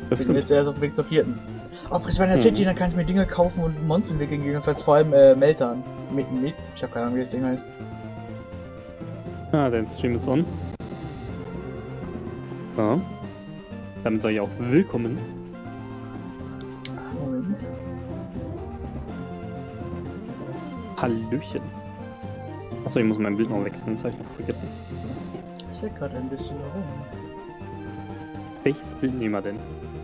Ich bin jetzt erst auf dem Weg zur 4. Auf Prisvana City, dann kann ich mir Dinge kaufen und Monster entwickeln, jedenfalls vor allem Meltan. Ich hab keine Ahnung, wie das Ding heißt. Ah, dein Stream ist on. Ja. Damit sage ich auch willkommen. Moment. Hallöchen. Achso, ich muss mein Bild noch wechseln, das habe ich noch vergessen. Das leckt gerade ein bisschen herum. Welches Bild nehmen wir denn?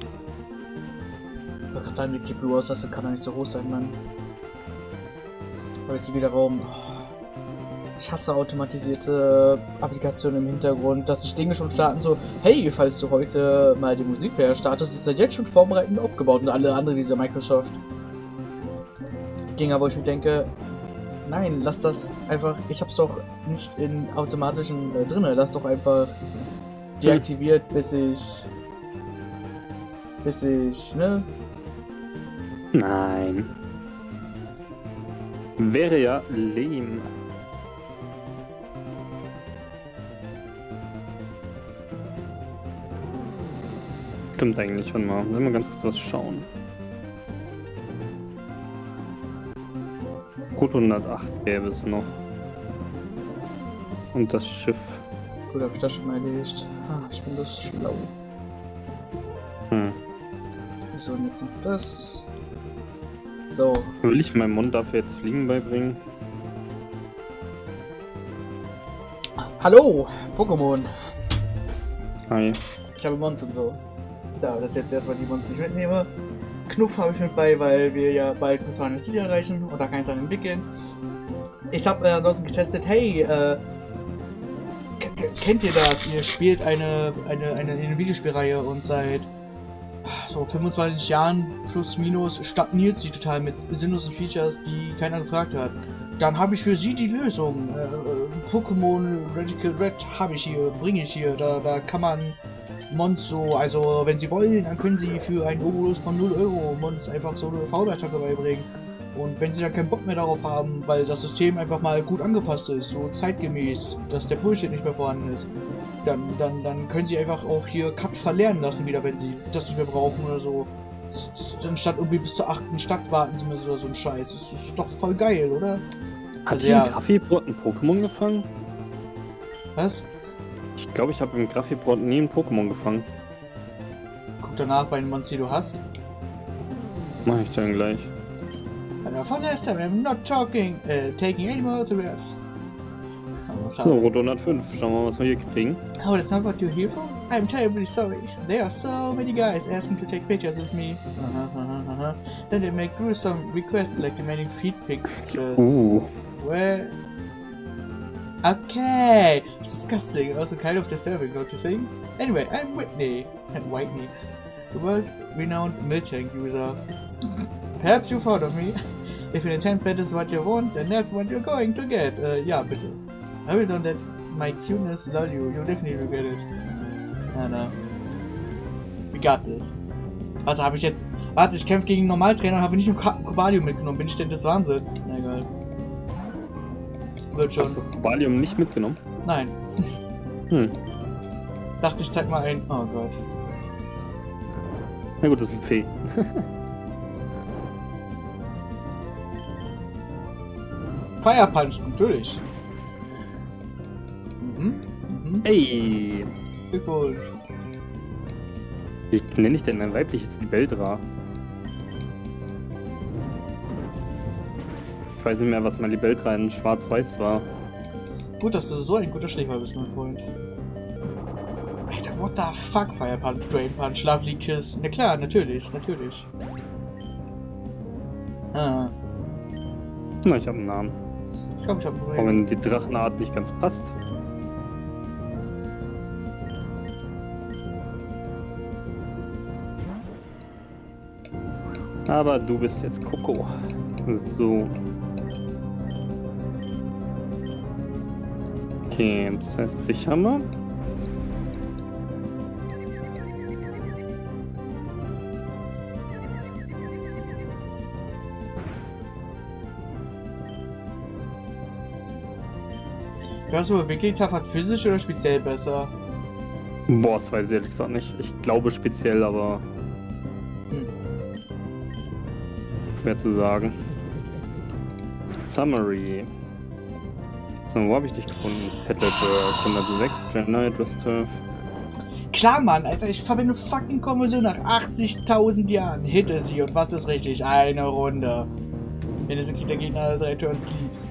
Ich wollte gerade sagen, die CPU auslastet kann doch nicht so hoch sein, Mann. Aber ist sie wieder Raum. Ich hasse automatisierte Applikationen im Hintergrund, dass sich Dinge schon starten so, hey, falls du heute mal den Musikplayer startest, ist er jetzt schon vorbereitend aufgebaut und alle anderen dieser Microsoft-Dinger, wo ich mir denke, nein, lass das einfach, ich hab's doch nicht in automatischen drinne, lass doch einfach deaktiviert, bis ich, ne? Nein. Wäre ja lame. Stimmt eigentlich schon mal. Wollen wir ganz kurz was schauen. Route 108 gäbe es noch. Und das Schiff. Gut, habe ich das schon mal erledigt. Ah, ich bin so schlau. So, und jetzt noch das. So. Will ich meinem Mund dafür jetzt Fliegen beibringen? Hallo, Pokémon. Hi. Ich habe Mons und so. Ja, das ist jetzt erstmal die Mons, die ich mitnehme. Knuff habe ich mit bei, weil wir ja bald Prisvana City erreichen und da kann ich es dann entwickeln. Ich habe ansonsten getestet, hey, kennt ihr das? Ihr spielt eine Videospielreihe und seit so 25 Jahren plus minus stagniert sie total mit sinnlosen Features, die keiner gefragt hat. Dann habe ich für sie die Lösung. Pokémon Radical Red habe ich hier, bringe ich hier. Da kann man Mons so, also wenn sie wollen, dann können sie für einen Obolus von 0 € Mons einfach so eine V-Attacke beibringen. Und wenn sie dann keinen Bock mehr darauf haben, weil das System einfach mal gut angepasst ist, so zeitgemäß, dass der Bullshit nicht mehr vorhanden ist, dann können sie einfach auch hier Cut verlernen lassen wieder, wenn sie das nicht mehr brauchen oder so. Dann statt irgendwie bis zur 8. Stadt warten sie müssen oder so ein Scheiß. Das ist doch voll geil, oder? Hat hier ja. Im Graffibrot ein Pokémon gefangen? Was? Ich glaube, ich habe im Graffibrot nie ein Pokémon gefangen. Guck danach bei den Monstern, die du hast. Mach ich dann gleich. For last time, I'm not taking any more autographs. So, Route 105. Schauen wir mal, was wir hier kriegen. Oh, that's not what you're here for? I'm terribly sorry. There are so many guys asking to take pictures with me. Then they make gruesome requests like demanding feet pictures. Well... Okay, disgusting and also kind of disturbing, don't you think? Anyway, I'm Whitney. Whitney. The world-renowned Miltank user. Perhaps you've heard of me. If an intense bet is what you want, then that's what you're going to get. Ja, bitte. I will don't let my cuteness lull you. You'll definitely regret it. No. We got this. Warte, habe ich jetzt... Warte, ich kämpfe gegen einen Normaltrainer und habe nicht nur Cobalium mitgenommen. Bin ich denn des Wahnsinns? Na egal. Wird schon. Hast du Cobalium nicht mitgenommen? Nein. Dachte ich zeig mal ein... Oh Gott. Na gut, das ist ein Fee. Fire Punch, natürlich. Hey! Glückwunsch. Wie nenne ich denn ein weibliches Libeldra? Ich weiß nicht mehr, was mein Libeldra in Schwarz-Weiß war. Gut, dass du so ein guter Schläger bist, mein Freund. Alter, what the fuck? Fire Punch, Drain Punch, Lovely Kiss. Na klar, natürlich. Ah. Na, ich habe einen Namen. Ich glaube, ich habe ein Problem. Auch wenn die Drachenart nicht ganz passt. Aber du bist jetzt Coco. So. Okay, das heißt, dich haben wir. Glaubst du, Wigglytuff hat physisch oder speziell besser? Boah, das weiß ich ehrlich gesagt nicht. Ich glaube speziell, aber Hm. Schwer zu sagen. Summary. So, wo habe ich dich gefunden? Petalburg 106, Granite, Restov. Klar, Mann, Alter, ich verbinde fucking Konversion nach 80.000 Jahren. Hitte sie und was ist richtig? Eine Runde. Wenigstens kriegt der Gegner 3 Turn Sleeps.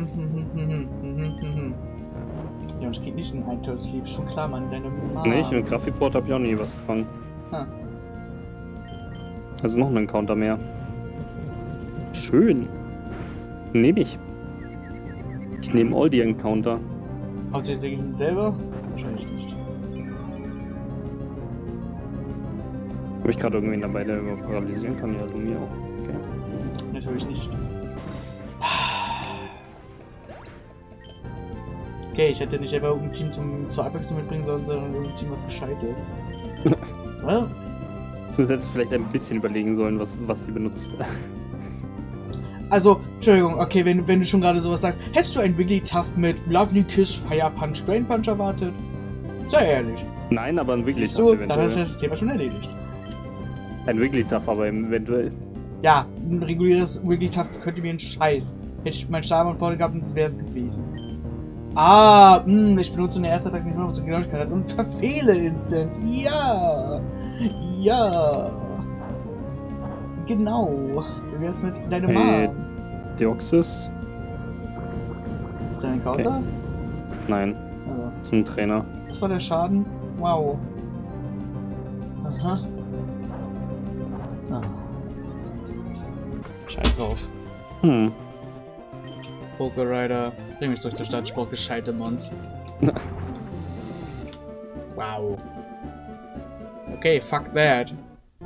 Ja, und ich krieg nicht einen Turn Sleep. Schon klar, Mann, deine Mama. Nee, mit Grafikport habe ich auch nie was gefangen. Ah. Also noch ein Encounter mehr. Schön. Nehme ich. Ich nehme all die Encounter. Hauptsächlich sind selber? Wahrscheinlich nicht. Habe ich gerade irgendwen dabei, der überhaupt paralysieren kann? Ja, du mir auch. Okay. Natürlich nicht. Okay, ich hätte nicht einfach irgendein Team zur Abwechslung mitbringen sollen, sondern irgendein Team, was gescheit ist. Well. Jetzt müssen wir jetzt vielleicht ein bisschen überlegen sollen, was sie benutzt. Also, Entschuldigung, okay, wenn du schon gerade sowas sagst, hättest du ein Wigglytuff mit Lovely Kiss, Fire Punch, Drain Punch erwartet? Sehr ehrlich. Nein, aber ein Wigglytuff Siehst du, eventuell. dann ist das Thema schon erledigt. Ein Wigglytuff, aber eventuell. Ja, ein reguläres Wigglytuff könnte mir einen Scheiß. Hätte ich meinen Stahlmann vorne gehabt und es wäre es gewesen. Ah, ich benutze eine erste Attacke nicht mehr, um zur Genauigkeit und verfehle instant. Ja. Ja. Genau. Wie wär's mit deinem Hey, Mom? Deoxys? Ist das ein Counter? Okay. Nein, Also, das ist ein Trainer. was war der Schaden? Wow. Aha. Ah. Scheiß drauf. Poker Rider. Bring mich zurück zur Stadt, ich brauche gescheite Mons. Wow. Okay, fuck that.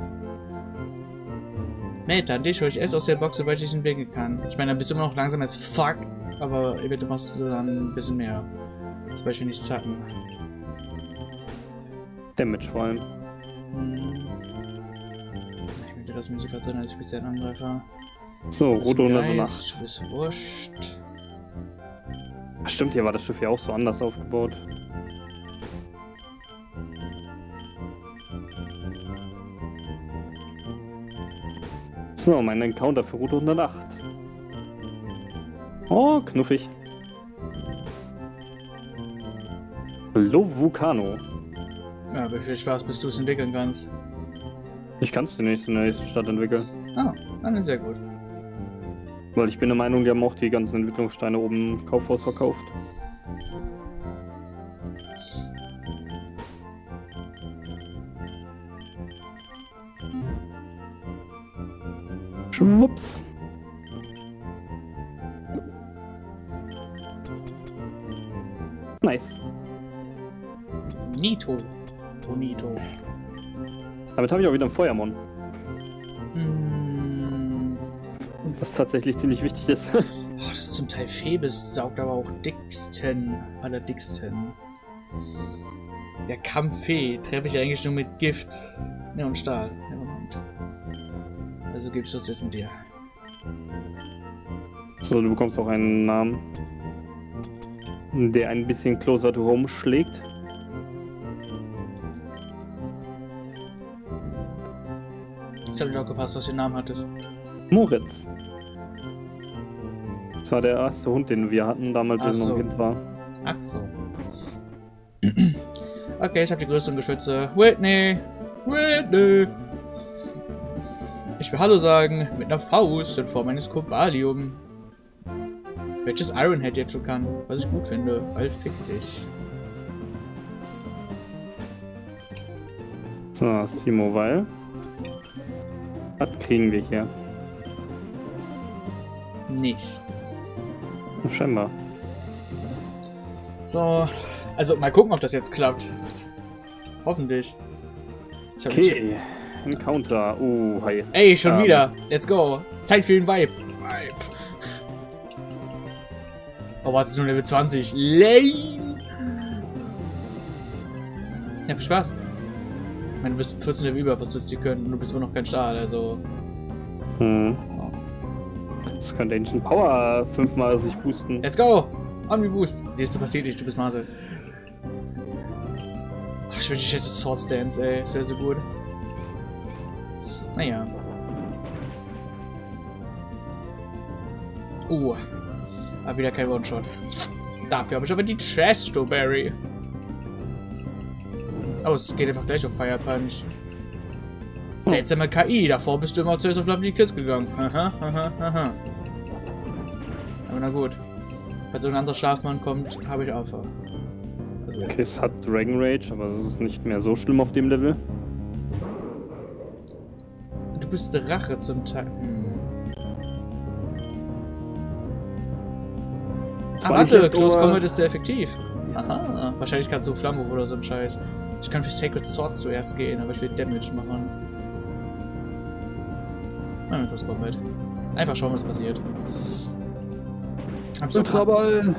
Mate, an dich hole ich erst aus der Box, sobald ich entwickeln kann. Ich meine, dann bist du immer noch langsam als fuck, aber eventuell machst du dann ein bisschen mehr. Zum Beispiel nicht zacken. Damage vor allem. Ich möchte das mir sogar drin als speziellen Angreifer. So, rote 108. Du bist wurscht. Stimmt, hier war das Schiff ja auch so anders aufgebaut. So, mein Encounter für Route 108. Oh, knuffig. Lovukano. Ja, wie viel Spaß bis du es entwickeln kannst. Ich kann es demnächst in der nächsten Stadt entwickeln. Ah, dann sehr gut. Weil ich bin der Meinung, die haben auch die ganzen Entwicklungssteine oben im Kaufhaus verkauft. Schwupps. Nice. Nito. Bonito. Damit habe ich auch wieder einen Feuermon. Mm. Was tatsächlich ziemlich wichtig ist. Oh, das ist zum Teil Phoebus, saugt aber auch dicksten. Allerdicksten. Der Kampffee treffe ich eigentlich nur mit Gift. Ne, und Stahl. Nevermind. Also gibst du es jetzt in dir. So, du bekommst auch einen Namen, der ein bisschen closer to home schlägt. Ich habe nicht aufgepasst, was für einen Namen hattest. Moritz. Das war der erste Hund, den wir hatten, damals, als ich noch ein Kind war. Ach so. Okay, ich habe die größeren Geschütze. Whitney! Whitney! Ich will Hallo sagen, mit einer Faust in Form eines Kobalium. Welches Ironhead jetzt schon kann, was ich gut finde, weil fick dich. So, Simoval. Was kriegen wir hier? Nichts. Scheinbar. So, also mal gucken, ob das jetzt klappt. Hoffentlich. Ich hab nicht... Okay, Encounter. Oh, hi. Ey, schon wieder. Let's go. Zeit für den Vibe. Oh, warte, es ist nur Level 20. Lame. Ja, viel Spaß. Ich meine, du bist 14 Level über, was willst du können? Und du bist immer noch kein Stahl, also... Hm. Oh. Das könnte Ancient Power 5-mal sich boosten. Let's go! Omni Boost. Siehst du, passiert nicht, du bist Marcel. Ach, ich wünsche, ich hätte Sword Stance, ey. Das wäre so gut. Naja. Aber wieder kein One-Shot. Dafür habe ich aber die Chestoberry. Oh, es geht einfach gleich auf Fire Punch. Seltsame KI, davor bist du immer zuerst auf Lovely Kiss gegangen. Aha. Aber na gut. Falls so ein anderer Schlafmann kommt, habe ich Alpha. Also, Okay, es hat Dragon Rage, aber das ist nicht mehr so schlimm auf dem Level. du bist Drache zum Teil. Ah, warte, Close Combat ist sehr effektiv. Aha, wahrscheinlich kannst du Flammwurf oder so ein Scheiß. Ich kann für Sacred Sword zuerst gehen, aber ich will Damage machen. Nein, Close Combat. Einfach schauen, was passiert. Ultraball!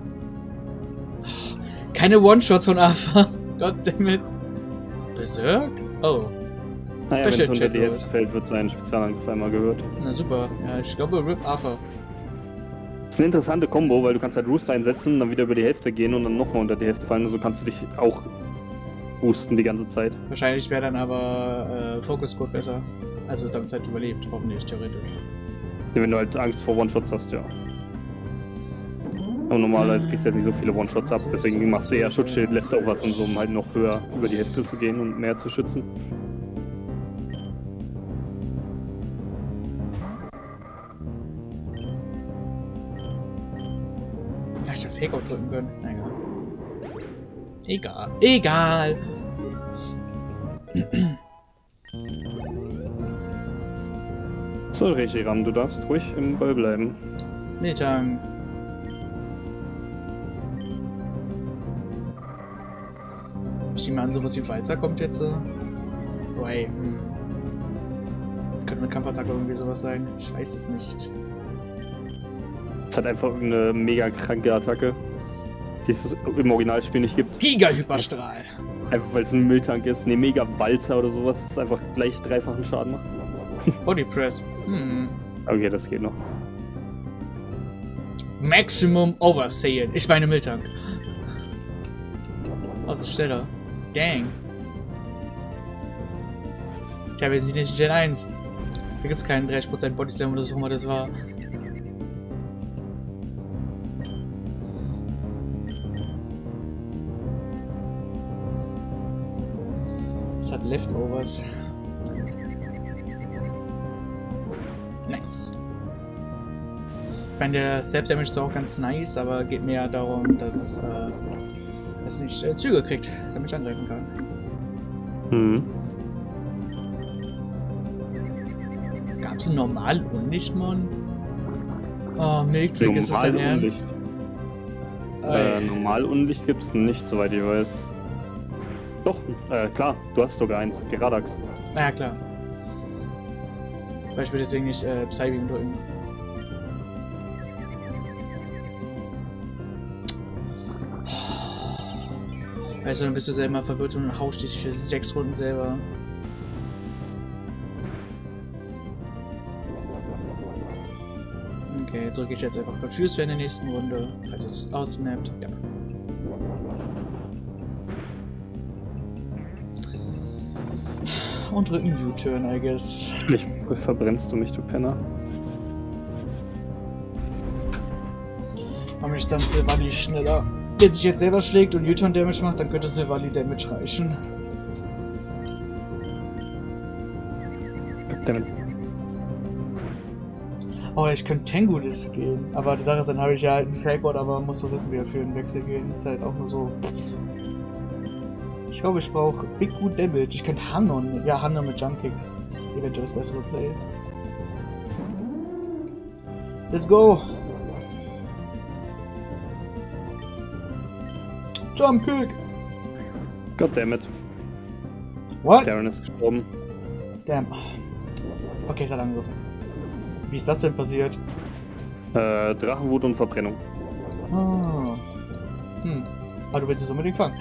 Keine One-Shots von Alpha. Goddammit. Berserk? Oh. Naja, wenn es unter die Hälfte fällt, wird sein Spezialangriff einmal gehört. Na super. Ja, ich glaube, Rip Alpha. Das ist eine interessante Combo, weil du kannst halt Rooster einsetzen, dann wieder über die Hälfte gehen und dann nochmal unter die Hälfte fallen. Und so kannst du dich auch boosten die ganze Zeit. Wahrscheinlich wäre dann aber Focus Code besser. Also damit es halt überlebt, hoffentlich, theoretisch. Ja, wenn du halt Angst vor One-Shots hast, ja. Aber normalerweise kriegst du jetzt nicht so viele One-Shots ab, deswegen machst du eher Schutzschild, Leftovers und so, um halt noch höher über die Hälfte zu gehen und mehr zu schützen. Ja, ich hätte Fake-Out drücken können. Na egal. Egal! So, Reshiram, du darfst ruhig im Ball bleiben. Miltang. Ich nehme an, sowas wie Walzer kommt jetzt. Boah, ey, könnte mit Kampfattacke irgendwie sowas sein. Ich weiß es nicht. Es hat einfach eine mega kranke Attacke, die es im Originalspiel nicht gibt. Giga-Hyperstrahl. Einfach weil es ein Mülltank ist. Ne, mega Walzer oder sowas, das einfach gleich dreifachen Schaden macht. Body Press. Okay, das geht noch. Maximum Oversaiyan. Ich meine Miltank. Oh, das ist schneller. Dang. Tja, wir sind nicht in Gen 1. Da gibt es keinen 30% Body Slam oder so, immer das war. Es hat Leftovers. Nice. Ich meine, der Self-Damage ist auch ganz nice, aber geht mehr darum, dass es nicht Züge kriegt, damit ich angreifen kann. Gab es einen Normal- und Nicht-Mon? Oh, Milktrick, ist das dein Ernst? Normal Unlicht gibt es nicht, soweit ich weiß. Doch, klar, du hast sogar eins, Geradax. Na ja, klar. Weil ich will deswegen nicht Psybeam drücken. Also dann bist du selber verwirrt und haust dich für 6 Runden selber. Okay, drücke ich jetzt einfach Confuse für in der nächsten Runde, falls es aussnappt. Ja. Und drücken U-Turn, I guess. Verbrennst du mich, du Penner? Warum nicht dann Silvally schneller? Wenn sich jetzt selber schlägt und U-Turn Damage macht, dann könnte Silvally Damage reichen. Damit. Oh, ich könnte Tengu-List gehen. Aber die Sache ist, dann habe ich ja halt einen Fake-Out, aber muss das jetzt wieder für einen Wechsel gehen. Ist halt auch nur so. Ich glaube, ich brauche Big Good Damage. Ich könnte Hanon. Ja, Hanon mit Jump Kick. Das ist eventuell das bessere Play. Let's go! Jump Kick! Goddammit. What? Darren ist gestorben. Damn. Okay, es hat angegriffen. Wie ist das denn passiert? Drachenwut und Verbrennung. Ah. Aber du willst es unbedingt fangen.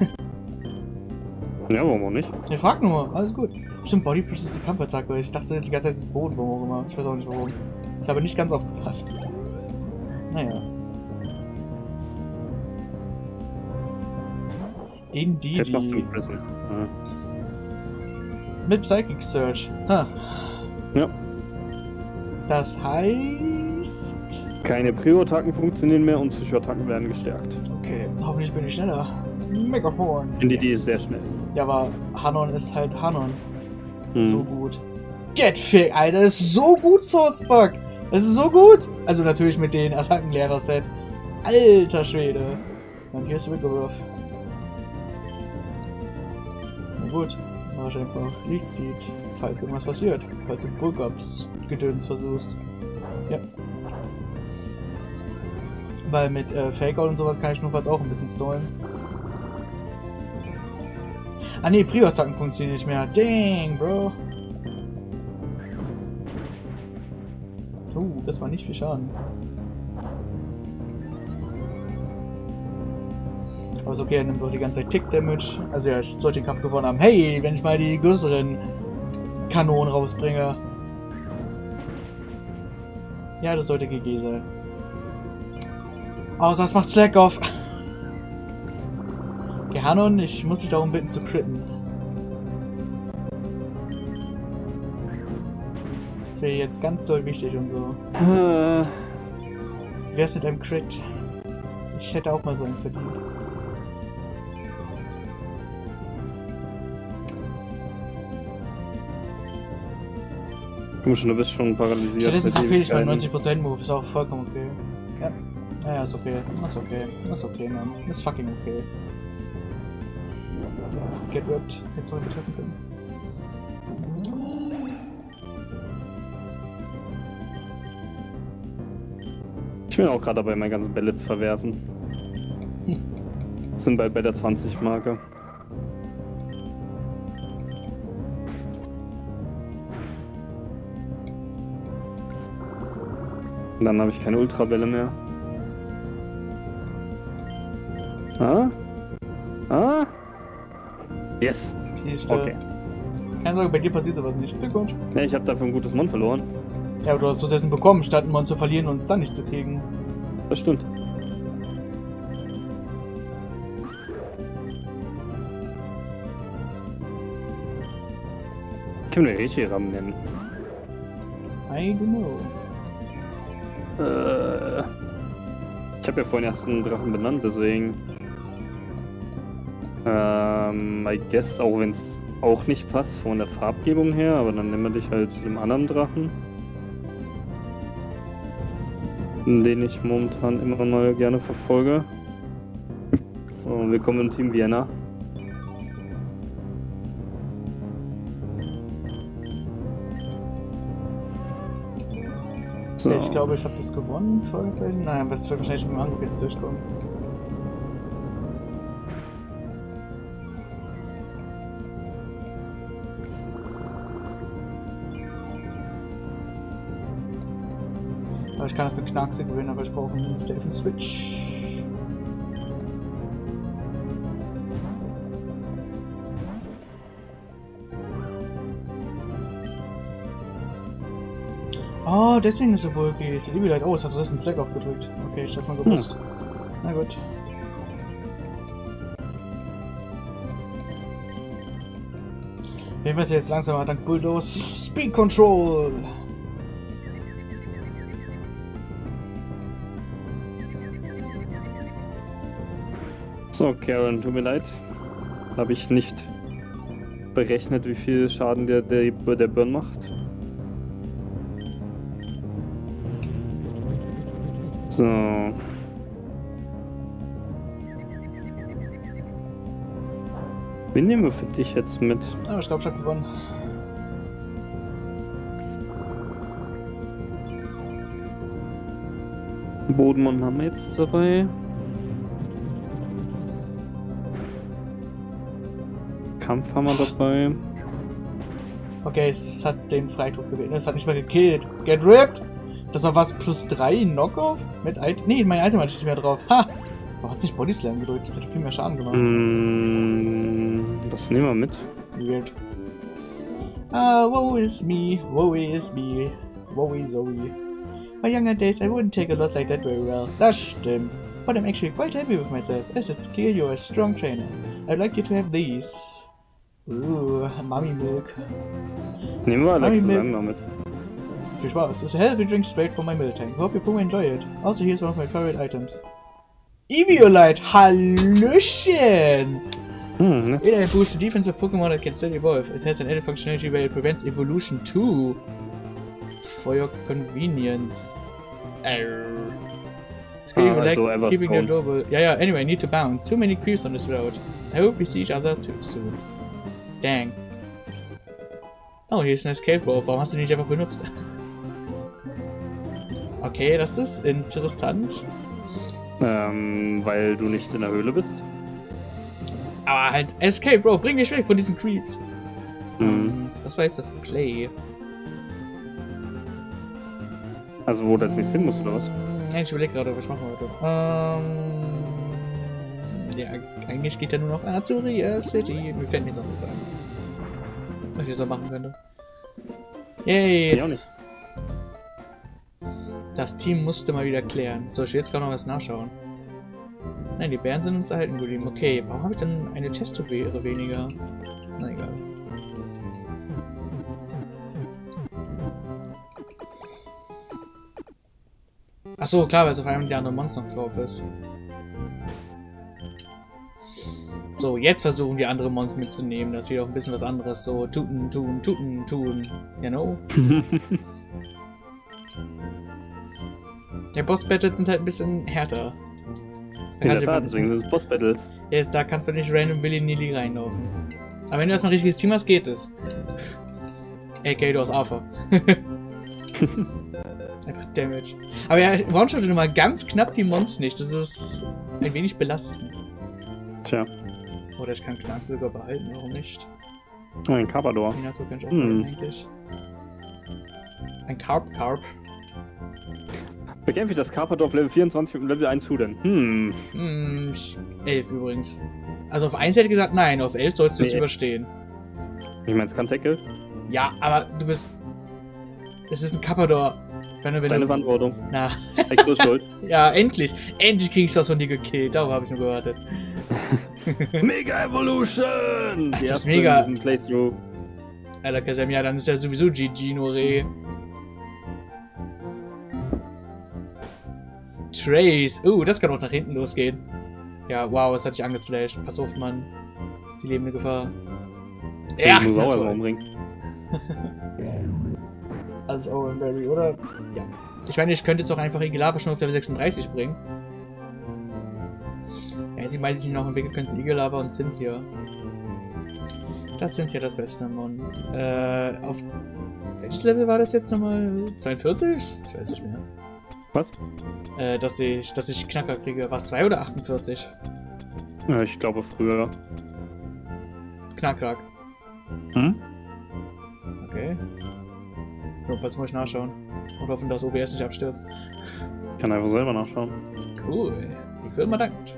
Ja, warum auch nicht? Ich frag nur, alles gut. Stimmt, Body Press ist die Kampfattacke. Ich dachte die ganze Zeit ist es Boden, warum auch immer. Ich weiß auch nicht warum. Ich habe nicht ganz aufgepasst. Naja. Jetzt machst du Indeed. mit Pressen. Mit Psychic Surge. Ha. Ja. Das heißt... Keine Prio-Attacken funktionieren mehr und Psycho-Attacken werden gestärkt. Okay, hoffentlich bin ich schneller. Megahorn. Die ist sehr schnell. Ja, aber Hanon ist halt Hanon. So gut. Get Fick, Alter, das ist so gut, Sourcebug. Das ist so gut. Also natürlich mit den Attackenlehrer-Set. Alter Schwede. Und hier ist Rigoroth. Na gut, mach ich einfach Leech Seed, falls irgendwas passiert. Falls du Bulkups Gedöns versuchst. Ja. Weil mit Fake-Out und sowas kann ich notfalls auch ein bisschen stallen. Ah ne, Prio-Attacken funktionieren nicht mehr. Dang, Bro. Das war nicht viel Schaden. Aber ist okay, er nimmt doch die ganze Zeit Tick-Damage. Also ja, ich sollte den Kampf gewonnen haben. Hey, wenn ich mal die größeren Kanonen rausbringe. Ja, das sollte GG sein. Außer es macht Slack off. Okay, Hanon, ich muss dich darum bitten zu critten. Das wäre jetzt ganz doll wichtig und so. Wie wär's mit einem Crit? Ich hätte auch mal so einen verdient. Komm schon, du bist schon paralysiert. Stattdessen verfehle ich meinen 90% Move, ist auch vollkommen okay. Ja. Naja, ist okay. Ist okay. Ist okay, Mann. Ist fucking okay. Get ripped. Hätte soll betreffen können. Ich bin auch gerade dabei, meine ganzen Bälle zu verwerfen. Sind bei der 20-Marke. Dann habe ich keine Ultrabälle mehr. Ah? Ah? Yes! Siehst du. Okay. Keine Sorge, bei dir passiert sowas nicht. Glückwunsch. Ja, ich habe dafür ein gutes Mon verloren. Ja, aber du hast das Essen bekommen, statt ein Mon zu verlieren und es dann nicht zu kriegen. Das stimmt. Können wir Reshiram nennen? I don't know. Ich habe ja vorhin erst einen Drachen benannt, deswegen. I guess, auch wenn es auch nicht passt von der Farbgebung her, aber dann nehmen wir dich halt zu dem anderen Drachen. Den ich momentan immer mal gerne verfolge. So, willkommen im Team Vienna. So. Okay, ich glaube, ich habe das gewonnen, Fragezeichen. Nein, das wird wahrscheinlich mit dem Angriff jetzt durchkommen. Aber ich kann das mit Knackse gewinnen, aber ich brauche einen safen Switch. Oh, deswegen ist so bulky. Ist die Liebe oh, es hat so einen Stack aufgedrückt. Okay, ich hab's mal gewusst. Na gut. Jedenfalls jetzt langsam dank Bulldoze. Speed Control! So, Karen, tut mir leid. Habe ich nicht berechnet, wie viel Schaden der Burn macht. So. Wen nehmen wir für dich jetzt mit? Ah, ich glaube, ich habe gewonnen. Bodenmann haben wir jetzt dabei. Kampf haben wir dabei. Okay, es hat den Freitod gewählt. Es hat nicht mal gekillt. Get ripped! Das war was? Plus 3 Knockoff? Mit Item? Nee, mein Item hatte ich nicht mehr drauf. Ha! Warum hat sich Body Slam gedrückt? Das hätte viel mehr Schaden gemacht. Das nehmen wir mit. Weird. Ah, woe is me. Woe is me. Woe is Zoe. My younger days I wouldn't take a loss like that very well. Das stimmt. But I'm actually quite happy with myself, as it's clear you're a strong trainer. I'd like you to have these. Mummy Milk. Nehmen wir Alex Mummy zusammen damit. Viel Spaß. It's a healthy drink straight from my milk tank. Hope you Puma enjoy it. Also, here's one of my favorite items. Eviolite, Hallöchen! Ne? It boosts the defense of Pokemon that can still evolve. It has an added functionality where it prevents evolution too. For your convenience. Keeping them adorable. Yeah, anyway, I need to bounce. Too many creeps on this road. I hope we see each other too soon. Dang. Oh, hier ist ein Escape Rope. Warum hast du den nicht einfach benutzt? Okay, das ist interessant. Weil du nicht in der Höhle bist. Aber halt, Escape Rope, bring dich weg von diesen Creeps. Das war jetzt das Play. Also wo das nicht hin muss, oder was? Ich überlege gerade, was machen wir heute. Ja, eigentlich geht ja nur noch Azuria City. Mir fällt nichts anderes ein. Was ich das auch machen könnte. Yay! Ich auch nicht. Das Team musste mal wieder klären. So, ich will jetzt gerade noch was nachschauen. Nein, die Bären sind uns erhalten geblieben. Okay, warum habe ich dann eine Testo-Beere weniger? Na egal. Achso, klar, weil es auf einem der anderen Monster noch drauf ist. So, jetzt versuchen wir andere Monster mitzunehmen. Das ist wieder auch ein bisschen was anderes. So, tun. You know? Ja, Boss-Battles sind halt ein bisschen härter. In der Tat, deswegen sind es Boss-Battles. Ja, da kannst du nicht random willy-nilly reinlaufen. Aber wenn du erstmal ein richtiges Team hast, geht es. A.K.A. du hast Arthur. Einfach Damage. Aber ja, one-shot immer ganz knapp die Mons nicht. Das ist ein wenig belastend. Tja. Oder ich kann Knarks sogar behalten, warum nicht? Oh, ein Carpador. Minato kann ich auch behalten, eigentlich. Ein Carp. Bekämpfe ich das Carpador auf Level 24 mit dem Level 1 Huden? 11 übrigens. Also auf 1 hätte ich gesagt, nein, auf 11 sollst du es überstehen. Ich meine, es kann Tackle. Ja, aber du bist... Es ist ein Carpador. Deine Verantwortung. Na. Ich so schuld. Ja, endlich. Endlich krieg ich das von dir gekillt. Darauf habe ich nur gewartet. Mega Evolution! Ach, das ist mega. In diesem Playthrough. Alter, Kasem, ja, dann ist ja sowieso GG Nore. Trace. Das kann auch nach hinten losgehen. Ja, wow, das hat dich angesplasht. Pass auf, Mann. Die lebende Gefahr. Ja, muss auch erstmal umbringen. Alles Owen Berry, oder? Ja. Ich meine, ich könnte jetzt doch einfach Igelaba schon auf Level 36 bringen. Ja, sie meinen sich noch entwickeln können, Igelaba und Cynthia. Das sind ja das beste Mon. Auf welches Level war das jetzt nochmal? 42? Ich weiß nicht mehr. Was? Dass ich Knacker kriege. War es 2 oder 48? Ja, ich glaube früher. Knackrack. Okay. Notfalls muss ich nachschauen. Und hoffen, dass OBS nicht abstürzt. Ich kann einfach selber nachschauen. Cool. Die Firma dankt.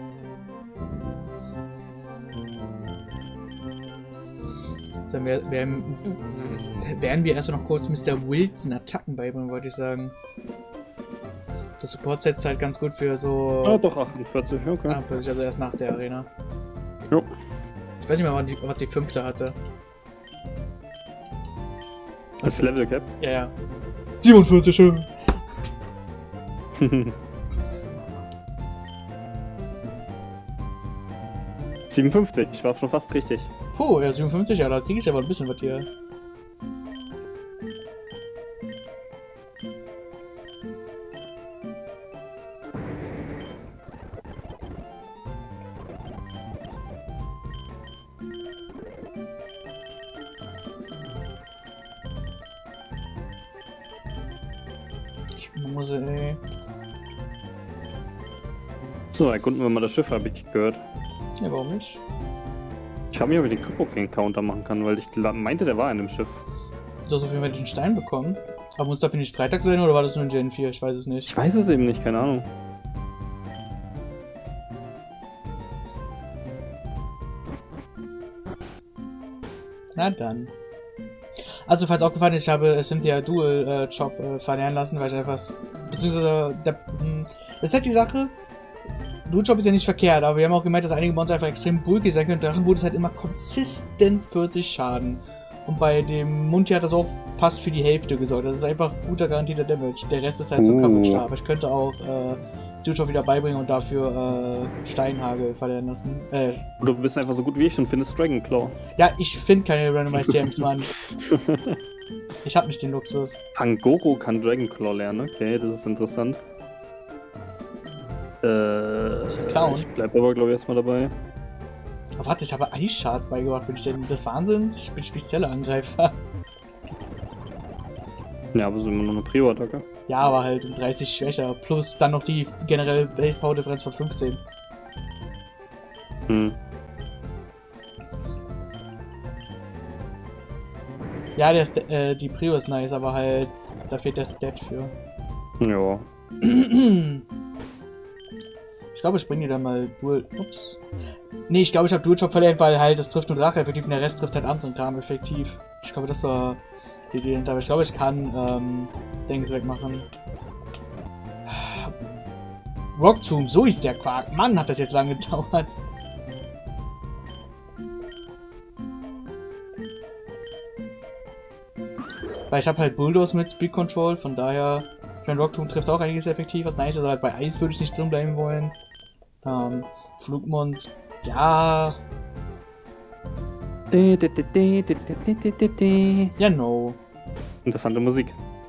So, werden wir erstmal noch kurz Mr. Wilson Attacken beibringen, wollte ich sagen. Das Support setzt halt ganz gut für so... Ah, doch, 48, okay. 48, also erst nach der Arena. Jo. Ich weiß nicht mehr, was die 5. hatte. Als Level Cap? Ja. 47 schon. 57, ich war schon fast richtig. Puh, ja, 57, ja, da kriege ich aber ein bisschen was hier. Ey. So, erkunden wir mal das Schiff, habe ich gehört. Ja, warum nicht? Ich habe mich aber den Krypto-Counter machen kann, weil ich meinte, der war in dem Schiff. Du hast auf jeden Fall den Stein bekommen. Aber muss dafür nicht Freitag sein oder war das nur in Gen 4? Ich weiß es nicht. Ich weiß es eben nicht, keine Ahnung. Na dann. Also, falls aufgefallen ist, ich habe Cynthia Dual Chop verlernen lassen, weil ich einfach... Beziehungsweise... Das ist halt die Sache. Blutjob ist ja nicht verkehrt, aber wir haben auch gemerkt, dass einige Monster einfach extrem bulky sein können. Drachen wurde es halt immer konsistent 40 Schaden. Und bei dem Munti hat das auch fast für die Hälfte gesorgt. Das ist einfach guter garantierter Damage. Der Rest ist halt so kaputt stark. Aber ich könnte auch Blutjob wieder beibringen und dafür Steinhagel verlernen lassen. Du bist einfach so gut wie ich und findest Dragonclaw. Ja, ich finde keine Randomized TMs, Mann. Ich hab nicht den Luxus. Pangoro kann Dragonclaw lernen, okay, das ist interessant. Ich bleib aber, glaube ich, erstmal dabei. Oh, warte, ich habe Eisschad beigebracht. Bin ich denn des Wahnsinns? Ich bin spezieller Angreifer. Ja, aber so immer noch eine Prio-Attacke. Ja, aber halt um 30 schwächer. Plus dann noch die generelle Base-Power-Differenz von 15. Hm. Ja, die Prio ist nice, aber halt, da fehlt der Stat für. Ja. Ich glaube, ich bringe dir dann mal Dual... Ups. Nee, ich glaube, ich habe Dual-Job verlernt, weil halt das trifft nur Drache effektiv und der Rest trifft halt anderen Kram effektiv. Ich glaube, das war die Idee hinter. Aber ich glaube, ich kann Dings wegmachen. Rock Tomb, so ist der Quark. Mann, hat das jetzt lange gedauert. Weil ich habe halt Bulldoze mit Speed Control, von daher... Ich meine, Rock Tomb trifft auch einiges effektiv, was nice ist, aber halt bei Eis würde ich nicht drin bleiben wollen. Flugmons, ja. Ja, no. Interessante Musik.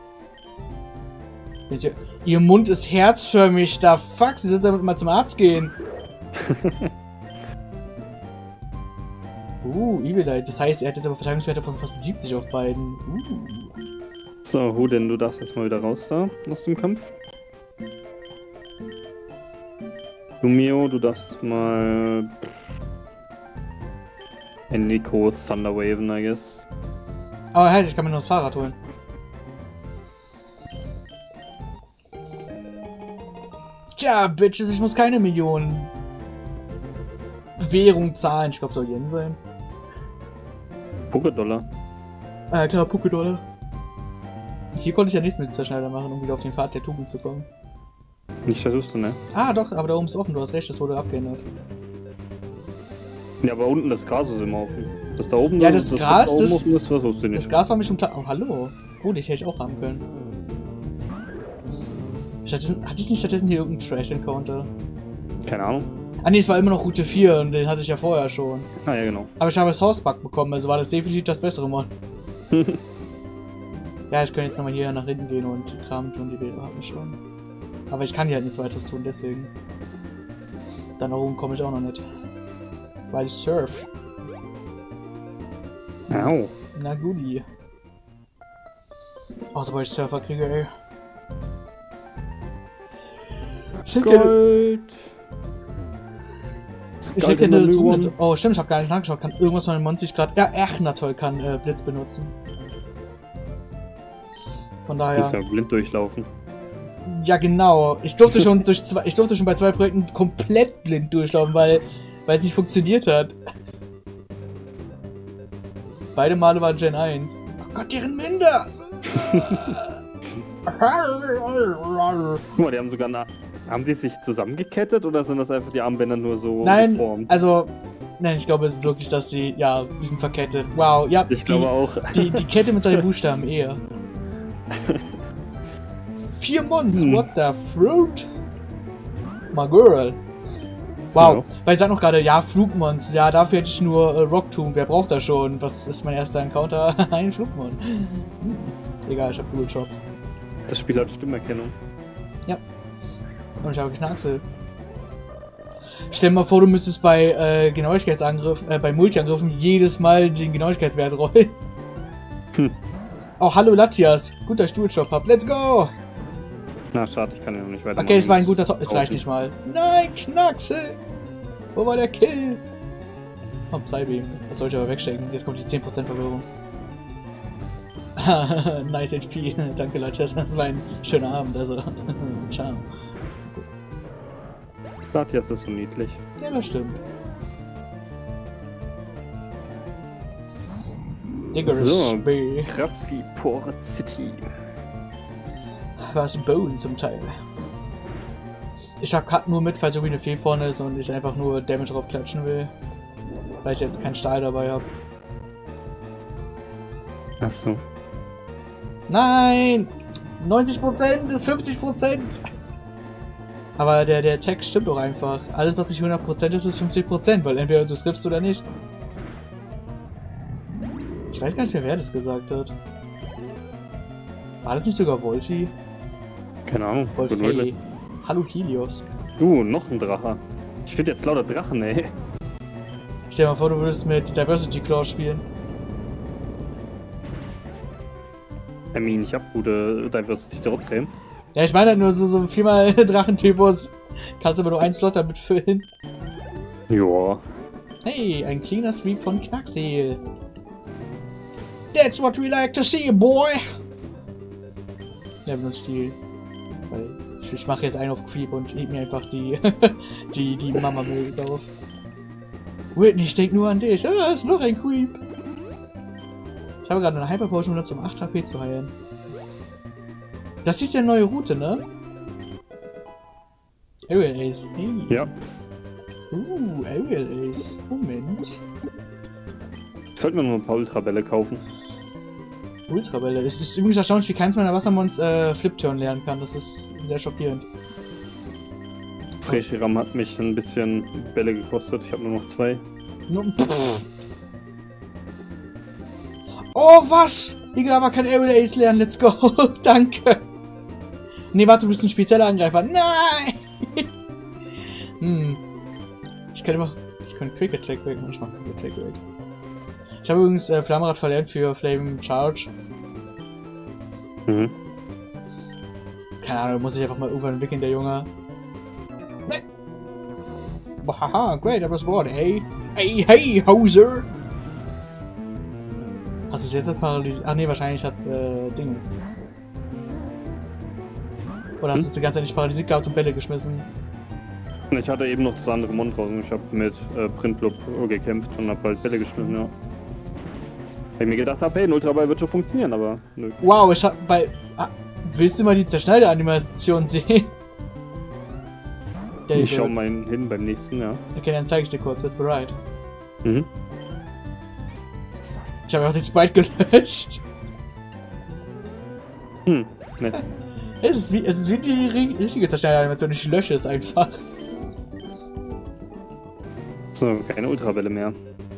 Ihr Mund ist herzförmig, da fuck, sie sollten damit mal zum Arzt gehen. Evilite, das heißt, er hat jetzt aber Verteidigungswerte von fast 70 auf beiden. So, Huden, du darfst jetzt mal wieder raus da, aus dem Kampf. Lumio, du darfst mal... Enrico Thunderwaven, I guess. Aber halt, ich kann mir nur das Fahrrad holen. Tja, Bitches, ich muss keine Millionen Währung zahlen. Ich glaube, soll Yen sein. Poké-Dollar. Klar, Poké-Dollar. Hier konnte ich ja nichts mit Zerschneider machen, um wieder auf den Pfad der Tugend zu kommen. Nicht versuchst du, ne? Ah, doch, aber da oben ist offen, du hast recht, das wurde abgeändert. Ja, aber unten das Gras ist immer offen. Das da oben, ja, das Gras, das Gras war mir schon klar. Oh, hallo. Oh, dich hätte ich auch haben können. Hatte ich nicht stattdessen hier irgendeinen Trash-Encounter? Keine Ahnung. Ah, nee, es war immer noch Route 4 und den hatte ich ja vorher schon. Ah, ja, genau. Aber ich habe das Horseback bekommen, also war das definitiv das bessere Mod. Ja, ich könnte jetzt nochmal hier nach hinten gehen und Kram tun, die Bilder habe ich schon. Aber ich kann hier halt nichts weiteres tun, deswegen. Dann nach oben komme ich auch noch nicht. Weil ich surf. Au. Na guti. Oh, sobald ich Surfer kriege, ey. Gold. Ich hätte eine Zoom. Oh, stimmt, ich habe gar nicht nachgeschaut. Kann irgendwas von den Monsters gerade. Ja, Echnator kann Blitz benutzen. Von daher. Du musst ja blind durchlaufen. Ja, genau. Ich durfte schon bei 2 Projekten komplett blind durchlaufen, weil es nicht funktioniert hat. Beide Male waren Gen 1. Oh Gott, deren Minder! Guck mal, die haben sogar haben die sich zusammengekettet oder sind das einfach die Armbänder nur so geformt? Nein, ich glaube, es ist wirklich, dass sie sind verkettet. Wow, ja. Ich glaube auch. Die Kette mit 3 Buchstaben eher. 4 Mons, what the fruit? My girl. Wow, weil ich sag noch gerade, ja, Flugmons, ja, dafür hätte ich nur Rock Tomb, wer braucht das schon? Was ist mein erster Encounter? Ein Flugmon. Egal, ich hab Dual Job. Das Spiel hat Stimmerkennung. Ja. Und ich habe Knacksel. Stell dir mal vor, du müsstest bei bei Multi-Angriffen jedes Mal den Genauigkeitswert rollen. Oh, hallo Latias. Gut, dass ich Dual Job hab. Let's go! Na, schade, ich kann ja noch nicht weiter. Okay, das war ein guter Top. Es reicht nicht mal. Nein, Knacksel! Wo war der Kill? Oh, Psybeam. Das sollte ich aber wegstecken. Jetzt kommt die 10% Verwirrung. Nice HP. Danke, Latias. Das war ein schöner Abend. Also, ciao. Latias ist so niedlich. Ja, das stimmt. So, Krafti-Port City. Was Bone zum Teil. Ich hab Cut nur mit, falls irgendwie eine Fee vorne ist und ich einfach nur Damage drauf klatschen will. Weil ich jetzt keinen Stahl dabei habe. Achso. Nein! 90% ist 50%! Aber der Text stimmt doch einfach. Alles, was nicht 100% ist, ist 50%, weil entweder du triffst oder nicht. Ich weiß gar nicht mehr, wer das gesagt hat. War das nicht sogar Wolfi? Keine Ahnung. Wolfey. Hallo Helios. Noch ein Drache. Ich finde jetzt lauter Drachen, ey. Stell dir mal vor, du würdest mit Diversity Claw spielen. I mean, ich habe gute Diversity trotzdem. Ja, ich meine halt nur so 4x Drachentypus. Kannst aber nur einen Slot damit füllen. Joa. Hey, ein cleaner Sweep von Knackseel. That's what we like to see, boy! Ja, benutzt die. Weil ich mache jetzt einen auf Creep und heb mir einfach die die Mama-Müll drauf. Whitney, ich denk nur an dich. Ah, ist noch ein Creep. Ich habe gerade eine Hyper Potion benutzt, um 8 HP zu heilen. Das ist ja eine neue Route, ne? Aerial Ace. Hey. Ja. Aerial Ace. Moment. Sollten wir noch ein paar Ultrabälle kaufen. Ultrabälle. Es ist übrigens erstaunlich, wie keins meiner Wassermons Flip-Turn lernen kann. Das ist sehr schockierend. Reshiram hat mich ein bisschen Bälle gekostet. Ich habe nur noch 2. Oh, was? Igala kann Aerial Ace lernen. Let's go. Danke. Nee, warte, du bist ein spezieller Angreifer. Nein! Ich kann Quick Attack weg. Ich mach Quick Attack weg. Ich habe übrigens Flammenrad verlernt für Flame Charge. Mhm. Keine Ahnung, muss ich einfach mal irgendwann entwickeln, der Junge. Nee. Haha, great, I was bored. Hey, Hauser! Hast du es jetzt paralysiert? Ach nee, wahrscheinlich hat's Dingens. Oder hast du es die ganze Zeit nicht paralysiert gehabt und Bälle geschmissen? Ich hatte eben noch das andere Mond draußen. Ich habe mit Printloop gekämpft und habe halt Bälle geschmissen, ja. Weil ich mir gedacht habe, hey, ein Ultraball wird schon funktionieren, aber nö. Wow, ich hab bei... willst du mal die Zerschneider-Animation sehen? Ich schau mal hin beim nächsten, ja. Okay, dann zeig ich dir kurz, bist du bereit? Mhm. Ich habe auch den Sprite gelöscht. Ne. Es ist wie die richtige Zerschneider-Animation, ich lösche es einfach. So, keine Ultrabälle mehr.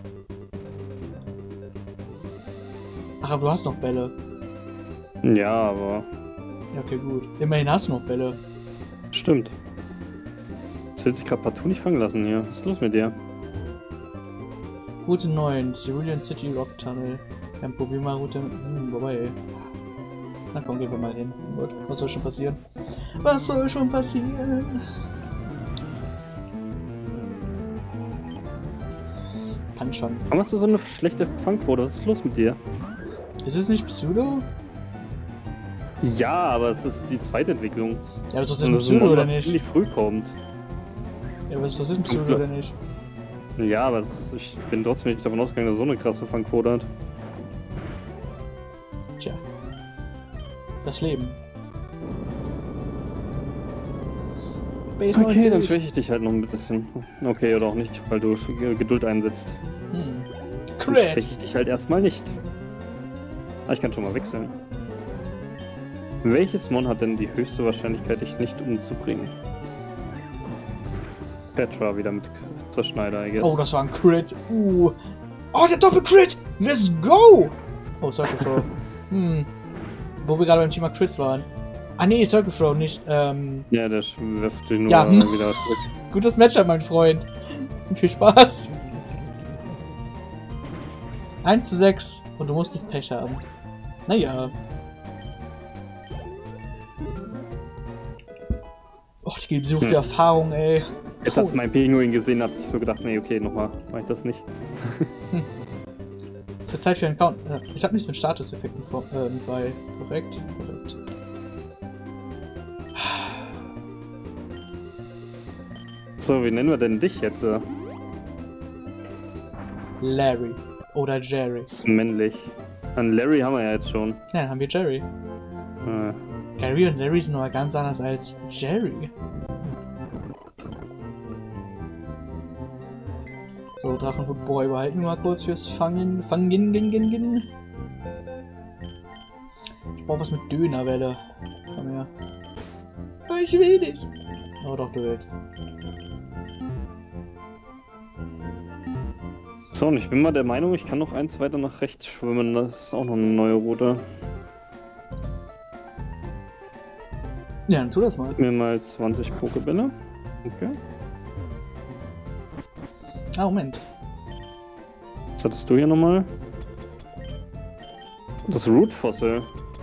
Ach, aber du hast noch Bälle. Ja, aber... Ja, okay, gut. Immerhin hast du noch Bälle. Stimmt. Das will sich gerade partout nicht fangen lassen hier. Was ist los mit dir? Route 9, Cerulean City Rock Tunnel. Dann probieren wir mal Route... wobei... Na komm, gehen wir mal hin. Gut, was soll schon passieren? Was soll schon passieren? Kann schon. Warum hast du so eine schlechte Fangquote? Was ist los mit dir? Ist es nicht Pseudo? Ja, aber es ist die zweite Entwicklung. Ja, aber ist das Pseudo oder nicht? Ziemlich früh kommt. Ja, aber ist das Pseudo oder nicht? Ja, aber ich bin trotzdem nicht davon ausgegangen, dass so eine krasse Fangquote hat. Tja. Das Leben. Base Okay, 90. dann schwäche ich dich halt noch ein bisschen. Okay, oder auch nicht, weil du Geduld einsetzt. Dann schwäche ich dich halt erstmal nicht. Ah, ich kann schon mal wechseln. Welches Mon hat denn die höchste Wahrscheinlichkeit, dich nicht umzubringen? Petra wieder mit Zerschneider, I guess. Oh, das war ein Crit. Oh, der Doppel-Crit! Let's go! Oh, Circle Throw. Wo wir gerade beim Thema Crits waren. Ah nee, Circle Throw, nicht, Ja, der wirft den nur ja, wieder zurück. Gutes Matchup, mein Freund. Und viel Spaß. 1:6 und du musstest Pech haben. Naja. Och, ich gebe so viel Erfahrung, ey. Jetzt hast du meinen Pinguin gesehen, hat sich so gedacht, nee, okay, nochmal, mach ich das nicht. Es wird Zeit für einen Count. Ich habe nichts mit Statuseffekten bei. Korrekt. So, wie nennen wir denn dich jetzt? Larry. Oder Jerry. Das ist männlich. An Larry haben wir ja jetzt schon. Ja, dann haben wir Jerry. Gary und Larry sind aber ganz anders als Jerry. So, Drachenboy behalten wir mal kurz fürs Fangen. Ich brauche was mit Dönerwelle. Komm her. Oh, ich will nicht. Oh doch, du willst. So, und ich bin mal der Meinung, ich kann noch eins weiter nach rechts schwimmen. Das ist auch noch eine neue Route. Ja, dann tu das mal. Gib mir mal 20 Pokebälle. Okay. Ah, Moment. Was hattest du hier nochmal? Das Root-Fossil.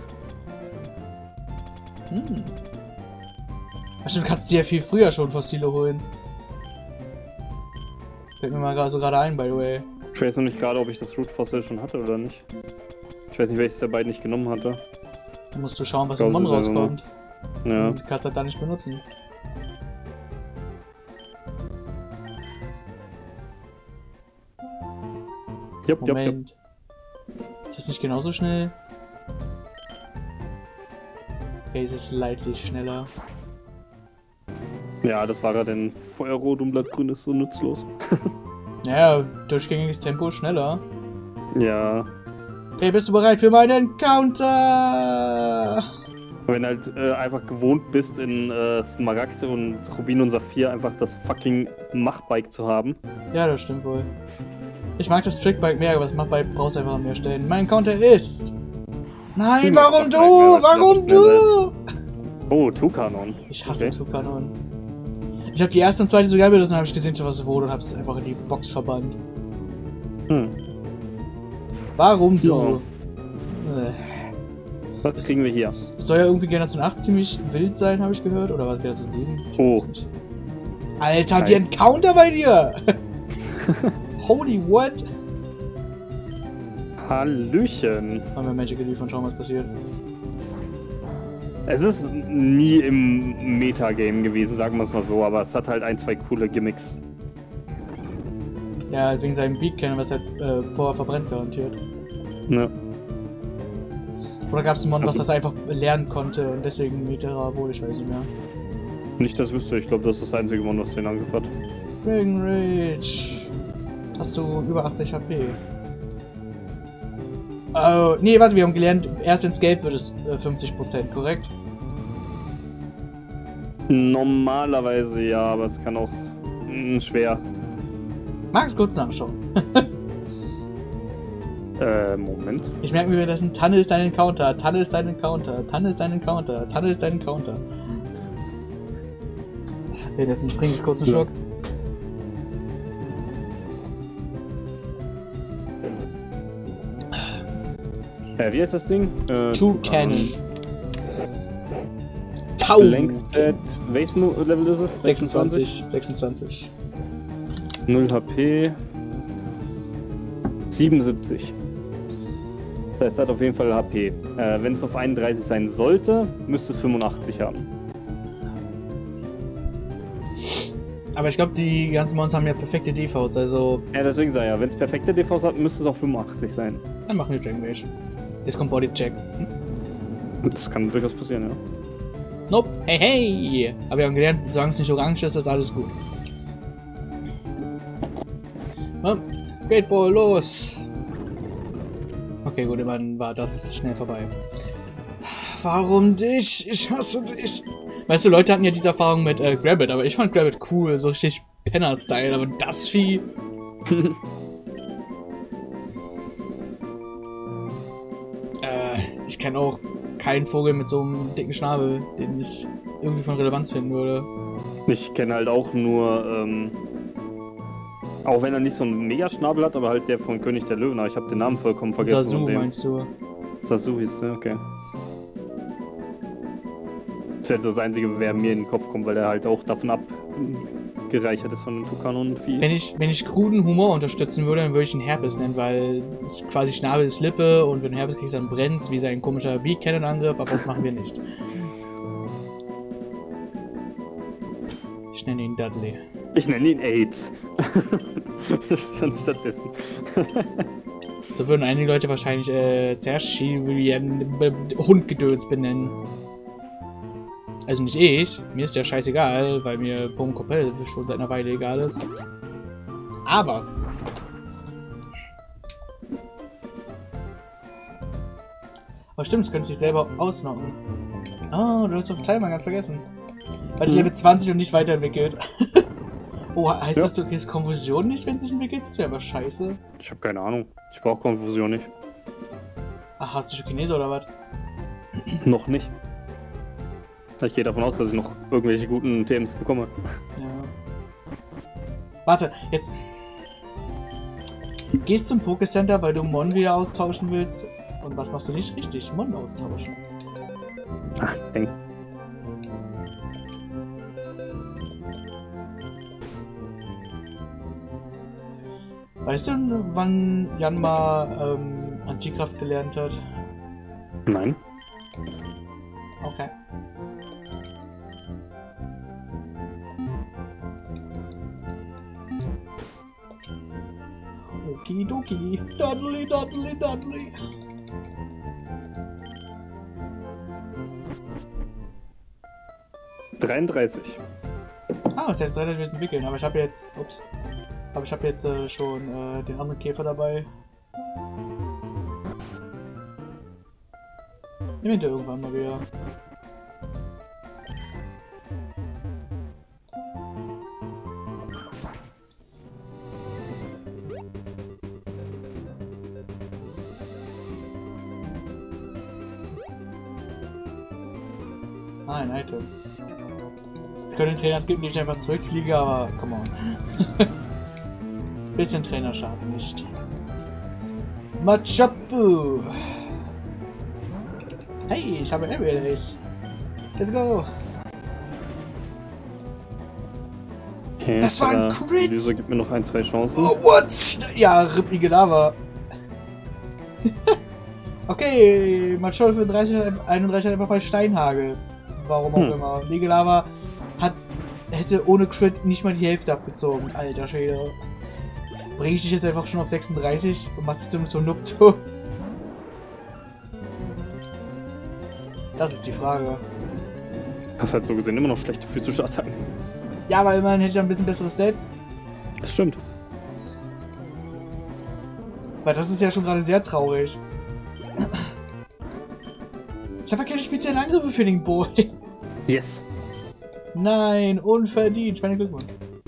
Ach stimmt, du kannst dir ja viel früher schon Fossile holen. Fällt mir mal so gerade ein, by the way. Ich weiß noch nicht gerade, ob ich das Root-Fossil schon hatte oder nicht. Ich weiß nicht, welches der beiden nicht genommen hatte. Dann musst du schauen, was im Mon rauskommt. Ja. Du kannst halt da nicht benutzen. Moment. Ist das nicht genauso schnell? Okay, es ist leidlich schneller. Ja, das war gerade ein Feuerrot und Blattgrün ist so nutzlos. Naja, durchgängiges Tempo schneller. Ja. Okay, bist du bereit für meinen Counter? Wenn du halt einfach gewohnt bist, in Smaragd und Rubin und Saphir einfach das fucking Machbike zu haben. Ja, das stimmt wohl. Ich mag das Trickbike mehr, aber das Machbike brauchst einfach an mehr Stellen. Mein Counter ist... Nein, warum du? Warum du? Oh, Tukanon. Ich hasse Tukanon. Ich habe die erste und zweite sogar benutzt und habe ich gesehen, was es wurde und habe es einfach in die Box verbannt. Warum so. du? Was kriegen wir hier? Es soll ja irgendwie Generation 8 ziemlich wild sein, habe ich gehört. Oder was, Generation 7? Ich weiß nicht. Alter, die Encounter bei dir! Holy what? Hallöchen. Haben wir Magic geliefert und schauen, was passiert. Es ist nie im Metagame gewesen, sagen wir es mal so, aber es hat halt ein, zwei coole Gimmicks. Ja, wegen seinem Beat kennen, was er vorher verbrennt garantiert. Ja. Oder gab es ein Mon, was das einfach lernen konnte und deswegen Meteor wurde, ich weiß nicht mehr. Nicht das wüsste, ich glaube, das ist das einzige Mon, was den Angriff hat. Dragon Rage. Hast du über 80 HP? Oh, nee, warte, wir haben gelernt, erst wenn es gelb wird, ist 50%, korrekt? Normalerweise ja, aber es kann auch schwer. Magst du kurz nachschauen? Moment. Ich merke mir, das ein Tanne ist dein Encounter, Tanne ist dein Encounter, Tanne ist dein Encounter, Tanne ist dein Encounter. Währenddessen trinke ich kurz einen Schluck. Wie heißt das Ding? Tukanon. Tau! Längste, welches Level ist es? 26. 26. 0 HP. 77. Das heißt, es hat auf jeden Fall HP. Wenn es auf 31 sein sollte, müsste es 85 haben. Aber ich glaube, die ganzen Monster haben ja perfekte DVs, also... Ja, deswegen sage ich ja, wenn es perfekte DVs hat, müsste es auch 85 sein. Dann machen wir Dragon Rage. Jetzt kommt Bodycheck. Das kann durchaus passieren, ja. Nope, hey, hey! Aber wir haben gelernt, solange es nicht orange ist, ist alles gut. Great Ball, los! Okay, gut, immerhin war das schnell vorbei. Warum dich? Ich hasse dich! Weißt du, Leute hatten ja diese Erfahrung mit Grabbit, aber ich fand Grabbit cool, so richtig Penner-Style, aber das Vieh... ich kenne auch keinen Vogel mit so einem dicken Schnabel, den ich irgendwie von Relevanz finden würde. Ich kenne halt auch nur, auch wenn er nicht so einen Mega-Schnabel hat, aber halt der von König der Löwen, aber ich habe den Namen vollkommen vergessen. Sasu meinst du? Sasu hieß der, okay. Das wäre so das Einzige, wer mir in den Kopf kommt, weil der halt auch davon abgereichert ist von den Tukanon-Vieh. Wenn ich kruden Humor unterstützen würde, dann würde ich ihn Herpes nennen, weil es quasi Schnabel ist Lippe und wenn du Herpes kriegst, dann brennt's, wie sein komischer Beak-Cannon-Angriff, aber das machen wir nicht. Ich nenne ihn Dudley. Ich nenne ihn AIDS. Stattdessen. So würden einige Leute wahrscheinlich Zershi wie ein Hundgedöns benennen. Also nicht ich, mir ist der scheißegal, weil mir Pom Kopel schon seit einer Weile egal ist. Aber Aber stimmt, es könnte sich selber ausnocken. Oh, du hast doch Timer ganz vergessen. Weil die Level 20 und nicht weiterentwickelt. Oh, heißt das, du kriegst Konfusion nicht, wenn es sich entwickelt? Das wäre aber scheiße. Ich habe keine Ahnung. Ich brauche Konfusion nicht. Ach, hast du Chinese oder was? Noch nicht. Ich gehe davon aus, dass ich noch irgendwelche guten TMs bekomme. Ja. Warte, jetzt. Gehst zum Pokécenter, weil du Mon wieder austauschen willst. Und was machst du nicht richtig? Mon austauschen. Ach, denk. Weißt du, wann Janma Antikraft gelernt hat? Nein. Okay. Okidoki. Dudley, Dudley, Dudley. Das heißt, 3 wird entwickeln, aber ich habe jetzt. Ups. Aber ich habe jetzt schon den anderen Käfer dabei. Nehmen wir irgendwann mal wieder. Ah, ein Item. Wir können den Trainer skippen, den ich einfach zurückfliege, aber come on. Bisschen Trainer schaden nicht. Machapu! Hey, ich habe Area Days. Let's go! Okay, das war ein Crit! Wieso gibt mir noch 1, 2 Chancen? Oh, what? Ja, rippige Lava. Okay, Machol für 31 einfach bei Steinhagel. Warum auch immer. Legelava hätte ohne Crit nicht mal die Hälfte abgezogen. Alter Schwede. Bringe ich dich jetzt einfach schon auf 36 und mach dich zum Nupto? Das ist die Frage. Hast halt so gesehen immer noch schlechte physische Attacken. Ja, aber immerhin hätte ich ein bisschen bessere Stats. Das stimmt. Weil das ist ja schon gerade sehr traurig. Ich habe ja keine speziellen Angriffe für den Boy. Yes. Nein, unverdient. Meine Glückwunsch.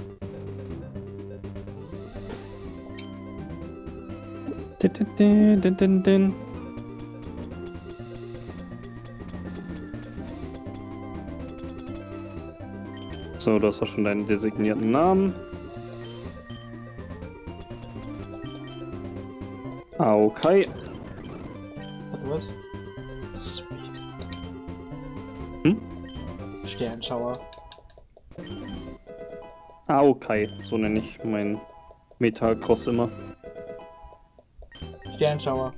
So, du hast auch schon deinen designierten Namen. Okay. Warte, was? Swift. Sternschauer. Okay, so nenne ich mein Metacross immer. Sternschauer.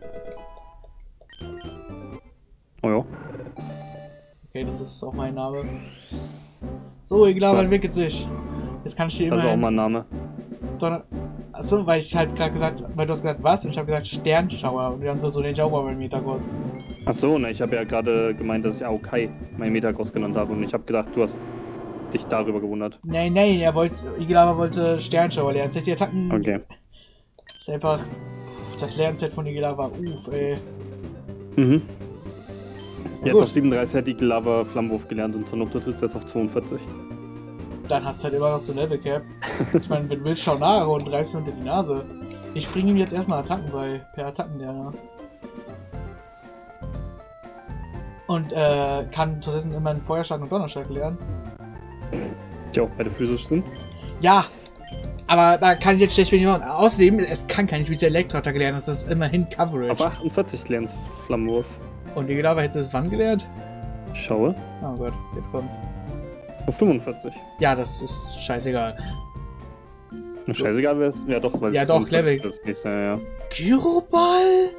Oh ja. Okay, das ist auch mein Name. So, Iglava entwickelt sich. Jetzt kann ich dir Das immerhin... ist auch mein Name. Achso, weil ich halt gerade gesagt, weil du hast gesagt, was? Und ich habe gesagt Sternschauer. Und dann so den Jauber beim Metacross. Achso, ne, ich habe ja gerade gemeint, dass ich Aokai mein Metacross genannt habe. Und ich habe gedacht, du hast dich darüber gewundert. Nein, Iglava wollte Sternschauer lernen. Das heißt, die Attacken... Okay. Ist einfach das Lernset von Iglava. Ey. Mhm. Jetzt Gut. auf 37 hat Iglava Flammenwurf gelernt und Tanopter ist jetzt auf 42. Dann hat's halt immer noch so Level Cap. Ich meine, wenn du willst, schau nach und greifst mir unter die Nase. Ich bringe ihm jetzt erstmal Attacken bei. Per Attackenlerner. Und kann stattdessen immer einen Feuerschlag und Donnerschlag lernen. Die auch beide physisch sind. Ja! Aber da kann ich jetzt schlecht wenig machen. Außerdem, es kann keine spezielle Elektroattacke lernen. Das ist immerhin Coverage. Auf 48 lernst Flammenwurf. Und die Iglava hätte es wann gelernt? Ich schaue. Oh Gott, jetzt kommt's. Auf 45. Ja, das ist scheißegal. Scheißegal wäre es. Ja doch, weil Ja doch, Level. Das nächste, ja. Gyroball?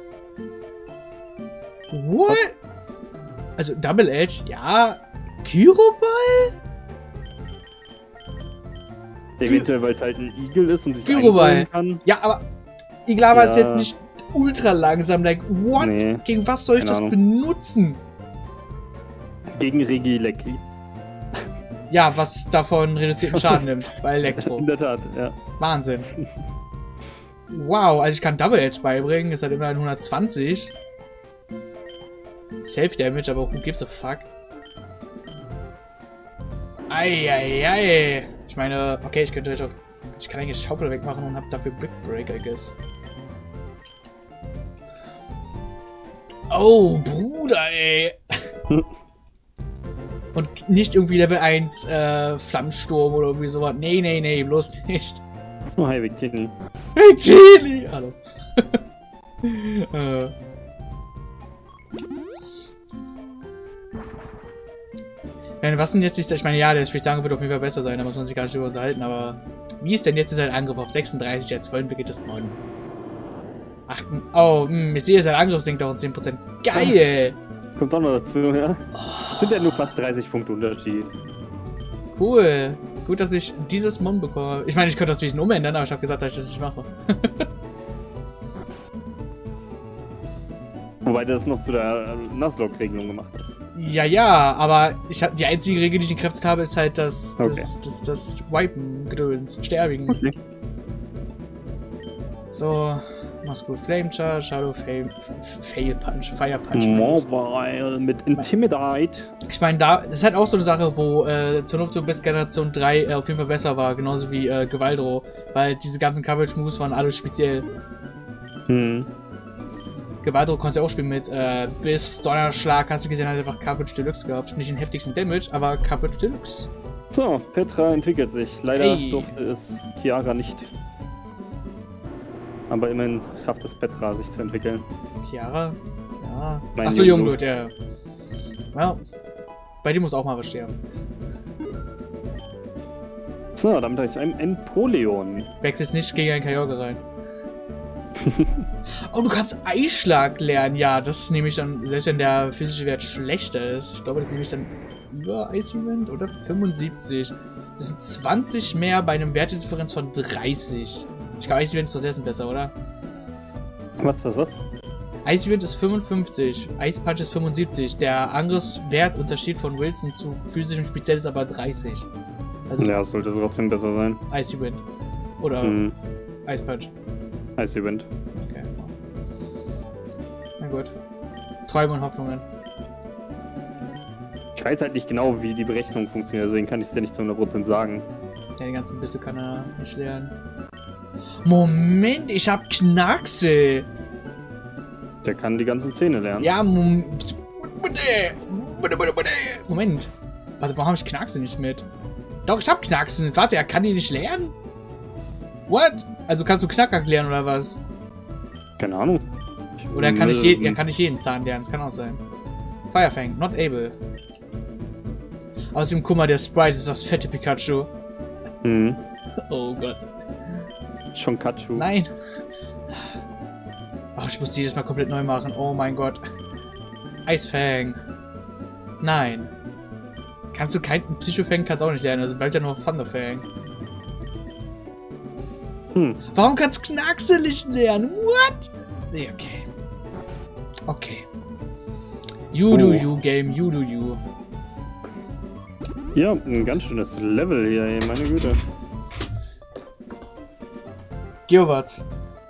What? Also Double Edge, ja. Gyroball? Eventuell, weil es halt ein Igel ist und sich Gyroball. einrollen kann. Ja, aber Iglava Ja. ist jetzt nicht ultra langsam. Like, what? Nee, Gegen was soll ich keine das Ahnung. benutzen? Gegen Regieleki. Ja, was davon reduzierten Schaden nimmt bei Elektro. In der Tat, ja. Wahnsinn. Wow, also ich kann Double Edge beibringen. Ist halt immerhin 120. Self-Damage, aber who gives a fuck? Eieiei. Ich meine, okay, ich könnte doch... Ich kann eigentlich Schaufel wegmachen und hab dafür Brick Break, I guess. Oh, Bruder, ey. Und nicht irgendwie Level 1 Flammensturm oder irgendwie sowas. Nee, bloß nicht. Oh, hi, Victini. Victini! Hallo. Was denn jetzt nicht... Ich meine, ja, der Spielzange wird auf jeden Fall besser sein, da muss man sich gar nicht drüber unterhalten, aber... Wie ist denn jetzt sein Angriff auf 36 als voll entwickeltes Mon? Oh, ich sehe, sein Angriff sinkt auch um 10%. Geil! Kommt auch noch dazu, ja? Das sind ja nur fast 30 Punkte Unterschied. Cool. Gut, dass ich dieses Mon bekomme. Ich meine, ich könnte das Wesen umändern, aber ich habe gesagt, dass ich das nicht mache. Wobei das noch zu der Nuzlocke-Regelung gemacht ist. Ja, aber die einzige Regel, die ich entkräftet habe, ist halt das Wipen-Gedöns, Sterbigen. Okay. So, mach's gut. Flame Charge, Shadow Fail Punch, Fire Punch. Mobile mit Intimidate. Ich meine, das ist halt auch so eine Sache, wo zur Not so bis Generation 3 auf jeden Fall besser war, genauso wie Gewaldro, weil diese ganzen Coverage-Moves waren alle speziell. Gewaldro konntest du ja auch spielen mit Biss, Donnerschlag, hast du gesehen, hat einfach Coverage Deluxe gehabt. Nicht den heftigsten Damage, aber Coverage Deluxe. So, Petra entwickelt sich. Leider durfte es Chiara nicht. Aber immerhin schafft es Petra, sich zu entwickeln. Chiara? Ja. Mein Achso, Jungblut, ja. Well, bei dir muss auch mal was sterben. So, damit habe ich ein Empoleon. Wechselst nicht gegen einen Kyogre rein. Oh, du kannst Eisschlag lernen. Ja, das nehme ich dann, selbst wenn der physische Wert schlechter ist. Ich glaube, das nehme ich dann über Ice Event oder 75. Das sind 20 mehr bei einem Wertedifferenz von 30. Ich glaube, Ice Event ist das besser, oder? Was? Ice Event ist 55, Ice Punch ist 75. Der Angriffswertunterschied von Wilson zu physisch und speziell ist aber 30. Also ja, es sollte trotzdem besser sein. Ice Event. Oder Ice Punch. Ice Event. Okay. Na gut. Träume und Hoffnungen. Ich weiß halt nicht genau, wie die Berechnung funktioniert, deswegen kann ich es ja nicht zu 100% sagen. Ja, die ganzen Bisse kann er nicht lernen. Moment, ich hab Knackse. Der kann die ganzen Zähne lernen. Ja, Moment. Warte, warum habe ich Knackse nicht mit? Doch, ich hab Knackse nicht. Warte, er kann die nicht lernen? What? Also kannst du Knacker lernen oder was? Keine Ahnung. Oder er kann nicht jeden Zahn lernen, das kann auch sein. Firefang, not able. Außerdem, guck mal, der Sprite ist das fette Pikachu. Oh Gott. Schon Kachu. Nein. Oh, ich muss jedes Mal komplett neu machen. Oh mein Gott. Eisfang. Nein. Kannst du kein Psychofang kannst auch nicht lernen, also bleibt ja nur Thunderfang. Warum kannst du Knackse nicht lernen? What? Nee, okay. Okay. You do you, Game. You do you. Ja, ein ganz schönes Level hier, ey, meine Güte. Geowarts.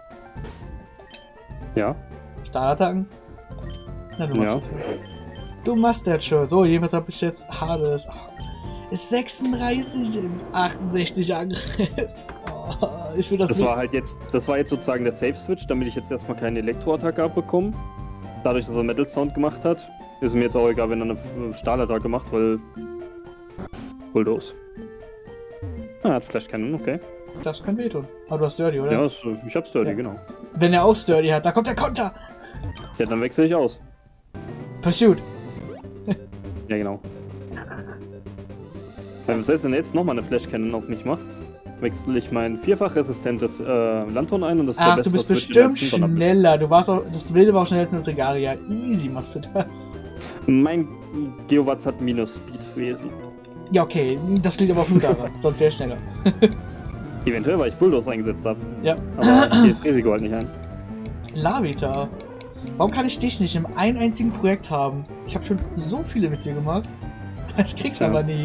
Ja. Stahlattacken? Na, du machst Ja. das schon. Du machst das schon. So, jedenfalls habe ich jetzt Hades. Ist 36 im 68 Angriff. Oh, ich will das Das war jetzt sozusagen der Safe-Switch, damit ich jetzt erstmal keine Elektroattacke abbekomme. Dadurch, dass er Metal Sound gemacht hat, ist mir jetzt auch egal, wenn er eine Stahlattacke macht, weil... Bulldoze. Ah, er hat Flash Cannon, okay. Das kann wehtun. Aber du hast Sturdy, oder? Ja, ich hab Sturdy, genau. Wenn er auch Sturdy hat, da kommt der Konter! Ja, dann wechsle ich aus. Pursuit! Ja, genau. Was heißt, wenn er jetzt nochmal eine Flash Cannon auf mich macht, wechsle ich mein vierfach resistentes Landton ein und das ist Ach, der du bist beste bestimmt schneller. Du warst auch. Das Wilde war auch schneller als mit Regalia. Easy machst du das. Mein Geowatz hat minus Speedwesen. Ja, okay. Das liegt aber auch nur daran. Sonst wäre ich schneller. Eventuell, weil ich Bulldoze eingesetzt habe. Ja. Aber ich gehe das Risiko halt nicht ein. Lavita. Warum kann ich dich nicht in einem einzigen Projekt haben? Ich habe schon so viele mit dir gemacht. Ich krieg's aber nie.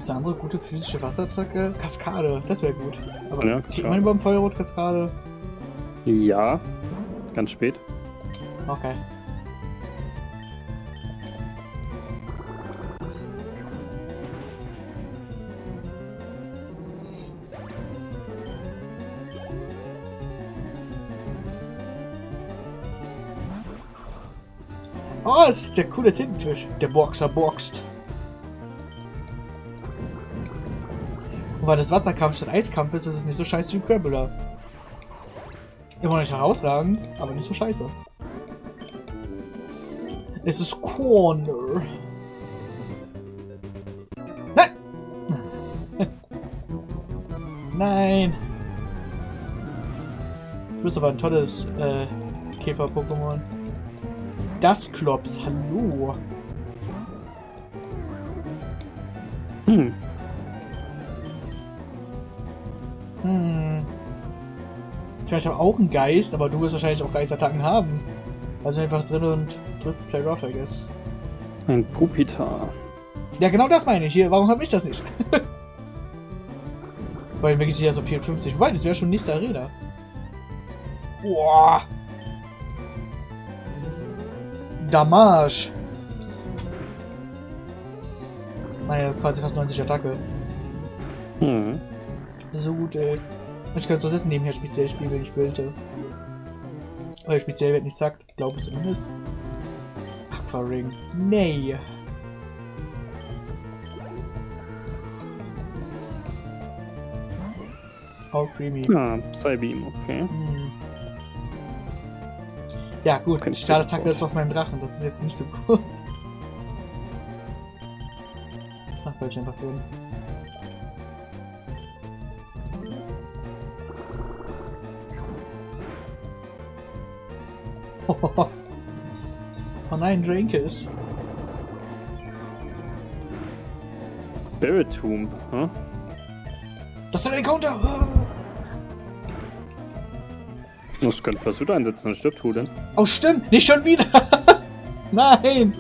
Ist eine andere gute physische Wasserattacke? Kaskade, das wäre gut. Aber Ja, kriegt man überhaupt Feuerrot Kaskade? Ja, ganz spät. Okay. Oh, es ist der coole Tintenfisch. Der Boxer boxt. Und weil das Wasserkampf statt Eiskampf ist, ist es nicht so scheiße wie Crabbler. Immer noch nicht herausragend, aber nicht so scheiße. Es ist Corner. Nein! Nein! Du bist aber ein tolles Käfer-Pokémon. Das Klops, hallo. Ich habe auch einen Geist, aber du wirst wahrscheinlich auch Geistattacken haben. Also einfach drin und drückt Play Rough, I guess. Ein Pupitar. Ja, genau das meine ich hier. Warum habe ich das nicht? Weil mir geht ja so 54. Wobei, das wäre schon nächste Arena. Boah. Damage. Meine quasi fast 90 Attacke. So gut, ey. Ich kann das nebenher speziell spielen, wenn ich wollte. Aber speziell wird nicht sagt, glaube ich zumindest. Aquaring. Nee. Oh, creamy. Ah, Psybeam, okay. Ja, gut. Die Stahlattacke ist auf meinem Drachen. Das ist jetzt nicht so gut. Ach, bleib ich einfach drin. Oh nein, Drankis. Barretomb, huh? Das ist ein Encounter! Das könnte Versuch einsetzen, dann stirbt Huden. Oh stimmt, nicht schon wieder! Nein!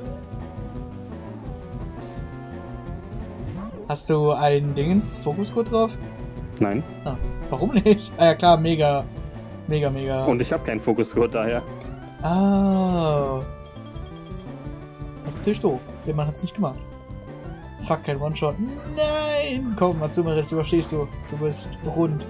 Hast du einen Dingens Fokuscode drauf? Nein. Ah, warum nicht? Ah ja klar, mega. Und ich habe keinen Fokuscode daher. Ah. Das ist natürlich doof. Jemand hat es nicht gemacht. Fuck, kein One-Shot. Nein! Komm, Matsumare, das überstehst du. Du bist rund.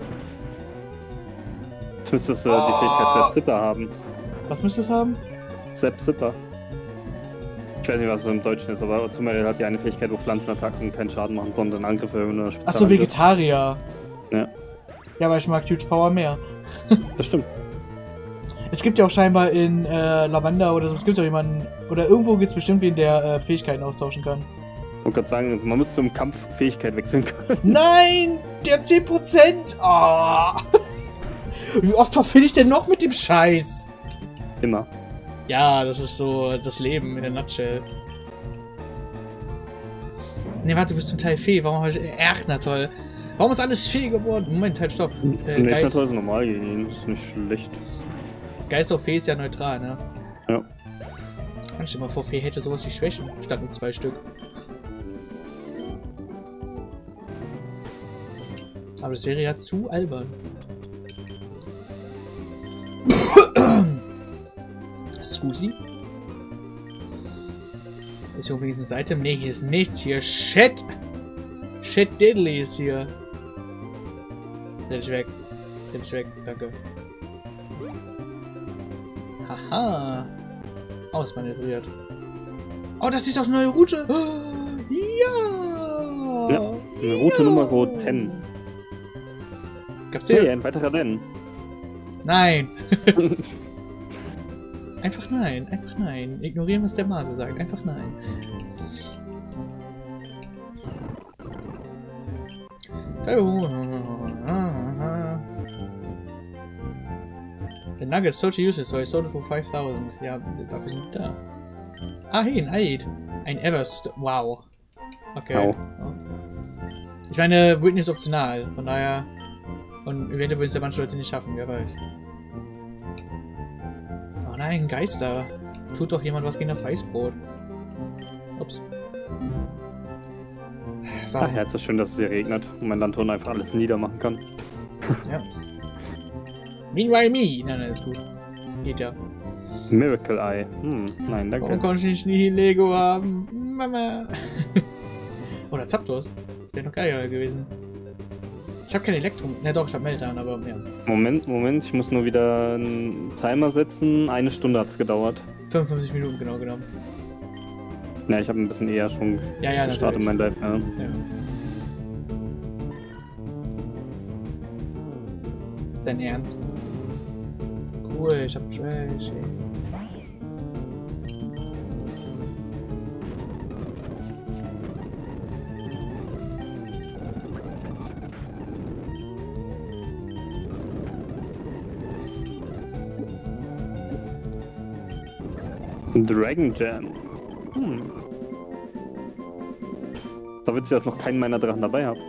Jetzt müsstest du die Fähigkeit Sepp Zipper haben. Was müsstest du haben? Sepp Zipper. Ich weiß nicht, was es im Deutschen ist, aber Matsumare hat ja eine Fähigkeit, wo Pflanzenattacken keinen Schaden machen, sondern Angriffe nur Spezialangriff. Achso, Vegetarier. Ja. Ja, aber ich mag Huge Power mehr. Das stimmt. Es gibt ja auch scheinbar in Lavanda oder so, es gibt auch jemanden, oder irgendwo gibt es bestimmt wen, der Fähigkeiten austauschen kann. Ich wollte gerade sagen, also man muss zum Kampf Fähigkeit wechseln können. Nein! Der 10%! Oh. Wie oft verfehle ich denn noch mit dem Scheiß? Immer. Ja, das ist so das Leben in der Nutshell. Ne, warte, du bist zum Teil Fee. Warum habe ich... Ach, na toll. Warum ist alles Fee geworden? Moment, halt, stopp. Geist ist normal gegen ihn, das ist nicht schlecht. Geist auf Fee ist ja neutral, ne? Ja. Kann ich dir mal vor, Fee hätte sowas wie Schwächen, statt nur 2 Stück. Aber das wäre ja zu albern. Scusi? Ist hier irgendwie diesen Item? Ne, hier ist nichts. Hier Shit! Shit Diddly ist hier. Dreh dich weg. Dreh dich weg. Danke. Haha. Ausmanövriert. Oh, das ist auch eine neue Route. Ja. Ja, eine Route Nummer 10. Gab's hier? Hey, ein weiterer Rennen. Nein. Einfach nein. Einfach nein. Ignorieren, was der Mase sagt. Einfach nein. The Nugget is totally useless, so I sold it for 5,000. Ja, dafür sind wir da. Ah, hey, ein Eid. Ein Everst. Wow. Okay. Oh. Ich meine, Britney ist optional, von daher... Und eventuell würden es ja manche Leute nicht schaffen, wer weiß. Oh nein, Geister. Tut doch jemand was gegen das Weißbrot. Ups. Ach ja, ist das schön, dass es hier regnet und mein Lantern einfach alles niedermachen kann. Ja. Meanwhile me. Nein, ist gut. Geht ja. Miracle Eye. Nein, danke. Warum konnte ich nie Lego haben? Mama. Oder Zapdos. Das wäre noch geiler gewesen. Ich habe kein Elektrum. Ne, doch, ich habe Meltdown, aber ja. Moment, ich muss nur wieder einen Timer setzen. 1 Stunde hat's gedauert. 55 Minuten genau genommen. Ja, ich habe ein bisschen eher schon gestartet, mein Live. Ja. Ja. Dein Ernst? Cool, ich hab Trash, ey. Dragon Jam. So witzig, dass ich noch keinen meiner Drachen dabei habe.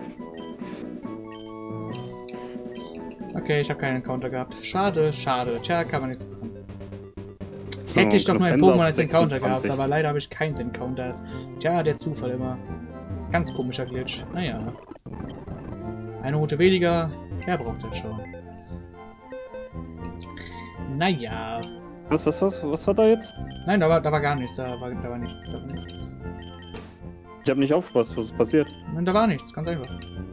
Okay, ich habe keinen Encounter gehabt. Schade, schade. Tja, kann man nichts machen. So, Hätte ich doch nur einen Pokémon als Encounter 26. gehabt, aber leider habe ich keins Encounter. Tja, der Zufall immer. Ganz komischer Glitch. Naja. Eine Route weniger. Wer braucht das schon? Naja. Was war da jetzt? Nein, da war gar nichts. Da war nichts. Da war nichts. Ich habe nicht aufgepasst, was ist passiert. Nein, da war nichts. Ganz einfach.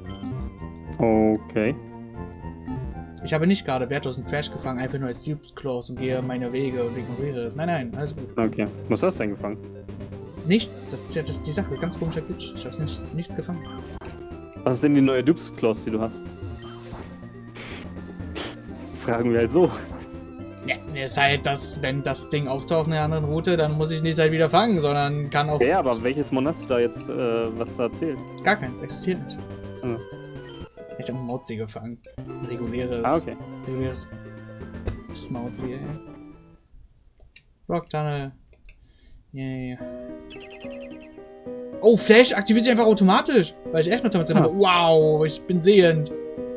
Okay. Ich habe nicht gerade wertlos einen Trash gefangen, einfach nur als Dupes Claws und gehe meine Wege und ignoriere es. Nein, nein, alles gut. Okay. Was hast du denn gefangen? Nichts. Das ist ja die Sache. Ganz komischer Glitch. Ich habe nichts gefangen. Was ist denn die neue Dupes Claws, die du hast? Fragen wir halt so. Ja, ist halt, dass, wenn das Ding auftaucht in einer anderen Route, dann muss ich nicht halt wieder fangen, sondern kann auch... Ja, aber welches Mon hast du da jetzt, was da erzählt? Gar keins, existiert nicht. Hm. Ich habe einen Mauzi gefangen. Ein reguläres... Ah, okay. Reguläres... Mauzi, ey. Rock Tunnel. Yay. Oh, Flash aktiviert sich einfach automatisch, weil ich echt noch damit drin habe. Wow, ich bin sehend.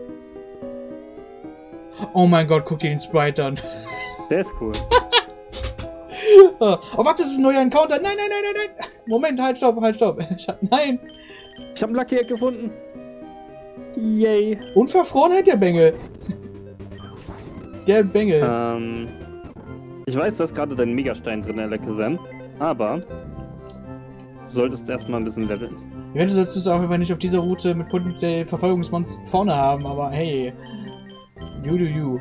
Oh mein Gott, guck dir den Sprite an. Der ist cool. Oh, warte, das ist ein neuer Encounter. Nein, nein, nein, nein, nein. Moment, halt, stopp. Nein. Ich habe einen Lucky Egg gefunden. Yay. Unverfrorenheit der Bengel. Der Bengel. Ich weiß, du hast gerade deinen Megastein drin, Alakazam. Aber du solltest erstmal ein bisschen leveln. Eventuell sollst du es auch einfach nicht auf dieser Route mit potenziell Verfolgungsmonstern vorne haben, aber hey. You do you.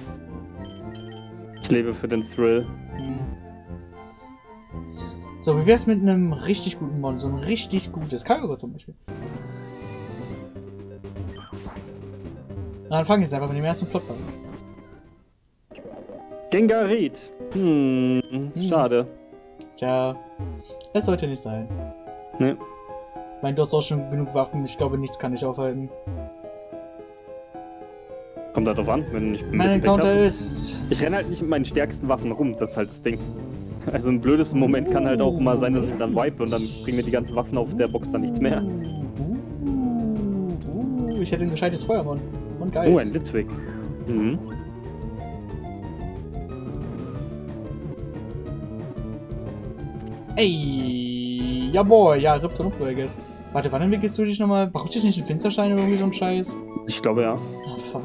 Ich lebe für den Thrill. So, wie wär's mit einem richtig guten Mon? So ein richtig gutes. Kyogre zum Beispiel. Na, dann fange ich es einfach mit dem ersten Flottball. Gengarit. Schade. Tja, es sollte nicht sein. Ne. Ich meine, du hast auch schon genug Waffen. Ich glaube, nichts kann dich aufhalten. Kommt halt drauf an, wenn du nicht... Mein Encounter ist... Ich renne halt nicht mit meinen stärksten Waffen rum, das ist halt das Ding. Also im blödesten Moment kann halt auch mal sein, dass ich dann wipe und dann bringen mir die ganzen Waffen auf der Box dann nichts mehr. Ich hätte ein gescheites Feuermon. Und Geist. Oh, ein Litwick. Ey, ja boy, ja, Ripton Upwelges. Warte, wann entwickelst du dich nochmal? Braucht ich nicht einen Finsterstein oder irgendwie so ein Scheiß? Ich glaube ja. Ah, fuck.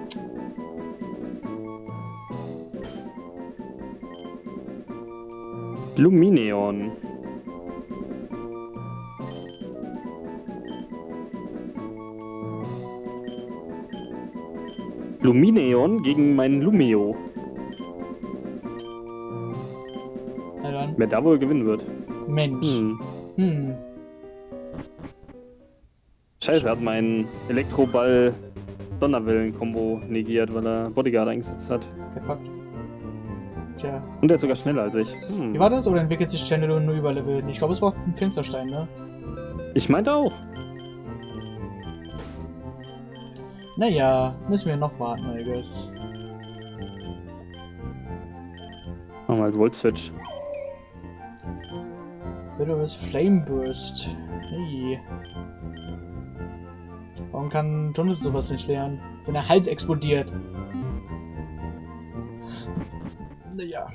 Lumineon. Lumineon gegen meinen Lumio. Na dann. Wer da wohl gewinnen wird. Mensch. Scheiße, er hat meinen Elektroball Donnerwellen-Kombo negiert, weil er Bodyguard eingesetzt hat. Verpackt. Tja. Und er ist sogar schneller als ich. Wie war das? Oder entwickelt sich Channel nur überleveln? Ich glaube, es braucht einen Finsterstein, ne? Ich meinte auch. Naja, müssen wir noch warten, I guess. Machen wir halt Volt Switch. Bitteres Flame Burst. Hey. Warum kann Tunnel sowas nicht lernen? Wenn der Hals explodiert. Naja.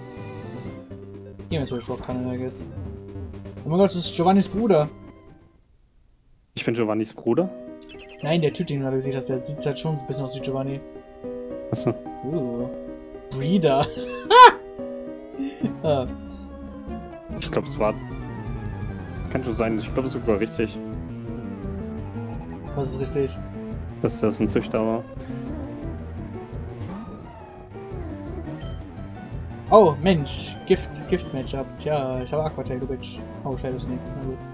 Hier ist wohl Rock Tunnel, I guess. Oh mein Gott, das ist Giovannis Bruder. Ich bin Giovannis Bruder. Nein, der Typ, den du gerade gesehen hast, der sieht halt schon ein bisschen aus wie Giovanni. Achso. Breeder. Ah. Ich glaube, es war... Kann schon sein. Ich glaube, es ist sogar richtig, Was ist richtig? dass das ein Züchter war. Oh, Mensch. Gift-Matchup. Tja, ich habe Aquatail, du Bitch. Oh, Shadow Sneak. Na gut.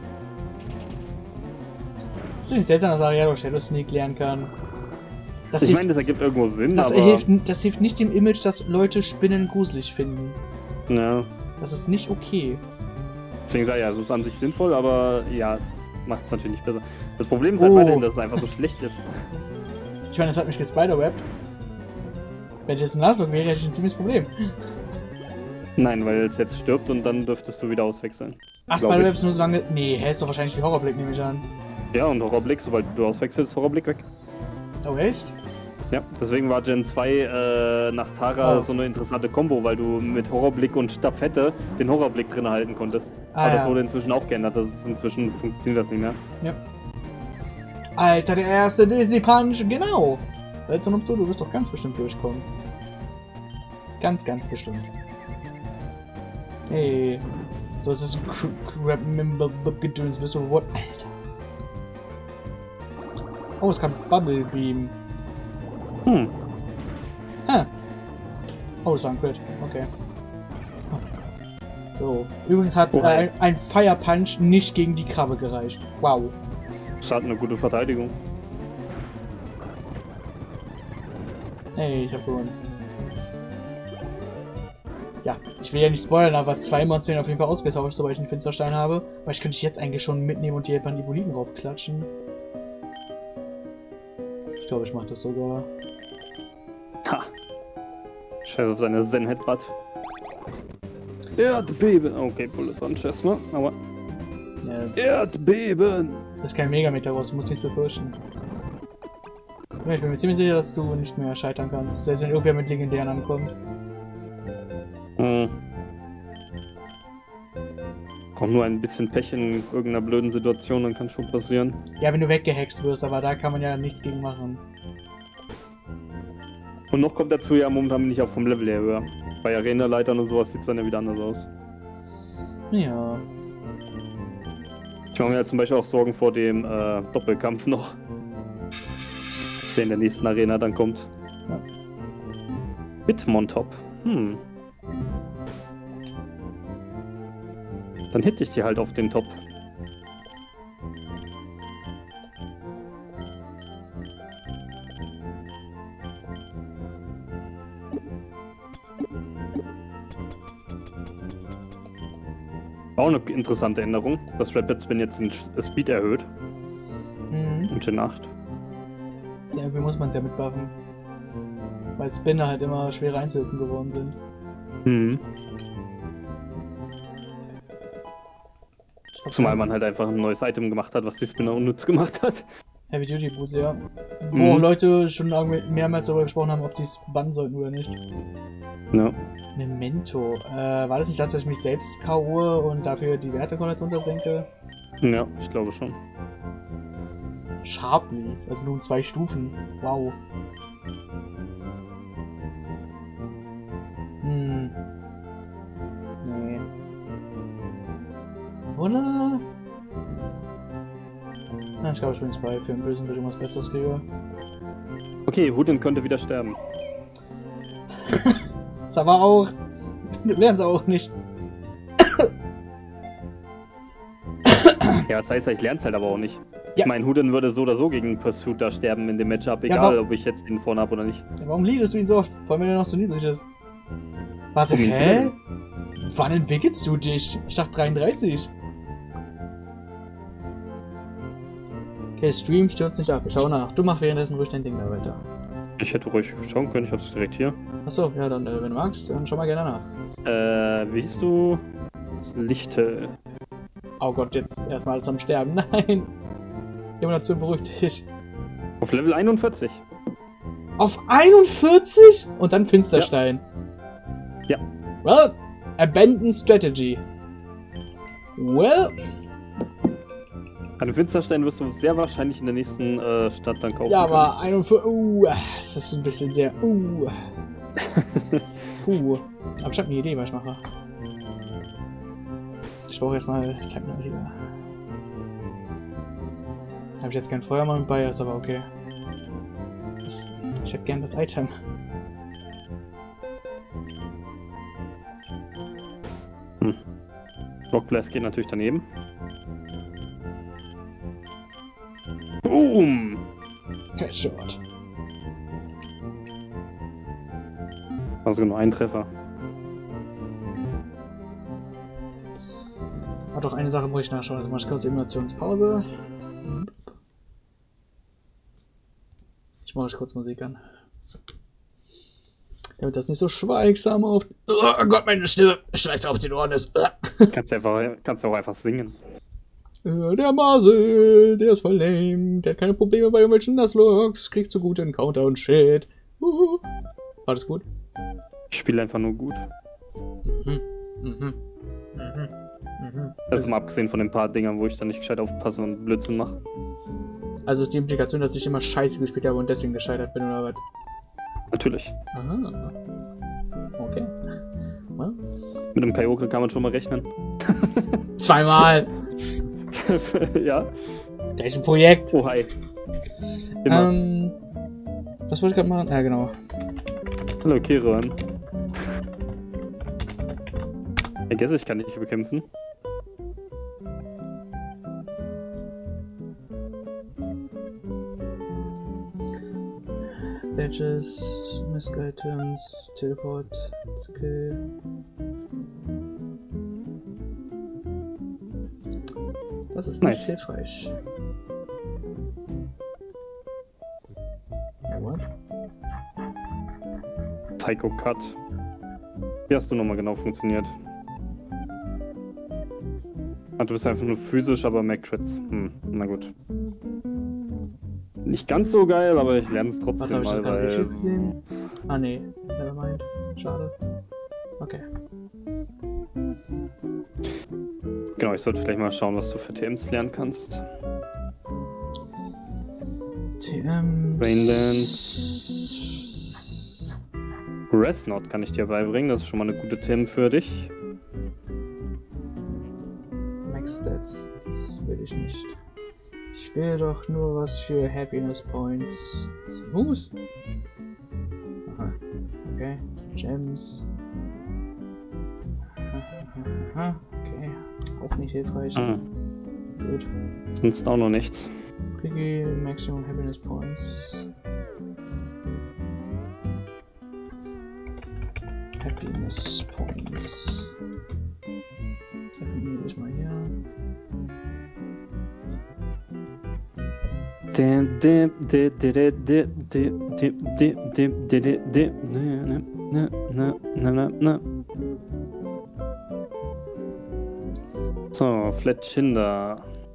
Ist nicht seltsam, dass Ariado Shadow Sneak lernen kann. Das Ich meine, das ergibt irgendwo Sinn, das aber... das hilft nicht dem Image, dass Leute Spinnen gruselig finden. Ja. Das ist nicht okay. Deswegen sage ich ja, es ist an sich sinnvoll, aber ja, es macht es natürlich nicht besser. Das Problem ist halt weiterhin, dass es einfach so schlecht ist. Ich meine, das hat mich gespiderwebbt. Wenn ich jetzt ein Nuzlocke wäre, hätte ich ein ziemliches Problem. Nein, weil es jetzt stirbt und dann dürftest du wieder auswechseln. Ach, Spiderweb ist nur so lange... Nee, ist doch wahrscheinlich wie Horrorblick, nehme ich an. Ja, und Horrorblick, sobald du auswechselst, ist Horrorblick weg. Oh, echt? Ja, deswegen war Gen 2 nach Tara so eine interessante Kombo, weil du mit Horrorblick und Stafette den Horrorblick drin halten konntest. Aber das wurde inzwischen auch geändert, inzwischen funktioniert das nicht mehr. Ja. Alter, der erste Disney Punch, genau! Alter, du wirst doch ganz bestimmt durchkommen. Ganz bestimmt. Hey. So, es ist Crap-Gedöns, wirst du Wort. Alter. Oh, es kann Bubble Beam. Oh, das war ein Crit. Okay. So. Übrigens hat ein Fire Punch nicht gegen die Krabbe gereicht. Wow. Das hat eine gute Verteidigung. Hey, ich hab gewonnen. Ja, ich will ja nicht spoilern, aber 2 Monster werden auf jeden Fall ausgetauscht, sobald ich einen Finsterstein habe. Weil ich könnte ich jetzt eigentlich schon mitnehmen und die einfach in die Boliden raufklatschen. Ich glaube, ich mache das sogar. Ha! Scheiße auf seine Zen-Headbutt. Erdbeben! Okay, Bullet Punch erstmal, aber... Ja. Erdbeben! Das ist kein Megameter raus, du musst nichts befürchten. Ja, ich bin mir ziemlich sicher, dass du nicht mehr scheitern kannst. Selbst wenn irgendwer mit Legendären ankommt. Kommt nur ein bisschen Pech in irgendeiner blöden Situation, dann kann schon passieren. Ja, wenn du weggehext wirst, aber da kann man ja nichts gegen machen. Und noch kommt dazu, ja, momentan bin ich auch vom Level her höher. Bei Arena-Leitern und sowas sieht es dann ja wieder anders aus. Ja. Ich mache mir ja zum Beispiel auch Sorgen vor dem Doppelkampf noch. Der in der nächsten Arena dann kommt. Ja. Hitmontop. Dann hitte ich die halt auf den Top. Auch eine interessante Änderung, dass Rapid Spin jetzt den Speed erhöht. In Gen 8. Ja, irgendwie muss man es ja mitmachen. Weil Spinner halt immer schwerer einzusetzen geworden sind. Zumal man halt einfach ein neues Item gemacht hat, was die Spinner unnütz gemacht hat. Heavy Duty Boots, ja. Wo Leute schon mehrmals darüber gesprochen haben, ob sie es bannen sollten oder nicht. Ja. Memento. War das nicht das, dass ich mich selbst K.O. und dafür die Werte komplett runtersenke? Ja, ich glaube schon. Sharply. Also nur um 2 Stufen. Wow. Nee. Oder? Na, ich glaube, ich bin jetzt bei für ein Bösen, wenn ich irgendwas Besseres kriege. Okay, Huden könnte wieder sterben. Das ist aber auch... Du lernst auch nicht. Ja, das heißt, ich lern's halt aber auch nicht. Ja. Ich meine, Huden würde so oder so gegen Pursuit da sterben in dem Matchup, egal ob ich jetzt ihn vorne habe oder nicht. Ja, warum liedest du ihn so oft? Vor allem, wenn er noch so niedrig ist. Warte, hä? Wann entwickelst du dich? Ich dachte 33. Okay, Stream stürzt nicht ab. Ich schau nach. Du mach währenddessen ruhig dein Ding da weiter. Ich hätte ruhig schauen können, ich hab's direkt hier. Achso, ja, dann, wenn du magst, dann schau mal gerne nach. Wie hieß du? Lichte. Oh Gott, jetzt erstmal alles am Sterben. Nein! Emulation beruhigt dich. Auf Level 41. Auf 41? Und dann Finsterstein. Ja. Well, Abandoned Strategy. Well. Einen Winzerstein wirst du sehr wahrscheinlich in der nächsten Stadt dann kaufen. Ja, aber 41. Das ist ein bisschen sehr. Puh. Aber ich habe eine Idee, was ich mache. Ich brauche erstmal Typenotiger. Habe ich jetzt keinen Feuermann bei, ist aber okay. Ich hätte gern das Item. Rockblast geht natürlich daneben. Boom! Headshot. Also nur ein Treffer. Aber doch eine Sache muss ich nachschauen. Also mach ich kurz Emulationspause. Ich mache euch kurz Musik an. Damit das nicht so schweigsam auf... Oh Gott, meine Stimme schweigt auf den Ohren ist. Kannst du auch einfach singen. Der Marcel, der ist voll lame. Der hat keine Probleme bei irgendwelchen Nuzlockes. Kriegt so gute Encounter und Shit. War das gut? Ich spiele einfach nur gut. Das ist mal abgesehen von den paar Dingern, wo ich dann nicht gescheit aufpasse und Blödsinn mache. Also ist die Implikation, dass ich immer scheiße gespielt habe und deswegen gescheitert bin, oder was? Natürlich. Aha. Okay. Well. Mit dem Kyoke kann man schon mal rechnen. Zweimal! Ja. Gleiches Projekt. Oh, hi. Immer. Was wollte ich gerade machen? Ja, genau. Hallo, Kiran. Ich guess, ich kann dich bekämpfen. Badges, Misk Items, Teleport, okay. Das ist nicht hilfreich. Ja, what? Psycho Cut. Wie hast du nochmal genau funktioniert? Ah, du bist einfach nur physisch, aber mehr Crits. Na gut. Nicht ganz so geil, aber ich lerne es trotzdem. Was habe ich das mal, gerade richtig gesehen? Ah nee, nevermind. Schade. Okay. Genau, ich sollte vielleicht mal schauen, was du für TMs lernen kannst. TMs. Rainlands. Restnode kann ich dir beibringen, das ist schon mal eine gute TM für dich. Max Stats, das will ich nicht. Ich will doch nur was für Happiness Points. Smooth. Aha. Okay. Gems. Aha. Okay. Auch nicht hilfreich. Gut. Sonst auch noch nichts. Quickie, Maximum Happiness Points. Happiness Points. Definiere ich mal hier. So, Fletchinder.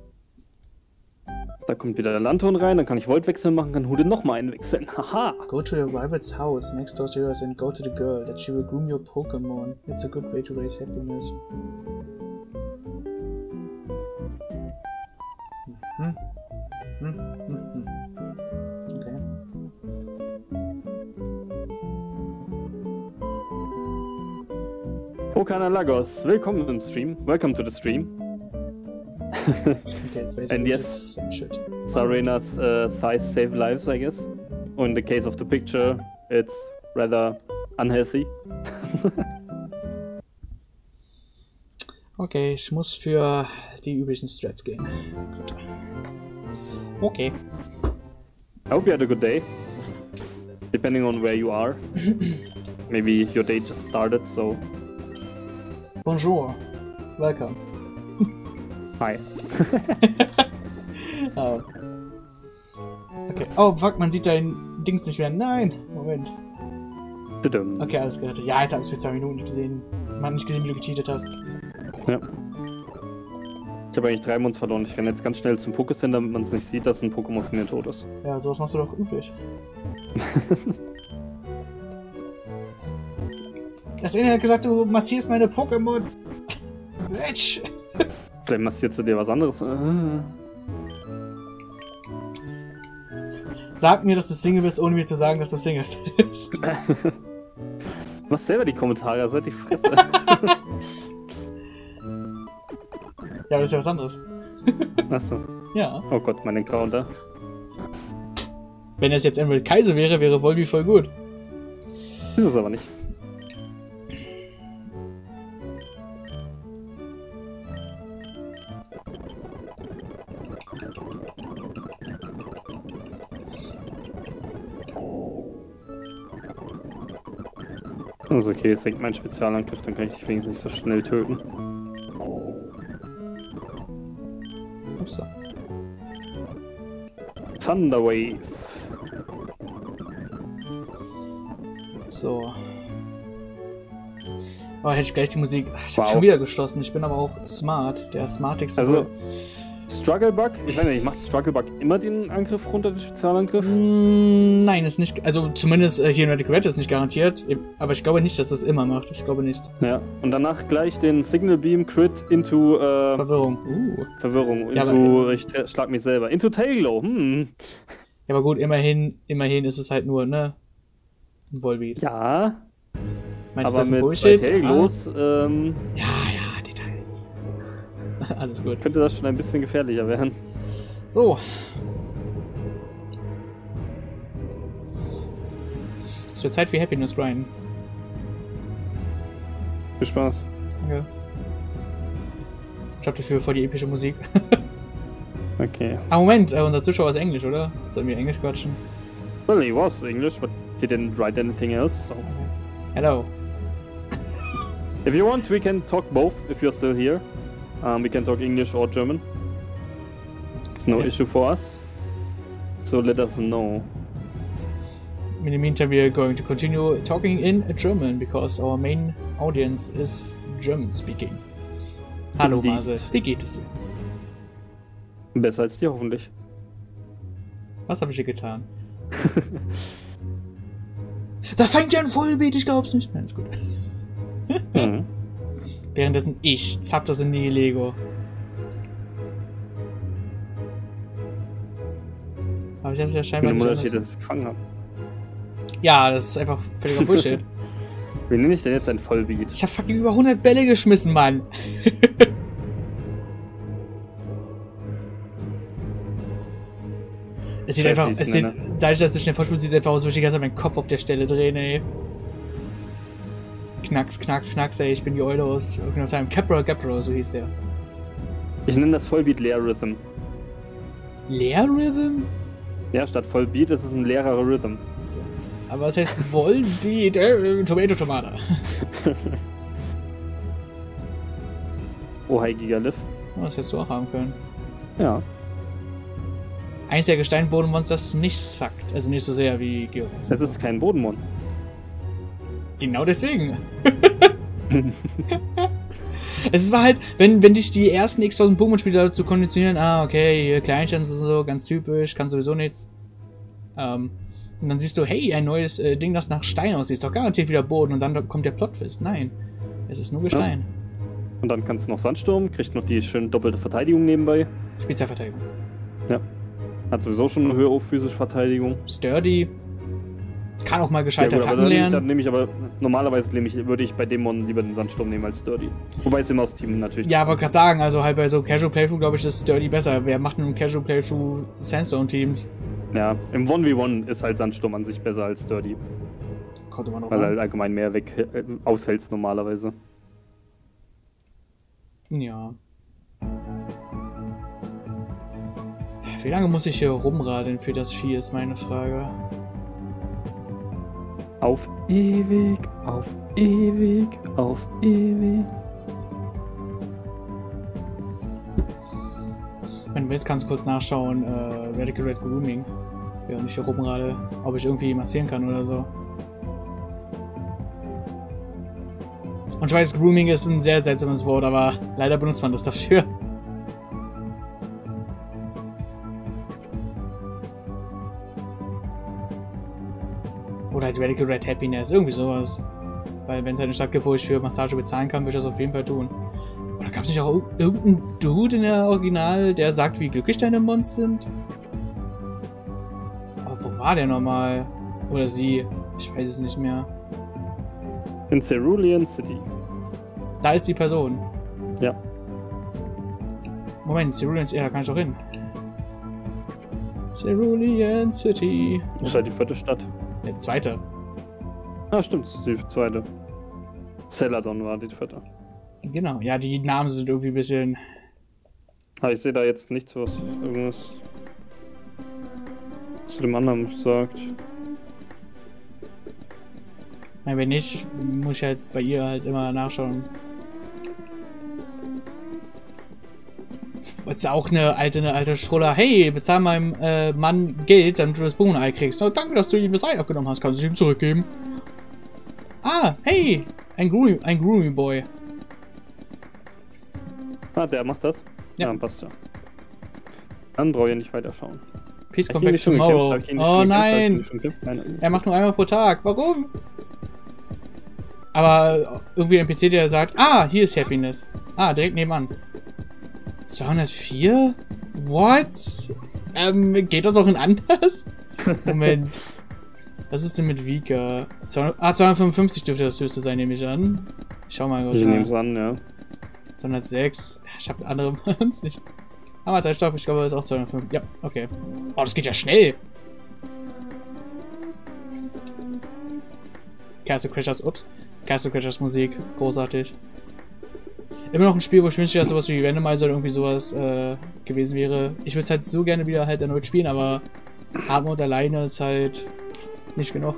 Da kommt wieder der Landhorn rein, dann kann ich Voltwechsel machen, kann Hude nochmal einwechseln. Haha! Go to the rival's house next door to yours and go to the girl that she will groom your Pokémon. It's a good way to raise happiness. Okay. Pokana Lagos, willkommen im Stream. Welcome to the stream. Okay, it's basically And yes, the same shit. Sarena's thighs save lives, I guess. Or in the case of the picture, it's rather unhealthy. Okay, ich muss für die üblichen Strats gehen. Gut. Okay. I hope you had a good day. Depending on where you are. Maybe your day just started, so... Bonjour. Welcome. Hi. Oh. Okay. Oh, fuck, man sieht dein Dings nicht mehr. Nein! Moment. Tudum. Okay, alles gerettet. Ja, jetzt habe ich für 2 Minuten gesehen. Man hat nicht gesehen, wie du gecheatet hast. Ja. Ich habe eigentlich 3 Mons verloren. Ich renne jetzt ganz schnell zum Pokécenter, damit man es nicht sieht, dass ein Pokémon von mir tot ist. Ja, sowas machst du doch üblich. Das Ende hat gesagt, du massierst meine Pokémon. Bitch! Vielleicht massiert sie dir was anderes. Sag mir, dass du Single bist, ohne mir zu sagen, dass du Single bist. Du machst selber die Kommentare, seid die Fresse. Ja, aber das ist ja was anderes. Achso. Ja. Oh Gott, mein Encounter. Wenn es jetzt Emerald Kaiser wäre, wäre Volby voll gut. Ist es aber nicht. Also okay, jetzt senkt mein Spezialangriff, dann kann ich dich wenigstens nicht so schnell töten. Upsa. Thunderwave. So. Oh, hätte ich gleich die Musik. Ich hab Wow. schon wieder geschlossen. Ich bin aber auch smart. Der smartigste. Also, Struggle Bug? Ich weiß nicht, macht Struggle Bug immer den Angriff runter, den Spezialangriff? Nein, ist nicht. Also zumindest hier in Radical Red ist nicht garantiert. Aber ich glaube nicht, dass das immer macht. Ich glaube nicht. Ja, und danach gleich den Signal Beam Crit into Verwirrung. Verwirrung. Ja, Into, ich schlag mich selber. Into Tailglow. Ja, aber gut, immerhin ist es halt nur, ne? Ein Volbeat. Ja, Meinst du, aber das ist mit Bullshit? zwei Tailglows Ja, Details. Alles gut. könnte das schon ein bisschen gefährlicher werden. So. Es wird Zeit für Happiness Grind. Viel Spaß. Danke. Ich hab dafür voll die epische Musik. Okay. Ah, Moment, unser Zuschauer ist Englisch, oder? Sollen wir Englisch quatschen? Well, he was English, but he didn't write anything else, so... Hello. If you want, we can talk both, if you're still here. We can talk English or German. It's no Yeah. issue for us. So let us know. In the meantime, we are going to continue talking in German because our main audience is German speaking. Hallo Indeed. Mase, wie geht es dir? Besser als dir hoffentlich. Was habe ich hier getan? Da fängt ja ein Vollbeat, ich glaub's nicht. Nein, ist gut. Mhm. Währenddessen ich zapp das in die Lego. Aber ich hab's ja Ich scheinbar bin nicht Unterschied, anders. dass ich es gefangen habe. Ja, das ist einfach völliger Bullshit. Wie nenne ich denn jetzt ein Vollbeat? Ich hab fucking über 100 Bälle geschmissen, Mann. Es sieht Ich weiß, einfach, wie ich es es sieht, nenne. dadurch, dass es schnell vorspielt, sieht es einfach aus, als würde ich die ganze Zeit meinen Kopf auf der Stelle drehen, ey. Knacks, knacks, knacks, ey, ich bin die Eule aus Ocarina of Time. Capra, so hieß der. Ich nenne das Vollbeat Leer Rhythm. Leer Rhythm? Ja, statt Vollbeat ist es ein leerer Rhythm. So. Aber es heißt Volbeat, Tomate. Oh, hi Gigalith. Oh, das hättest du auch haben können. Ja. Eins der Gesteinbodenmonster, das nicht sackt. Also nicht so sehr wie Geomons. Es ist kein Bodenmon. Genau deswegen. Es war halt, wenn dich die ersten x-tausend Pokémon-Spieler dazu konditionieren, okay, hier Kleinstein ist so, ganz typisch, kann sowieso nichts. Und dann siehst du, hey, ein neues Ding, das nach Stein aussieht, ist doch garantiert wieder Boden und dann kommt der Plot-Twist. Nein, es ist nur Gestein. Ja. Und dann kannst du noch Sandsturm, kriegt noch die schön doppelte Verteidigung nebenbei. Spezialverteidigung. Ja. Hat sowieso schon eine höhere physische Verteidigung. Sturdy. Kann auch mal gescheit Ja, gut, Attacken aber lernen. dann nehme ich aber, normalerweise würde ich bei Dämonen lieber den Sandsturm nehmen als Sturdy. Wobei es immer aus Team natürlich. Ja, wollte gerade sagen, also halt bei so Casual Playthrough, glaube ich, ist Sturdy besser. Wer macht denn im Casual Playthrough Sandstone-Teams? Ja, im 1v1 ist halt Sandsturm an sich besser als Sturdy. Konnte man noch Weil er halt allgemein mehr aushältst normalerweise. Ja. Wie lange muss ich hier rumradeln für das Vieh, ist meine Frage. Auf ewig, auf ewig, auf ewig. Wenn du willst, kannst du kurz nachschauen, Radical Red Grooming. Während ich hier rumradel, ob ich irgendwie ihm erzählen kann oder so. Und ich weiß, Grooming ist ein sehr seltsames Wort, aber leider benutzt man das dafür. Oder halt Radical Red Happiness, irgendwie sowas. Weil wenn es eine Stadt gibt, wo ich für Massage bezahlen kann, würde ich das auf jeden Fall tun. Oder gab es nicht auch irgendeinen Dude in der Original, der sagt, wie glücklich deine Mons sind? Aber war der nochmal? Oder sie? Ich weiß es nicht mehr. In Cerulean City. Da ist die Person. Ja. Moment, Cerulean City, da kann ich doch hin. Cerulean City. Das ist halt die 4. Stadt. Der 2. Ah, stimmt, das ist die 2. Celadon war die 4. Genau, ja, die Namen sind irgendwie ein bisschen... Aber ich sehe da jetzt nichts, was irgendwas zu dem anderen sagt. Na, wenn nicht, muss ich halt bei ihr halt immer nachschauen. Das ist auch eine alte Schruller. Hey, bezahl meinem Mann Geld, damit du das Bohnenei kriegst. Oh, danke, dass du ihm das Ei abgenommen hast. Kannst du es ihm zurückgeben? Ah, hey, ein Grooming Boy. Ah, der macht das? Ja. Passt ja. Dann brauche ich nicht weiter schauen. Please come back tomorrow. Oh nein! Nein! Er macht nur einmal pro Tag. Warum? Aber irgendwie ein PC, der sagt, ah, hier ist Happiness. Ah, direkt nebenan. 204? What? Geht das auch in anders? Moment. Was ist denn mit Vika? 255 dürfte das höchste sein, nehme ich an. Ich schau mal, was ich nehme es an, ja. 206. Ich habe andere Manns nicht. Ah, warte, stopp. Ich glaube, das ist auch 205. Ja, okay. Oh, das geht ja schnell. Castle Crashers, ups. Castle Crashers Musik. Großartig. Immer noch ein Spiel, wo ich wünschte, dass sowas wie Randomizer irgendwie sowas gewesen wäre. Ich würde es halt so gerne wieder halt erneut spielen, aber Hard Mode alleine ist halt nicht genug.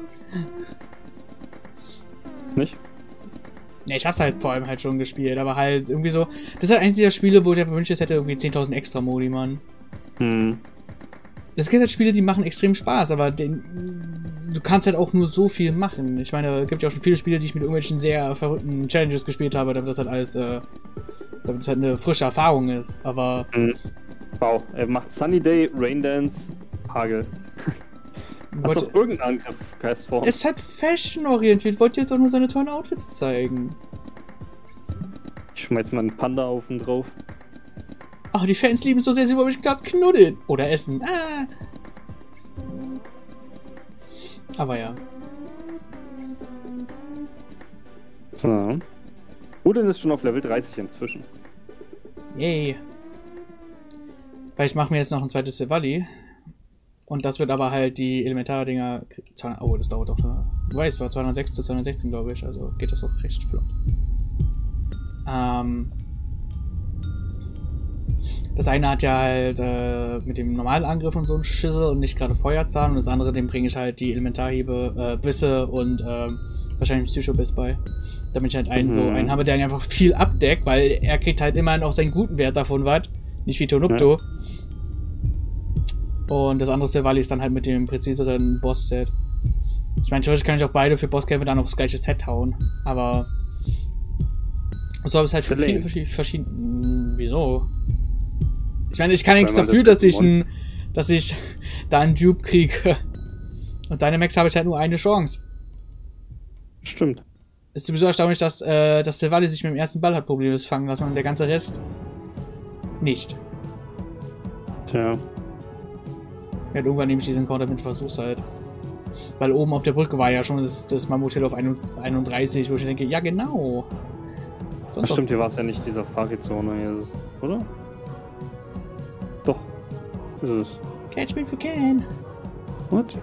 Nicht? Ne, ich hab's halt vor allem halt schon gespielt, aber halt irgendwie so. Das ist halt eins dieser Spiele, wo ich mir wünschte, es hätte irgendwie 10.000 extra Modi, Mann. Hm. Es gibt halt Spiele, die machen extrem Spaß, aber du kannst halt auch nur so viel machen. Ich meine, es gibt ja auch schon viele Spiele, die ich mit irgendwelchen sehr verrückten Challenges gespielt habe, damit das halt alles, damit es halt eine frische Erfahrung ist, aber... Wow, er macht Sunny Day, Rain Dance, Hagel. Hast du irgendeinen Angriff vor? Es ist halt fashion-orientiert, wollte jetzt auch nur seine tollen Outfits zeigen. Ich schmeiß mal einen Panda auf und drauf. Ach, die Fans lieben es so sehr, sie wollen mich gerade knuddeln. Oder essen. Ah. Aber ja. So. Odin ist schon auf Level 30 inzwischen. Yay. Weil ich mache mir jetzt noch ein zweites Silvally. Und das wird aber halt die Elementar-Dinger... Oh, das dauert doch... Wobei, es war 206 zu 216, glaube ich. Also geht das auch recht flott. Das eine hat ja halt mit dem normalen Angriff und so einen Schissel und nicht gerade Feuerzahn. Und das andere, dem bringe ich halt die Elementarhiebe, Bisse und wahrscheinlich Psycho-Biss bei. Damit ich halt einen habe, der ihn einfach viel abdeckt, weil er kriegt halt immerhin auch seinen guten Wert davon was. Nicht wie Tonukto. Ja. Und das andere Silvally ist dann halt mit dem präziseren Boss-Set. Ich meine, theoretisch kann ich auch beide für Bosskämpfe dann aufs gleiche Set hauen. Aber so habe ich halt schon viele verschiedene... Wieso? Ich meine, ich kann nichts dafür, dass ich da einen Dupe kriege. Und Dynamax habe ich halt nur eine Chance. Stimmt. Ist sowieso erstaunlich, dass Silvally sich mit dem ersten Ball hat Probleme fangen lassen und der ganze Rest nicht. Tja. Ja, irgendwann nehme ich diesen Counter mit, versuch's halt. Weil oben auf der Brücke war ja schon das Mammuthill auf 31, wo ich denke, ja genau. Ach, stimmt, hier war es ja nicht dieser Fahrrizone hier, oder? Doch. Ist es. Catch me if you can. What?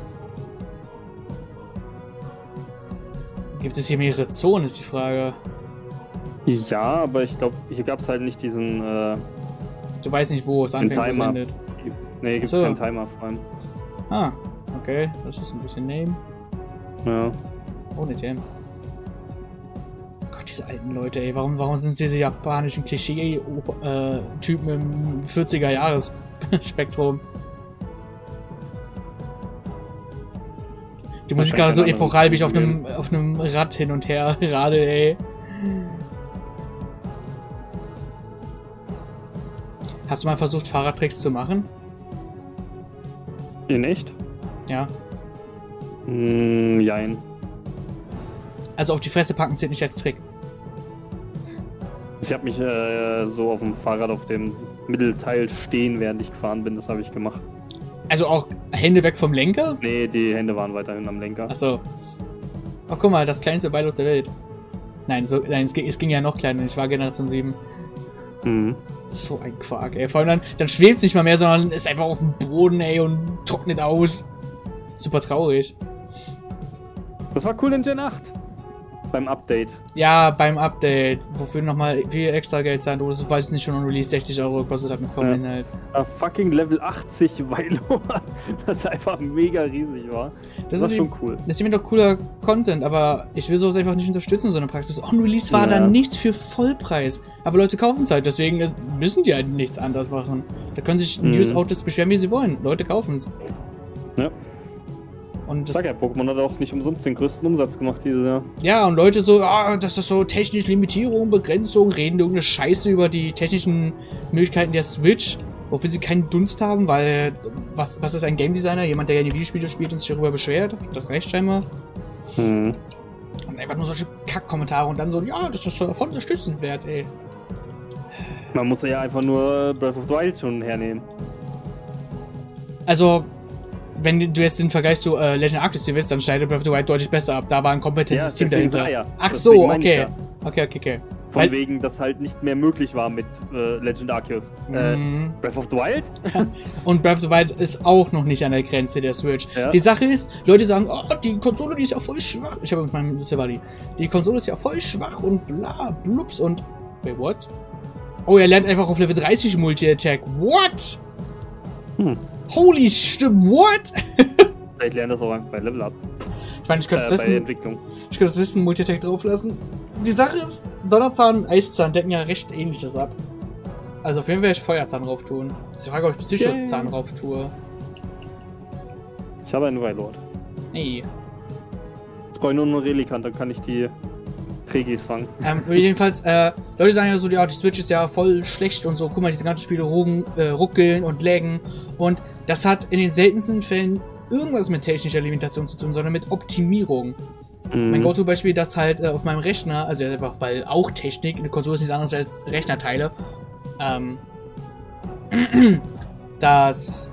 Gibt es hier mehrere Zonen, ist die Frage. Ja, aber ich glaube, hier gab es halt nicht diesen, Du weißt nicht, wo es anfängt und endet. Nee, gibt es keinen Timer vor allem. Ah, okay. Das ist ein bisschen lame. Ja. Ohne Themen. Gott, diese alten Leute, ey. Warum sind diese japanischen Klischee-Typen im 40er-Jahres-Spektrum? Die Musik gerade so epochal, wie ich auf einem Rad hin und her radel, ey. Hast du mal versucht, Fahrradtricks zu machen? In echt? Ja. Jein. Also auf die Fresse packen zählt nicht als Trick. Ich habe mich so auf dem Fahrrad auf dem Mittelteil stehen, während ich gefahren bin. Das habe ich gemacht. Also auch Hände weg vom Lenker? Nee, die Hände waren weiterhin am Lenker. Achso. Oh, guck mal, das kleinste Beiloch der Welt. Nein, es ging ja noch kleiner, ich war Generation 7. Mhm. So ein Quark, ey. Vor allem dann schwebt es nicht mal mehr, sondern ist einfach auf dem Boden, ey, und trocknet aus. Super traurig. Das war cool in Gen 8. Beim Update. Ja, beim Update. Wofür nochmal viel extra Geld zahlen. Du weißt nicht schon, Release 60 € gekostet hat mit Common-Inhalt. Ja. Fucking Level 80 Vilo, das einfach mega riesig war. Das ist schon cool. Das ist immer doch cooler Content, aber ich will sowas einfach nicht unterstützen, so eine Praxis. On-Release war dann nichts für Vollpreis. Aber Leute kaufen es halt, deswegen müssen die halt nichts anderes machen. Da können sich News-Outlets beschweren, wie sie wollen. Leute kaufen es. Ja. Und das sag ja, Pokémon hat auch nicht umsonst den größten Umsatz gemacht dieses Jahr. Ja, und Leute so, das ist so technische Limitierung, Begrenzung, reden irgendeine Scheiße über die technischen Möglichkeiten der Switch, wofür sie keinen Dunst haben, weil, was ist ein Game Designer? Jemand, der gerne Videospiele spielt und sich darüber beschwert? Das reicht scheinbar. Und einfach nur solche Kack-Kommentare und dann so, ja, das ist voll unterstützenswert, ey. Man muss ja einfach nur Breath of the Wild schon hernehmen. Also, wenn du jetzt den Vergleich zu Legend Arceus willst, dann schneidet Breath of the Wild deutlich besser ab. Da war ein kompetentes Team dahinter. Ja. Ach so, okay. Okay. Von wegen, dass halt nicht mehr möglich war mit Legend Arceus. Breath of the Wild? Und Breath of the Wild ist auch noch nicht an der Grenze der Switch. Ja. Die Sache ist, Leute sagen, die Konsole, die ist ja voll schwach. Ich habe mit meinem Silvali. Die Konsole ist ja voll schwach und bla, blups und... Wait, what? Oh, er lernt einfach auf Level 30 Multi-Attack. What? Holy shit, what? Vielleicht lernt das auch einfach bei Level Up. Ich meine, ich könnte das einen Multi-Attack drauf lassen. Die Sache ist, Donnerzahn und Eiszahn decken ja recht ähnliches ab. Also auf jeden Fall werde ich Feuerzahn drauf tun. Das ist die Frage, ob ich Psychozahn drauf tue. Ich habe einen Wailord. Nee. Jetzt brauche ich nur einen Relikant, dann kann ich die Regis fangen. Jedenfalls, Leute sagen ja so, ja, die Switch ist ja voll schlecht und so. Guck mal, diese ganzen Spiele ruckeln und laggen. Und das hat in den seltensten Fällen irgendwas mit technischer Limitation zu tun, sondern mit Optimierung. Mein Go-To-Beispiel, das halt auf meinem Rechner, also einfach, weil auch Technik, eine Konsole ist nichts anderes als Rechnerteile, dass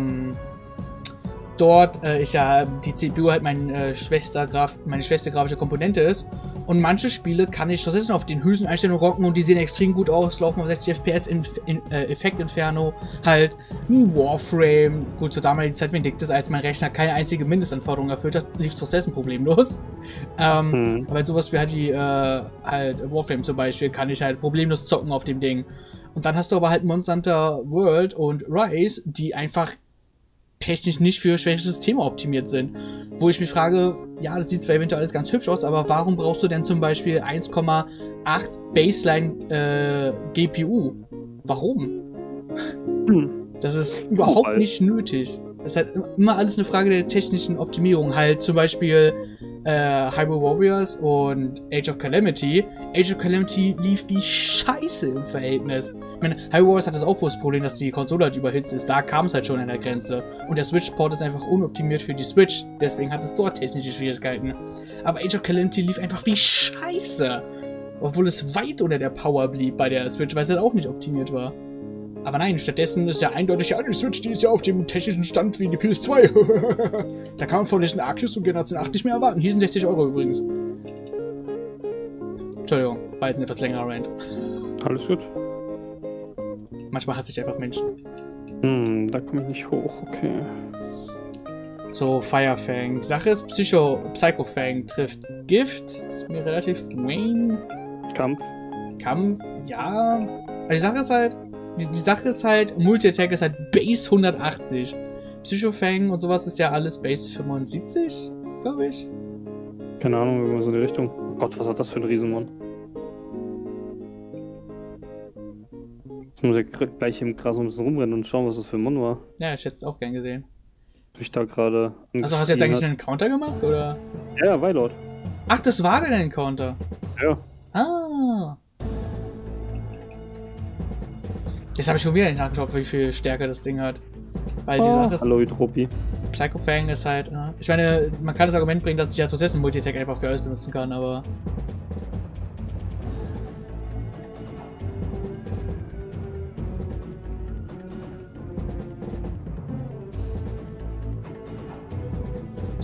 dort die CPU halt meine schwester grafische Komponente ist. Und manche Spiele kann ich trotzdem auf den höchsten Einstellungen rocken und die sehen extrem gut aus, laufen auf 60 FPS in Effekt-Inferno, halt ein Warframe. Gut, zur damaligen Zeit windigt es, als mein Rechner keine einzige Mindestanforderung erfüllt hat, lief es trotzdem problemlos. Aber sowas wie halt wie Warframe zum Beispiel kann ich halt problemlos zocken auf dem Ding. Und dann hast du aber halt Monster Hunter World und Rise, die einfach technisch nicht für schwäche Systeme optimiert sind. Wo ich mich frage, ja, das sieht zwar eventuell alles ganz hübsch aus, aber warum brauchst du denn zum Beispiel 1,8 Baseline GPU? Warum? Das ist überhaupt nicht nötig. Das ist halt immer alles eine Frage der technischen Optimierung. Halt zum Beispiel Hyrule Warriors und Age of Calamity. Age of Calamity lief wie Scheiße im Verhältnis. Ich meine, Hyrule Warriors hat das auch das Problem, dass die Konsole halt überhitzt ist. Da kam es halt schon an der Grenze. Und der Switch-Port ist einfach unoptimiert für die Switch. Deswegen hat es dort technische Schwierigkeiten. Aber Age of Calamity lief einfach wie Scheiße. Obwohl es weit unter der Power blieb bei der Switch, weil es halt auch nicht optimiert war. Aber nein, stattdessen ist ja eindeutig, ja, die Switch, die ist ja auf dem technischen Stand wie die PS2. Da kann man von Legend Arceus und Generation 8 nicht mehr erwarten. Hier sind 60 € übrigens. Entschuldigung, war jetzt ein etwas längerer Rant. Alles gut. Manchmal hasse ich einfach Menschen. Da komme ich nicht hoch, okay. So, Firefang. Die Sache ist, Psychofang trifft Gift. Ist mir relativ Wayne. Kampf, ja. Aber die Sache ist halt, Multi-Attack ist halt Base 180. Psychofang und sowas ist ja alles Base 75, glaube ich. Keine Ahnung, irgendwas in die Richtung. Oh Gott, was hat das für ein Riesenmann? Jetzt muss ich gleich im Gras ein bisschen rumrennen und schauen, was das für ein Mann war. Ja, ich hätte es auch gern gesehen. Ich da gerade. Also hast du jetzt eigentlich einen Encounter gemacht, oder? Ja, Wailord. Ach, das war dein Encounter? Ja. Ah. Jetzt habe ich schon wieder nicht nachgeschaut, wie viel Stärke das Ding hat. Weil die Sache ist... Hallo, Hydropi. Psychofang ist halt... ich meine, man kann das Argument bringen, dass ich ja trotzdem Multi-Attack einfach für alles benutzen kann, aber...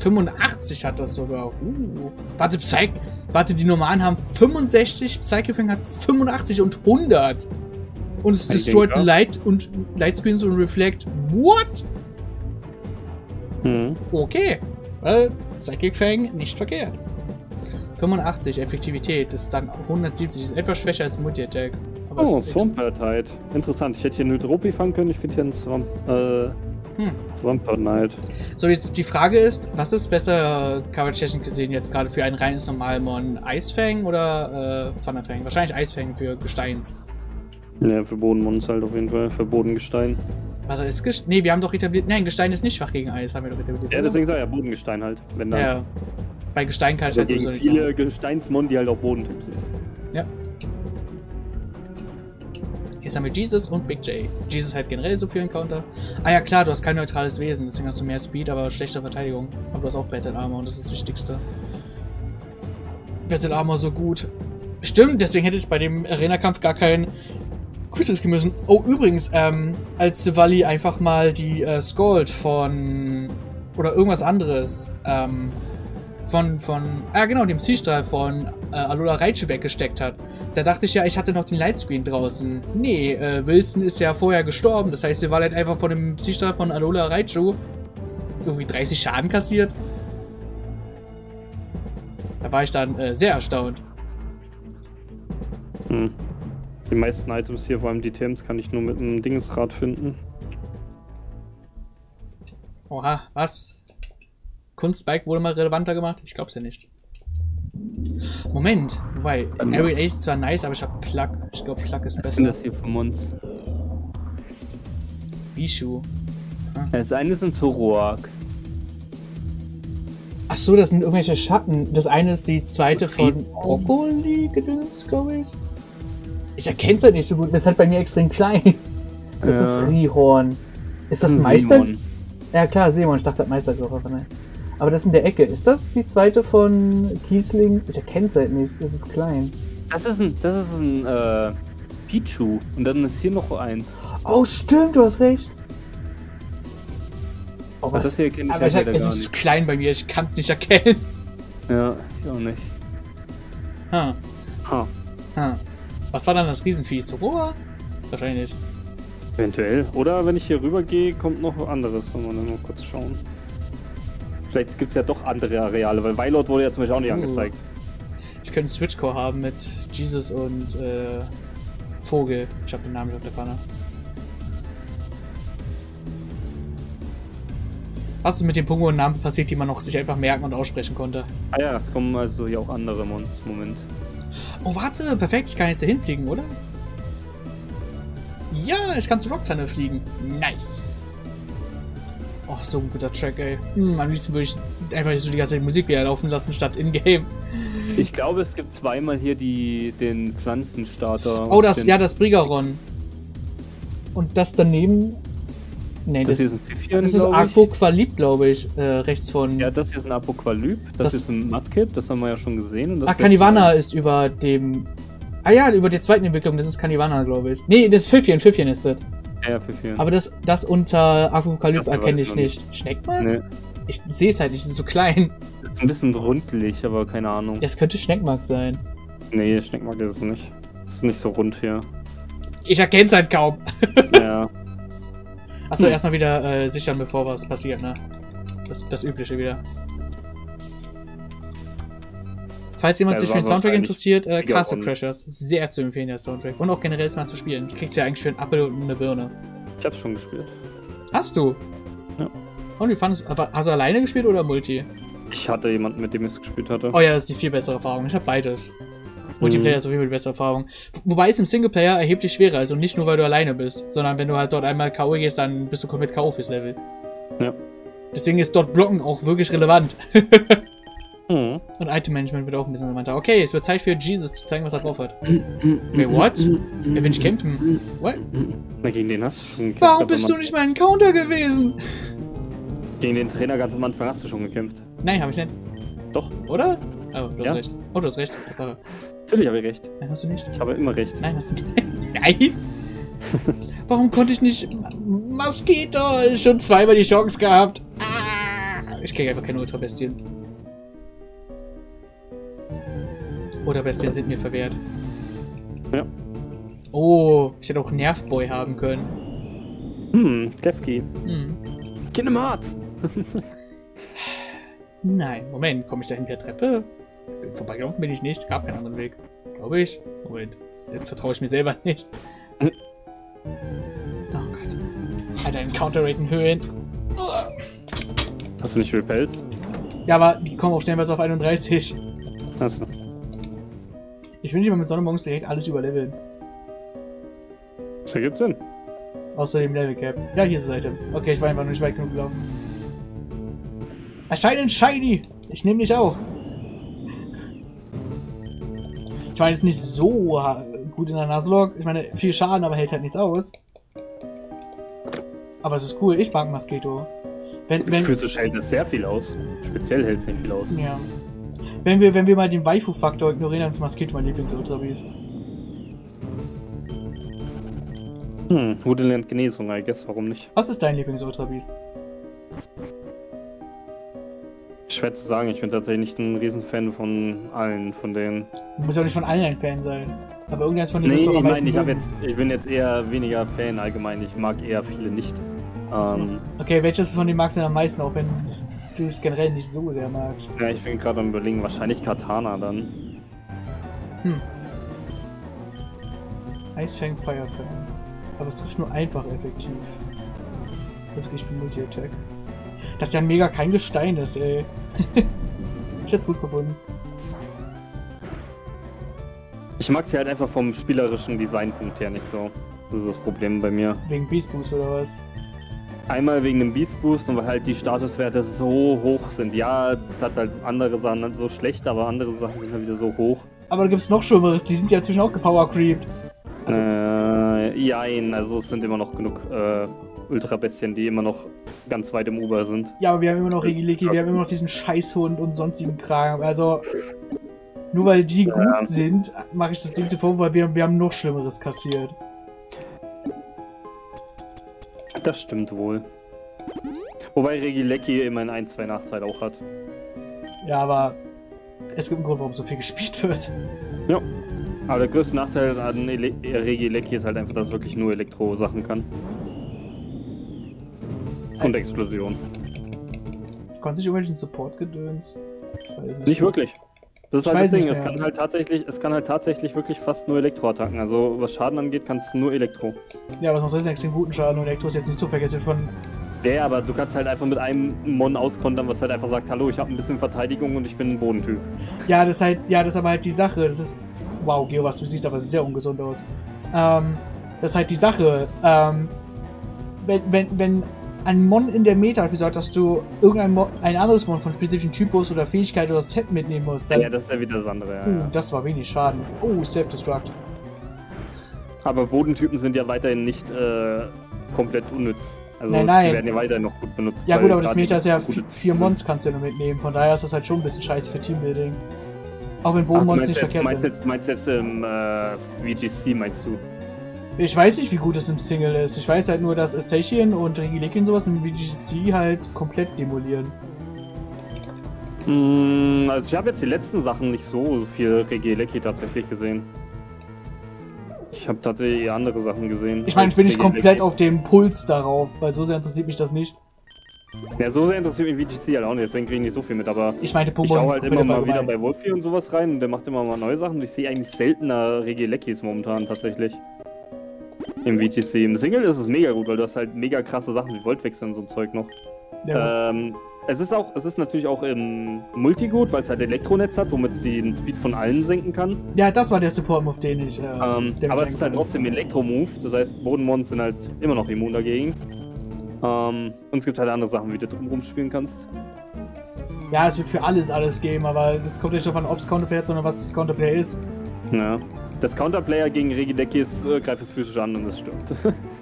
85 hat das sogar. Warte, warte, die normalen haben 65, Psycho-Fang hat 85 und 100. Und es destroyed Light und Lightscreens und Reflect. What? Okay. Psychic Fang nicht verkehrt. 85 Effektivität, ist dann 170, ist etwas schwächer als Multi-Attack. Oh, Swampert halt. Interessant. Ich hätte hier einen Hydropi fangen können, ich finde hier einen Swampert Knight. So, jetzt die Frage ist, was ist besser, coverage-technisch gesehen, jetzt gerade für ein reines Normalmon? Eisfang oder Thunderfang? Wahrscheinlich Eisfang für Gesteins. Ja, für Bodenmons halt auf jeden Fall, für Bodengestein. Warte, ist Gestein? Nee, wir haben doch etabliert. Nein, Gestein ist nicht schwach gegen Eis, haben wir doch etabliert. Ja, deswegen sag ich ja Bodengestein halt. Wenn dann ja. Bei Gestein kann ich halt sowieso nicht viele Gesteinsmon, die halt auch Bodentyp sind. Ja. Jetzt haben wir Jesus und Big J. Jesus halt generell so viel Encounter. Ah ja klar, du hast kein neutrales Wesen, deswegen hast du mehr Speed, aber schlechtere Verteidigung. Aber du hast auch Battle Armor und das ist das Wichtigste. Battle Armor so gut. Stimmt, deswegen hätte ich bei dem Arena-Kampf gar keinen Crit risken müssen. Oh, übrigens, als Sevali einfach mal die Scald von... oder irgendwas anderes, genau, dem Zielstrahl von Alola Raichu weggesteckt hat. Da dachte ich ja, ich hatte noch den Lightscreen draußen. Nee, Wilson ist ja vorher gestorben. Das heißt, sie war halt einfach von dem Zielstrahl von Alola Raichu irgendwie 30 Schaden kassiert. Da war ich dann sehr erstaunt. Die meisten Items hier, vor allem die Themes, kann ich nur mit einem Dingesrad finden. Oha, was? Kunstbike wurde mal relevanter gemacht? Ich glaub's ja nicht. Moment, wobei, Aerial Ace ist zwar nice, aber ich hab Pluck. Ich glaube, Pluck ist besser. Was sind das hier für uns? Bishu. Das eine ist ein Zoroark. Ach so, das sind irgendwelche Schatten. Das eine ist die zweite von Brokkoli-Gedöns, glaube ich. Ich erkenne es halt nicht so gut. Das ist halt bei mir extrem klein. Das ist Rihorn. Ist das Meister? Simon. Ja klar, Simon. Ich dachte, das Meistergriff, aber nein. Aber das in der Ecke. Ist das die zweite von Kiesling? Ich erkenne es halt nicht. Es ist klein. Das ist ein Pichu. Und dann ist hier noch eins. Oh, stimmt, du hast recht. Oh, was? Das hier kenne ich aber halt es ist zu klein bei mir. Ich kann es nicht erkennen. Ja, ich auch nicht. Was war dann das Riesenvieh? Zoroa? Wahrscheinlich. Eventuell. Oder wenn ich hier rüber gehe, kommt noch anderes. Wollen wir dann mal kurz schauen. Vielleicht gibt es ja doch andere Areale, weil Weilord wurde ja zum Beispiel auch nicht angezeigt. Ich könnte einen Switchcore haben mit Jesus und Vogel. Ich habe den Namen nicht auf der Pfanne. Was ist mit den Pokémon-Namen passiert, die man noch sich einfach merken und aussprechen konnte? Ah ja, es kommen also hier auch andere Mons. Moment. Oh, warte, perfekt, ich kann jetzt hier hinfliegen, oder? Ja, ich kann zu Rocktanne fliegen. Nice. Oh, so ein guter Track, ey. Am liebsten würde ich einfach so die ganze Zeit Musik wieder laufen lassen, statt in-game. Ich glaube, es gibt zweimal hier den Pflanzenstarter. Oh, das Brigaron. Und das daneben... Nee, das hier ist ein Pfiffian, das ist Aquaqualyp, glaube ich, rechts von... Ja, das hier ist ein Aquaqualyp, das ist ein Mudkip, das haben wir ja schon gesehen. Und das Canivana ist über dem... Ah ja, über der zweiten Entwicklung, das ist Canivana, glaube ich. Nee, das ist Pfiffian ist das. Ja, Pfiffian. Aber das unter Aquaqualyp erkenne ich nicht. Schneckmann? Nee. Ich sehe es halt nicht, es ist so klein. Das ist ein bisschen rundlich, aber keine Ahnung. Das könnte Schneckmark sein. Nee, Schneckmark ist es nicht. Das ist nicht so rund hier. Ich erkenne es halt kaum. Ja. Achso, erstmal wieder sichern, bevor was passiert, ne? Das Übliche wieder. Falls jemand sich für den Soundtrack interessiert, Castle Crashers. Sehr zu empfehlen, der Soundtrack. Und auch generell mal zu spielen. Du kriegst ja eigentlich für einen Apfel und eine Birne. Ich hab's schon gespielt. Hast du? Ja. Und wie fandest du? Hast du alleine gespielt oder Multi? Ich hatte jemanden, mit dem ich es gespielt hatte. Oh ja, das ist die viel bessere Erfahrung. Ich habe beides. Multiplayer ist auf jeden Fall die bessere Erfahrung. Wobei es im Singleplayer erheblich schwerer ist und nicht nur, weil du alleine bist, sondern wenn du halt dort einmal K.O. gehst, dann bist du komplett K.O. fürs Level. Ja. Deswegen ist dort Blocken auch wirklich relevant. Und Item-Management wird auch ein bisschen relevanter. Okay, es wird Zeit für Jesus zu zeigen, was er drauf hat. Wait, what? Er will nicht kämpfen. What? Na, gegen den hast du schon gekämpft. Warum bist du nicht mein Counter gewesen? Gegen den Trainer ganz am Anfang hast du schon gekämpft. Nein, habe ich nicht. Doch. Oder? Oh, du hast recht. Oh, du hast recht. Tatsache. Natürlich habe ich recht. Nein, hast du nicht. Ich habe immer recht. Nein, hast du nicht. Nein! Warum konnte ich nicht... Mosquito! Schon zweimal die Chance gehabt. Ich kriege einfach keine Ultra-Bestien. Oder Bestien sind mir verwehrt. Ja. Oh, ich hätte auch Nervboy haben können. Defki. Kingdom Hearts. Nein, Moment, komme ich dahin per Treppe? Vorbeigelaufen bin ich nicht, gab keinen anderen Weg. Glaube ich. Moment, jetzt vertraue ich mir selber nicht. Oh Gott. Alter, Encounter-Raten Höhen. Hast du nicht viel Pelz? Ja, aber die kommen auch stellenweise auf 31. Achso. Ich will nicht mal mit Sonne morgens direkt alles überleveln. Das ergibt Sinn. Außer dem Level Cap. Ja, hier ist das Item. Okay, ich war einfach nur nicht weit genug gelaufen. Erscheinen Shiny! Ich nehme dich auch. Ich meine, ist nicht so gut in der Nuzlocke. Ich meine, viel Schaden, aber hält halt nichts aus. Aber es ist cool. Ich mag Mosquito. Physisch hält es sehr viel aus. Speziell hält es nicht viel aus. Ja. Wenn wir mal den Waifu-Faktor ignorieren, dann ist Mosquito mein Lieblings-Ultra-Beast. Wurde lernt Genesung, I guess, warum nicht? Was ist dein Lieblings-Ultra-Beast? Schwer zu sagen, ich bin tatsächlich nicht ein Riesenfan von allen von denen. Du musst ja auch nicht von allen ein Fan sein. Aber irgendeins von denen Nee, ist doch am ich meisten meine, mögen. ich bin jetzt eher weniger Fan allgemein. Ich mag eher viele nicht. Okay, welches von denen magst du denn am meisten, auch wenn du es generell nicht so sehr magst? Ja, ich bin gerade am Überlegen, wahrscheinlich Katana dann. Eisfang, Firefang. Aber es trifft nur einfach effektiv. Das ist wirklich für Multi-Attack. Das ja mega kein Gestein ist, ey. Ich hätte es gut gefunden. Ich mag sie halt einfach vom spielerischen Designpunkt her nicht so. Das ist das Problem bei mir. Wegen Beast Boost oder was? Einmal wegen dem Beast Boost und weil halt die Statuswerte so hoch sind. Ja, das hat halt andere Sachen halt so schlecht, aber andere Sachen sind halt wieder so hoch. Aber da gibt's noch Schlimmeres, die sind ja inzwischen auch gepower-creeped. Also, jein, also es sind immer noch genug Ultra-Bestien, die immer noch ganz weit im Uber sind. ja, aber wir haben immer noch Regiliki, wir haben immer noch diesen Scheißhund und sonstigen Kram. Also, nur weil die gut sind, mache ich das Ding zuvor, weil wir haben noch Schlimmeres kassiert. Das stimmt wohl. Wobei Regieleki immerhin 1, 2 Nachteile auch hat. Ja, aber es gibt einen Grund, warum so viel gespielt wird. Ja. Aber der größte Nachteil an Regieleki ist halt einfach, dass es wirklich nur Elektro-Sachen kann. Und Explosion. Konntest du irgendwelchen Support-Gedöns? Ich weiß Nicht wirklich. Das ist halt das Ding, es kann halt tatsächlich wirklich fast nur Elektroattacken. Also was Schaden angeht, kann es nur Elektro. Ja, aber es macht extrem guten Schaden und Elektro ist jetzt nicht so vergessen von. Ja, aber du kannst halt einfach mit einem Mon auskontern, was halt einfach sagt, hallo, ich habe ein bisschen Verteidigung und ich bin ein Bodentyp. Ja, das ist aber halt die Sache. Das ist. Wow, Geo, was du siehst, aber es sieht sehr ungesund aus. Das ist halt die Sache. Wenn ein Mon in der Meta dafür sorgt, dass du ein anderes Mon von spezifischen Typus oder Fähigkeit oder Set mitnehmen musst, dann. Ja, das ist ja wieder das andere, ja. Das war wenig Schaden. Oh, Self-Destruct. Aber Bodentypen sind ja weiterhin nicht komplett unnütz. Also Nein. die werden ja weiterhin noch gut benutzt. Ja gut, aber das Meta ist ja 4 Mons kannst du ja nur mitnehmen, von daher ist das halt schon ein bisschen scheiße für Teambuilding. Auch wenn Bodenmons nicht verkehrt sind. Meinst du jetzt im VGC, meinst du? Ich weiß nicht, wie gut es im Single ist. Ich weiß halt nur, dass Assassin und Regileki und sowas im VGC halt komplett demolieren. Also ich habe jetzt die letzten Sachen nicht so viel Regileki tatsächlich gesehen. Ich habe tatsächlich eher andere Sachen gesehen. Ich meine, ich bin nicht komplett auf dem Puls darauf, weil so sehr interessiert mich das nicht. Ja, so sehr interessiert mich VGC halt auch nicht, deswegen kriege ich nicht so viel mit, aber ich meinte, ich schaue halt immer mal wieder bei Wolfie und sowas rein und der macht immer mal neue Sachen und ich sehe eigentlich seltener Regilekis momentan tatsächlich. Im VGC. Im Single ist es mega gut, weil du hast halt mega krasse Sachen wie Voltwechsel und so ein Zeug noch. Ja. Es ist natürlich auch im Multi gut, weil es halt Elektronetz hat, womit es den Speed von allen senken kann. Ja, das war der Support-Move, den ich. Aber es ist halt trotzdem Elektro-Move, das heißt, Bodenmons sind halt immer noch immun dagegen. Und es gibt halt andere Sachen, wie du drumherum spielen kannst. Ja, es wird für alles geben, aber es kommt nicht darauf an, ob es Counterplay hat, sondern was das Counterplay ist. Ja. Das Counterplayer gegen Regideki greift es physisch an und es stirbt.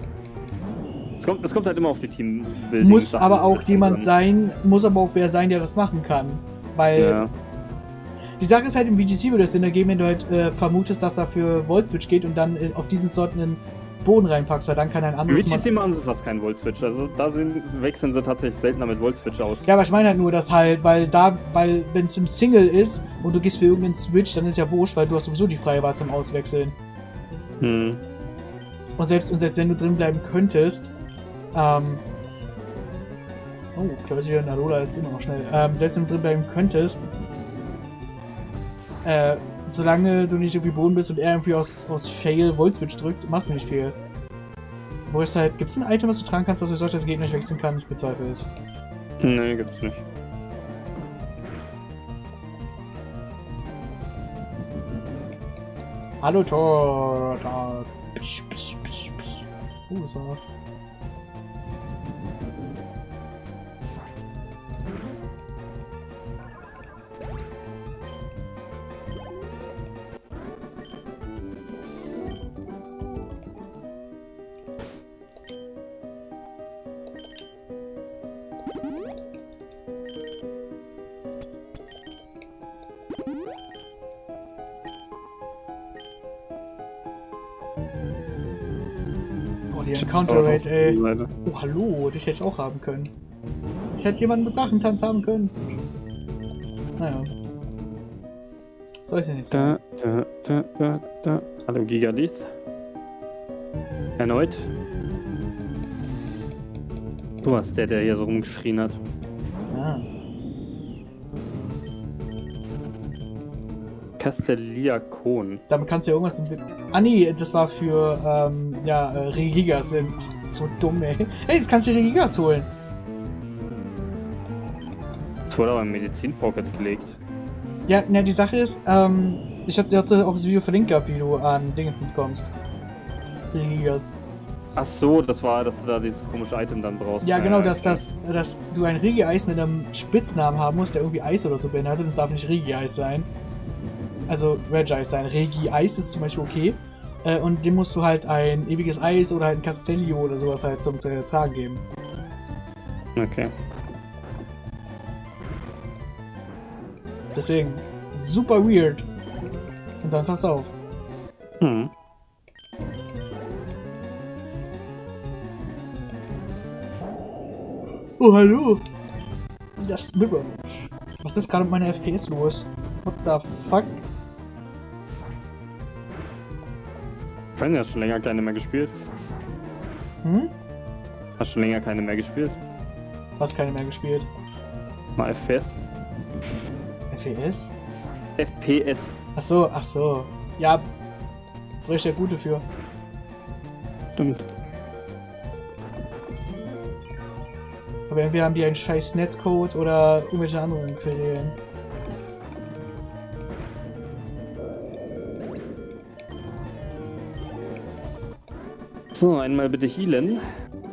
Es kommt halt immer auf die Teambuilding. Muss aber auch jemand sein, muss aber auch wer sein, der das machen kann. Weil ja. Die Sache ist halt, im VGC würde es Sinn ergeben, wenn du halt vermutest, dass er für Volt Switch geht und dann auf diesen Slot einen Boden reinpackst, weil dann kann ein anderes Mit machen sie fast keinen Volt-Switch. Also da wechseln sie tatsächlich seltener mit Volt-Switch aus. Ja, aber ich meine halt nur, dass halt, weil wenn es im Single ist und du gehst für irgendeinen Switch, dann ist ja wurscht, weil du hast sowieso die freie Wahl zum Auswechseln. Hm. Und selbst wenn du drin bleiben könntest, oh, Claudia Narola ist immer noch schnell. Selbst wenn du drin bleiben könntest, solange du nicht irgendwie Boden bist und er irgendwie aus Fail Volt-Switch drückt, machst du nicht viel. Wo ist halt, gibt es ein Item, was du tragen kannst, dass du solches Gegner nicht wechseln kann? Ich bezweifle es. Nee, gibt's nicht. Hallo Tor. Das war... Die Encounter Rate, ey. Oh, hallo, dich hätte ich auch haben können. Ich hätte jemanden mit Drachentanz haben können. Naja. Soll ich denn nicht sagen? Hallo Gigalith. Erneut. Du warst der hier so rumgeschrien hat. Ah. Castelliacon. Damit kannst du ja irgendwas entwickeln. Ah nee, das war für, Regigas. Ach, so dumm, ey. Hey, jetzt kannst du Regigas holen. Das wurde aber im Medizin-Pocket gelegt. Ja, na, die Sache ist, ich hatte auch das Video verlinkt gehabt, wie du an Dingens kommst. Regigas. Ach so, das war, dass du da dieses komische Item dann brauchst. Ja, genau, dass du ein Regi-Eis mit einem Spitznamen haben musst, der irgendwie Eis oder so beinhaltet. Das darf nicht Regi-Eis sein. Also Regi-Eis sein. Regi-Eis ist zum Beispiel okay. Und dem musst du halt ein ewiges Eis oder halt ein Castellio oder sowas halt zum Tragen geben. Okay. Deswegen, super weird. Und dann taucht's auf. Hm. Oh, hallo! Das Mirror. Was ist gerade mit meiner FPS los? What the fuck? Fan, hast schon länger keine mehr gespielt? Hm? Hast schon länger keine mehr gespielt? Was keine mehr gespielt? Mal FPS? FPS? FPS. Ach so. Ja, bräuchte ja gute für. Stimmt. Aber entweder haben die einen scheiß Netcode oder irgendwelche anderen Querelen. So, einmal bitte healen.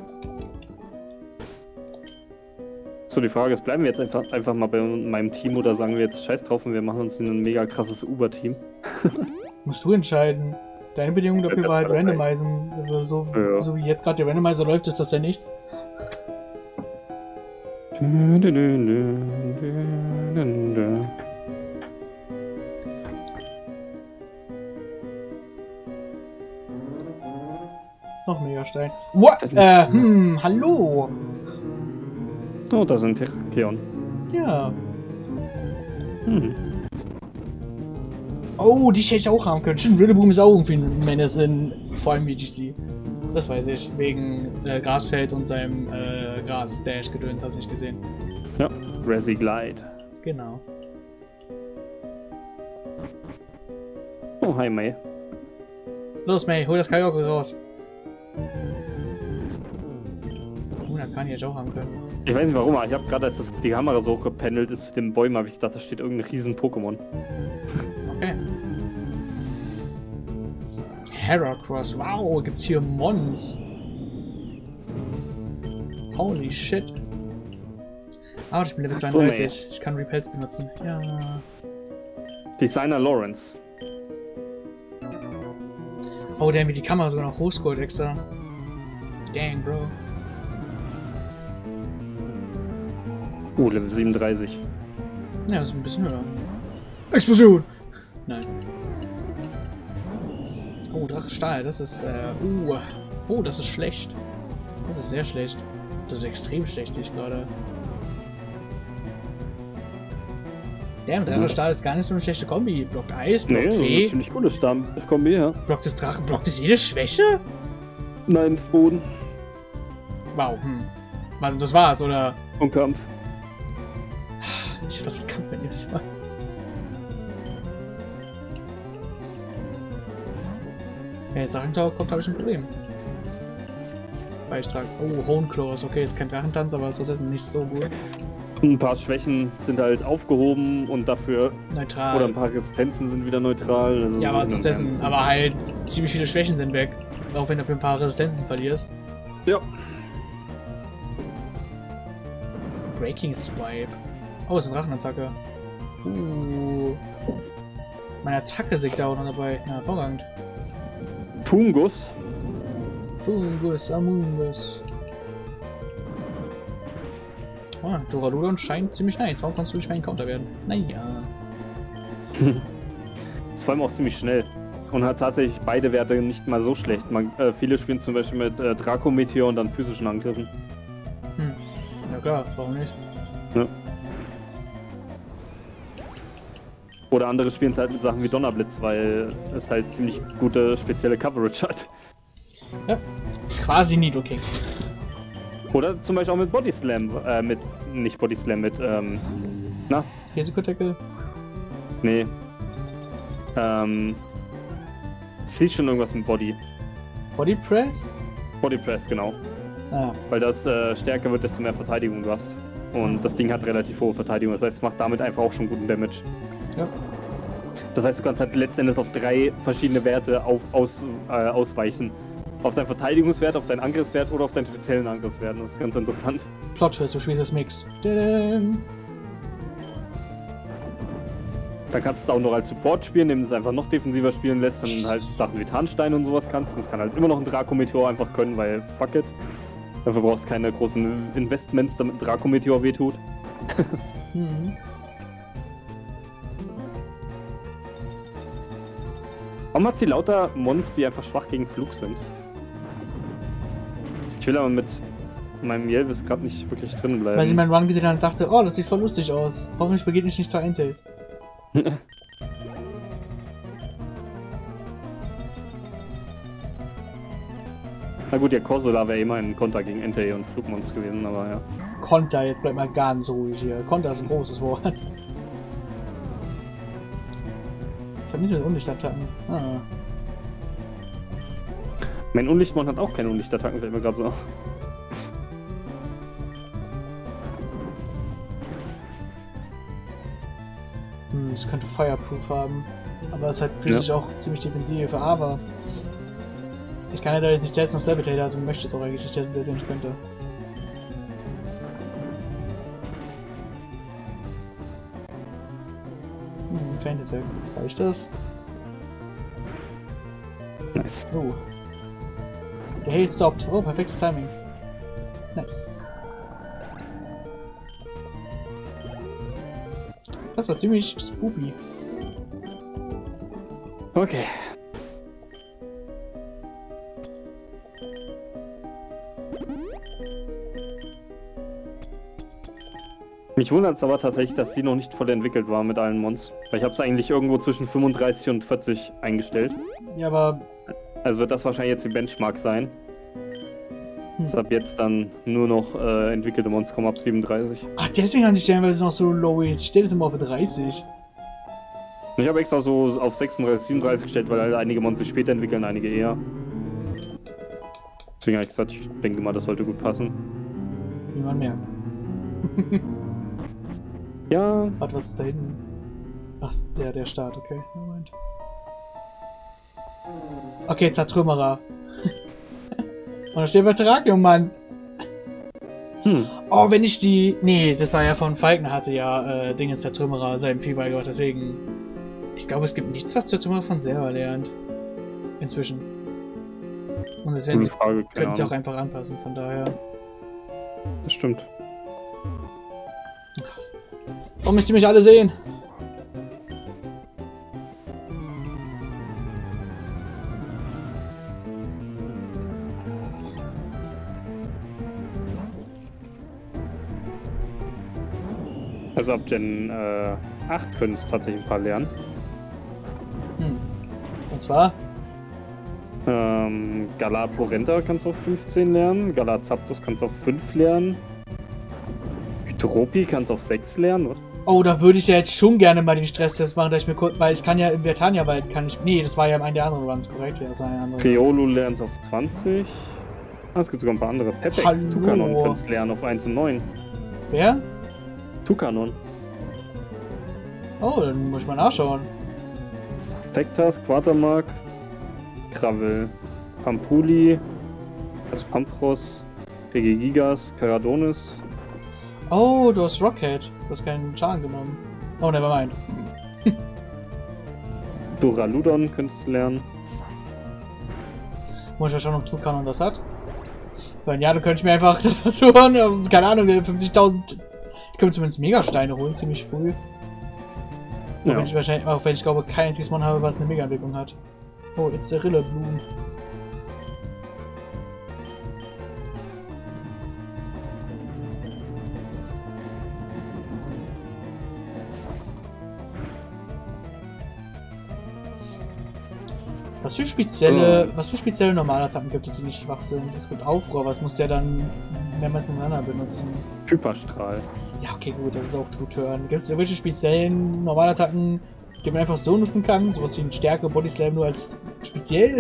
So, die Frage ist, bleiben wir jetzt einfach mal bei meinem Team oder sagen wir jetzt scheiß drauf und wir machen uns ein mega krasses Uber-Team? Musst du entscheiden. Deine Bedingung dafür war halt randomisen. Also so wie jetzt gerade der Randomizer läuft, ist das ja nichts. Noch Megastein. What? Hallo! Oh, da sind Terrakion. Ja. Hm. Oh, die hätte ich auch haben können. Stimmt, Riddleboom ist auch irgendwie ein Menace in vor allem VGC. Das weiß ich. Wegen Grasfeld und seinem Gras-Dash-Gedöns, hast du nicht gesehen. Ja, Resi Glide. Genau. Oh, hi May. Los, May, hol das Karaoke raus. Da kann ich jetzt auch haben können. Ich weiß nicht warum, aber ich habe gerade, als die Kamera so hochgependelt ist zu den Bäumen, habe ich gedacht, da steht irgendein riesen Pokémon. Okay. Heracross, wow, gibt's hier Mons. Holy shit. Ah, ich bin Level 32. So, ich kann Repels benutzen. Ja. Designer Lawrence. Oh, der hat mir die Kamera sogar noch hochscrollt extra. Dang, Bro. Level 37. Ja, das ist ein bisschen höher. Explosion! Nein. Oh, Drache Stahl, das ist, oh, das ist schlecht. Das ist sehr schlecht. Das ist extrem schlecht, sehe ich gerade. Der mit Drache Stahl ist gar nicht so eine schlechte Kombi. Blockt Eis, blockt Nee, Fee. eine ziemlich coole Kombi, ja. Blockt das Drachen, blockt es jede Schwäche? Nein, Boden Wow, Warte, das war's, oder? und Kampf. Ich hätte was mit Kampf bei dir gesagt. Wenn jetzt Drachentau kommt, habe ich ein Problem. Beitrag. Oh, Hornclaws. Okay, ist kein Drachentanz, aber ist trotzdem nicht so gut. Ein paar Schwächen sind halt aufgehoben und dafür. Neutral. Oder ein paar Resistenzen sind wieder neutral. Also Ja, aber trotzdem. Aber halt ziemlich viele Schwächen sind weg. Auch wenn du für ein paar Resistenzen verlierst. Ja. Breaking Swipe. Oh, ist eine Drachenattacke. Meine Attacke siegt da auch noch dabei. Na, hervorragend. Fungus. Fungus, Amungus. Oh, Duraludon scheint ziemlich nice. Warum kannst du nicht mein Counter werden? Naja. Ist vor allem auch ziemlich schnell. Und hat tatsächlich beide Werte nicht mal so schlecht. Viele spielen zum Beispiel mit Draco-Meteor und dann physischen Angriffen. Ja klar, warum nicht? Ja. Oder andere spielen es halt mit Sachen wie Donnerblitz, weil es halt ziemlich gute spezielle Coverage hat. Ja, quasi Nidoking. Oder zum Beispiel auch mit Body Slam, nicht Body Slam, mit, Risikotackle? Nee. Siehst schon irgendwas mit Body. Body Press? Body Press, genau. Ah. Weil das stärker wird, desto mehr Verteidigung du hast. Und das Ding hat relativ hohe Verteidigung, das heißt, es macht damit einfach auch schon guten Damage. Ja. Das heißt, du kannst halt letztendlich auf 3 verschiedene Werte ausweichen. Auf deinen Verteidigungswert, auf deinen Angriffswert oder auf deinen speziellen Angriffswert. Das ist ganz interessant. Plot-Twist, du spielst das Mixed. Dann Dann kannst du es auch noch als Support spielen, indem du es einfach noch defensiver spielen lässt. Dann halt Sachen wie Tarnsteine und sowas kannst. Das kann halt immer noch ein Draco-Meteor einfach können, weil fuck it. Dafür brauchst du keine großen Investments, damit ein Draco-Meteor wehtut. Warum hat sie lauter Mons, die einfach schwach gegen Flug sind? Ich will aber mit meinem Yelvis gerade nicht wirklich drin bleiben. Weil sie meinen Run gesehen hat und dachte, oh, das sieht voll lustig aus. Hoffentlich begegnet nicht 2 Entei. Na gut, der Corsola wäre immer ein Konter gegen Entei und Flugmons gewesen, aber ja. Konter, jetzt bleib mal ganz ruhig hier. Konter ist ein großes Wort. Ich hab nichts mit Unlichtattacken. Ah. Mein Unlichtmon hat auch keine Unlichtattacken, fällt mir gerade so auf. Es könnte Fireproof haben. Aber es ist halt physisch auch ziemlich defensiv. Aber ich kann ja da jetzt nicht testen, ob es Levitate hat und möchte es auch eigentlich nicht testen, dass er nicht könnte. Faint Attack. Reicht das? Nice. Oh. Der Hail stoppt. Oh, perfektes Timing. Nice. Das war ziemlich spooky. Okay. Mich wundert es aber tatsächlich, dass sie noch nicht voll entwickelt war mit allen Mons. Weil ich habe es eigentlich irgendwo zwischen 35 und 40 eingestellt. Ja, aber... Also wird das wahrscheinlich jetzt die Benchmark sein. Ab jetzt dann nur noch entwickelte Mons kommen ab 37. Ach, deswegen haben die Stellenweise noch so low ist. Ich stelle das immer auf 30. Ich habe extra so auf 36, 37 gestellt, weil halt einige Mons sich später entwickeln, einige eher. Deswegen habe ich gesagt, ich denke mal, das sollte gut passen. Wie man merkt. Ja. Warte, was ist da hinten? Ach, der Start, okay. Moment. Okay, Zertrümmerer. Und da steht Veteranium, Mann. Oh, wenn ich die... Nee, das war ja von Falken, hatte ja Dinge Zertrümmerer seinem Vieh beigebracht, deswegen... Ich glaube, es gibt nichts, was Zertrümmerer von selber lernt. Inzwischen. Und das werden sie... Können sie auch einfach anpassen, von daher... Das stimmt. Warum müsst ihr mich alle sehen? Gen 8 könntest du tatsächlich ein paar lernen. Und zwar? Galaporenta kannst du auf 15 lernen, Galazapdos kannst du auf 5 lernen, Hydropi kannst du auf 6 lernen. Oh, da würde ich ja jetzt schon gerne mal den Stresstest machen, dass ich mir kurz, weil ich kann ja im Vertania-Wald kann ich. Nee, das war ja in der anderen Runs, korrekt? Ja, das war eine andere. Priolo lernst auf 20. Ah, es gibt sogar ein paar andere. Pepek, Tucanon kannst du lernen auf 1 und 9. Wer? Tucanon. Oh, dann muss ich mal nachschauen. Tektas, Quatermark, Gravel, Pampuli, das Pampros, Regigigas, Caradonis. Oh, du hast Rockhead. Du hast keinen Schaden genommen. Oh, nevermind. Duraludon könntest du lernen. Muss ich ja schauen, ob Tucanon das hat. Weil ja, dann könnte ich mir einfach das versuchen. Keine Ahnung, 50.000. Ich könnte zumindest Megasteine holen, ziemlich früh. Ja. Wenn ich wahrscheinlich, auch wenn ich glaube, kein einziges Mon habe, was eine Mega-Entwicklung hat. Oh, jetzt der Rilleblumen. Was für spezielle Normalattacken gibt es, die nicht schwach sind? Es gibt Aufruhr, was muss der dann mehrmals hintereinander benutzen? Hyperstrahl. Ja, okay, gut, das ist auch Two-Turn. Gibt es irgendwelche speziellen Normalattacken, die man einfach so nutzen kann? Sowas wie ein Stärke, Bodyslam nur als speziell?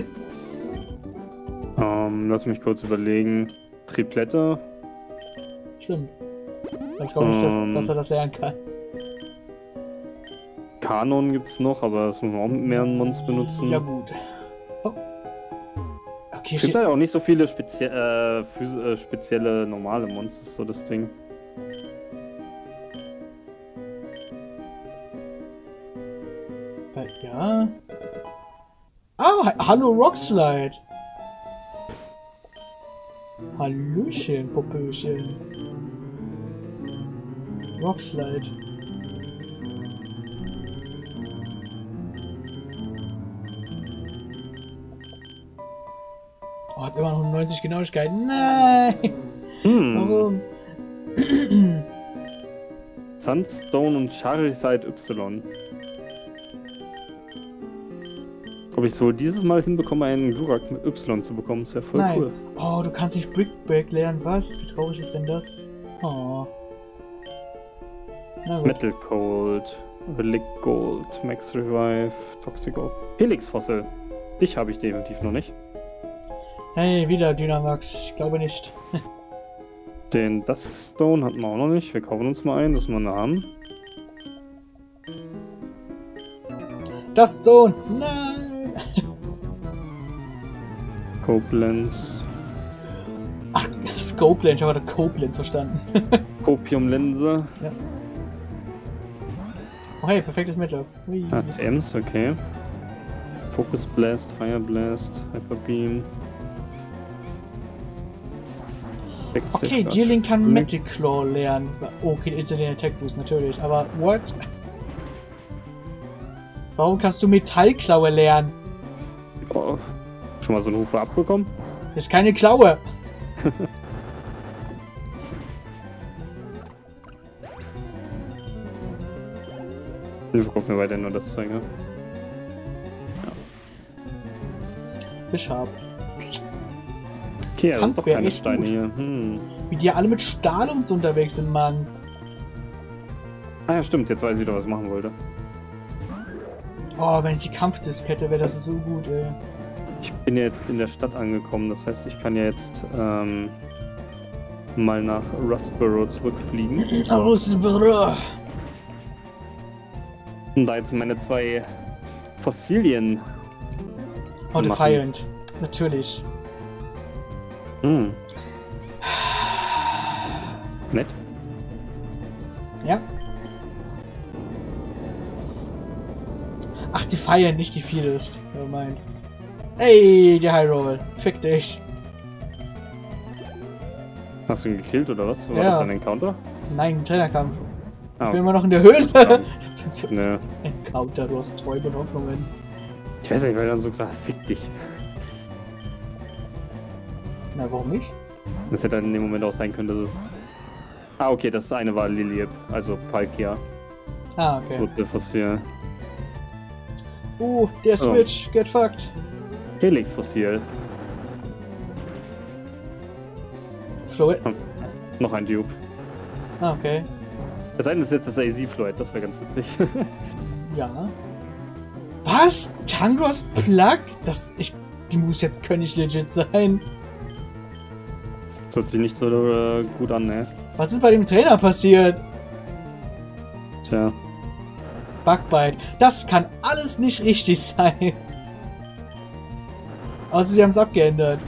Lass mich kurz überlegen. Triplette. Stimmt. Aber ich glaube nicht, dass er das lernen kann. Kanon gibt's noch, aber das muss man auch mit mehreren Mons benutzen. Ja, gut. Oh. Okay, es gibt halt auch nicht so viele spezielle normale Mons, ist so das Ding. Ja. Ah, hallo Rockslide. Hallöchen, Popöchen. Rockslide. Oh, hat immer noch 90 Genauigkeit. Nein! Warum? Sunstone und Charizard Y. Ob ich es wohl dieses Mal hinbekomme, einen Glurak mit Y zu bekommen, ist ja voll cool. Oh, du kannst nicht Brick Break lernen. Was? Wie traurig ist denn das? Oh. Metal Cold, Relic Gold, Max Revive, Toxico. Helix Fossil. Dich habe ich definitiv noch nicht. Hey, wieder Dynamax. Ich glaube nicht. Den Duskstone hatten wir auch noch nicht. Wir kaufen uns mal einen, dass wir einen haben. Duskstone! Nein! Koblenz. Ach, Scopelenz, ich habe da Koblenz verstanden. Copium-Linse. Ja. Oh hey, perfektes Matchup. ATMs, okay. Focus Blast, Fire Blast, Hyper Beam. Okay, Deerling kann Metal Claw lernen. Okay, ist ja den Attack Boost, natürlich. Aber, what? Warum kannst du Metallklaue lernen? Oh, schon mal so einen Hufe abbekommen? Das ist keine Klaue. Ich verkaufe mir weiter nur das Zeug, ja. Bishop. Okay, das sind doch keine Steine gut. hier. Wie die ja alle mit Stahl und so unterwegs sind, Mann. Ah ja, stimmt, jetzt weiß ich wieder, was ich machen wollte. Oh, wenn ich die Kampfdisk hätte, wäre das so gut, ey. Ich bin ja jetzt in der Stadt angekommen, das heißt, ich kann ja jetzt mal nach Rustboro zurückfliegen. Rustboro! Und da jetzt meine 2 Fossilien. Oh, Defiant. Natürlich. Nett. Ja. Ach, Defiant, nicht die Fiedest. Nevermind. Ey, die High Roll. Fick dich. Hast du ihn gekillt oder was? War ja. das ein Encounter? Nein, ein Trainerkampf. Ah, ich bin immer noch in der Höhle. Nee. Encounter, du hast Träume und Hoffnungen. Ich weiß nicht, weil er dann so gesagt hat, fick dich. Na, warum nicht? Das hätte dann in dem Moment auch sein können, dass es... Ah, okay, das eine war Liliep, also Palkia. Ah, Das okay. wird der Fossil. Der So. Switch, get fucked. Helix-Fossil. Fluid. Noch ein Dupe. Ah, okay. Das eine ist jetzt das AZ-Fluid, das wäre ganz witzig. Ja. Was? Tangros Plug? Die muss jetzt können nicht legit sein. Das hört sich nicht so gut an, ne? Was ist bei dem Trainer passiert? Tja. Bugbite. Das kann alles nicht richtig sein. Außer sie haben es abgeändert.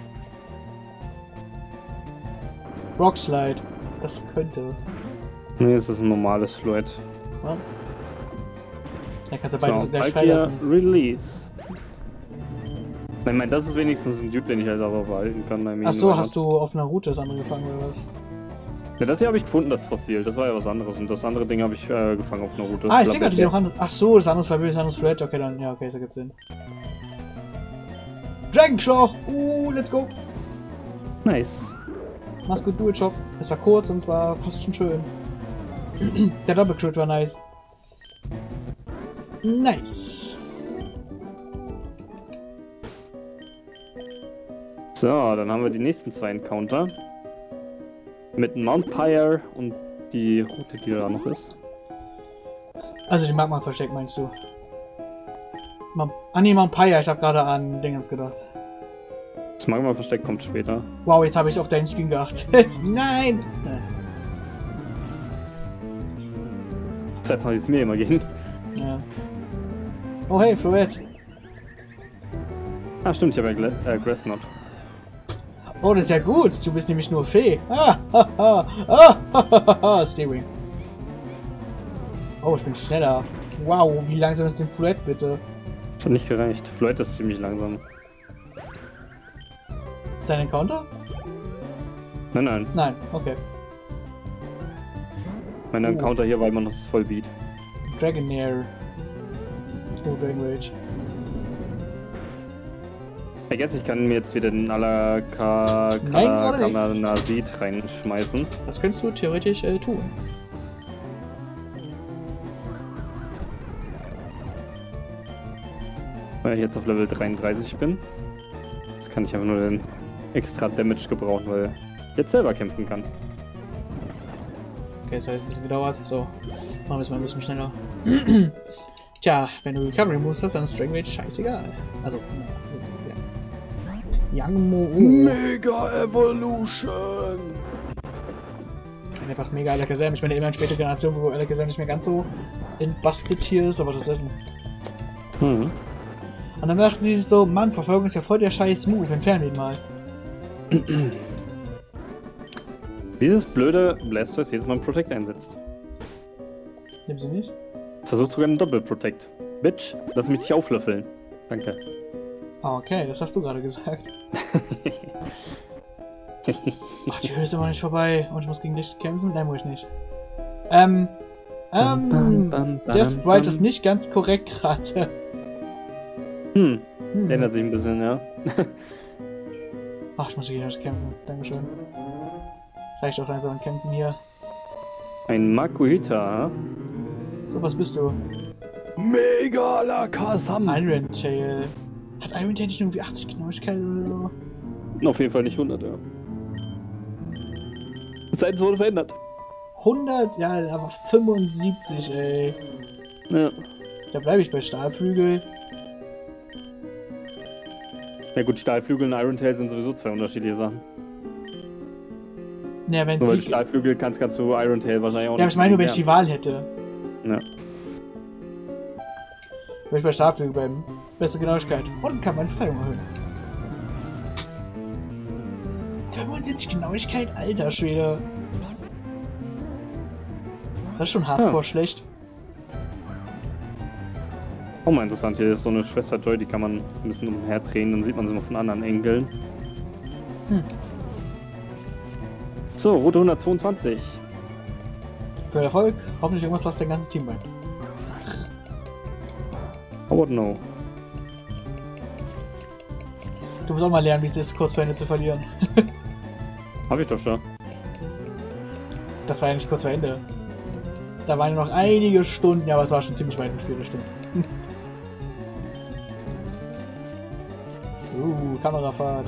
Rockslide. Das könnte. Nee, es ist ein normales Fluid. Ja. Dann kannst du beide So, gleich Palkia freilassen. Release. Ich meine, das ist wenigstens ein Dupe, den ich halt aber behalten kann. Achso, hast du auf einer Route das andere gefangen oder was? Ja, das hier habe ich gefunden, das Fossil. Das war ja was anderes. Und das andere Ding habe ich gefangen auf einer Route. Ah, ich sehe gerade, die noch anders. Achso, das andere ist Flabill, das andere ist Fred. Okay, dann. Ja, okay, das ergibt Sinn. Dragon Claw! Let's go! Nice. Mach's gut, do it, Shop. Es war kurz und es war fast schon schön. Der Double Crit war nice. Nice. So, dann haben wir die nächsten zwei Encounter. Mit Mount Pyre und die Route, die da noch ist. Also die Magma versteckt, meinst du? Nee, Mount Pyre, ich habe gerade an Dingens gedacht. Das Magma-Versteck kommt später. Wow, jetzt habe ich auf deinen Screen geachtet. Nein! Das heißt, wie es mir immer ging. Ja. Oh hey, Floette. Ah, stimmt, ich habe ja Grassnot. Oh, das ist ja gut. Du bist nämlich nur Fee. Steering. Oh, ich bin schneller. Wow, wie langsam ist denn Floette, bitte? Das hat nicht gereicht. Floyd ist ziemlich langsam. Ist dein Encounter? Nein, nein. Nein, okay. Mein Encounter hier war immer noch das Vollbeat. Dragonair. Oh, Dragon Rage. Ich guess, ich kann mir jetzt wieder den Nein, gerade nicht. Kanasit reinschmeißen. Das könntest du theoretisch tun. Weil ich jetzt auf Level 33 bin. Jetzt kann ich einfach nur den extra Damage gebrauchen, weil ich jetzt selber kämpfen kann. Okay, das hat jetzt ein bisschen gedauert. So, machen wir es mal ein bisschen schneller. Tja, wenn du Recovery Moves hast, dann ist Dragon Rage scheißegal. Also, ja. Young Mo. Mega Evolution! Einfach mega Alakazam. Ich meine, immer in später Generation, wo Alakazam nicht mehr ganz so entbustet hier ist, aber das Essen. Hm. Und dann dachten sie sich so, Mann, Verfolgung ist ja voll der scheiß Move, entfernen wir ihn mal. Dieses blöde Blastoise jedes Mal einen Protect einsetzt. Nehmen sie nicht? Es versucht sogar einen Doppel-Protect. Bitch, lass mich nicht auflöffeln. Danke. Ah, okay, das hast du gerade gesagt. Ach, die Höhle ist immer nicht vorbei und ich muss gegen dich kämpfen? Nein, muss ich nicht. Der Sprite ist nicht ganz korrekt gerade. Ändert sich ein bisschen, ja. Ach, ich muss gegen dich kämpfen. Dankeschön. Reicht auch langsam an Kämpfen hier. Ein Makuhita. So, was bist du? Mega Alakazam! Iron Tail. Hat Iron Tail nicht irgendwie 80 Genauigkeit oder so? Auf jeden Fall nicht 100, ja. Das Seiten wurde verändert. 100? Ja, aber 75, ey. Ja. Da bleibe ich bei Stahlflügel. Ja gut, Stahlflügel und Iron Tail sind sowieso zwei unterschiedliche Sachen. Ja, wenn Nur weil du es Stahlflügel kannst du Iron Tail wahrscheinlich auch Ja, aber ich meine nur, wenn ich die lernen. Wahl hätte. Ja. Würde ich bei Stahlflügel bleiben. Bessere Genauigkeit. Und kann meine Verteidigung erhöhen. 75 Genauigkeit? Alter Schwede. Das ist schon hardcore schlecht. Auch mal interessant, hier ist so eine Schwester Joy, die kann man ein bisschen umherdrehen, dann sieht man sie mal von anderen Engeln. So, Route 122. Für Erfolg, hoffentlich irgendwas, was dein ganzes Team bringt. I would know. Du musst auch mal lernen, wie es ist, kurz vor Ende zu verlieren. Hab ich doch schon. Das war ja nicht kurz vor Ende. Da waren ja noch einige Stunden, ja, aber es war schon ziemlich weit im Spiel, das stimmt. Kamerafahrt.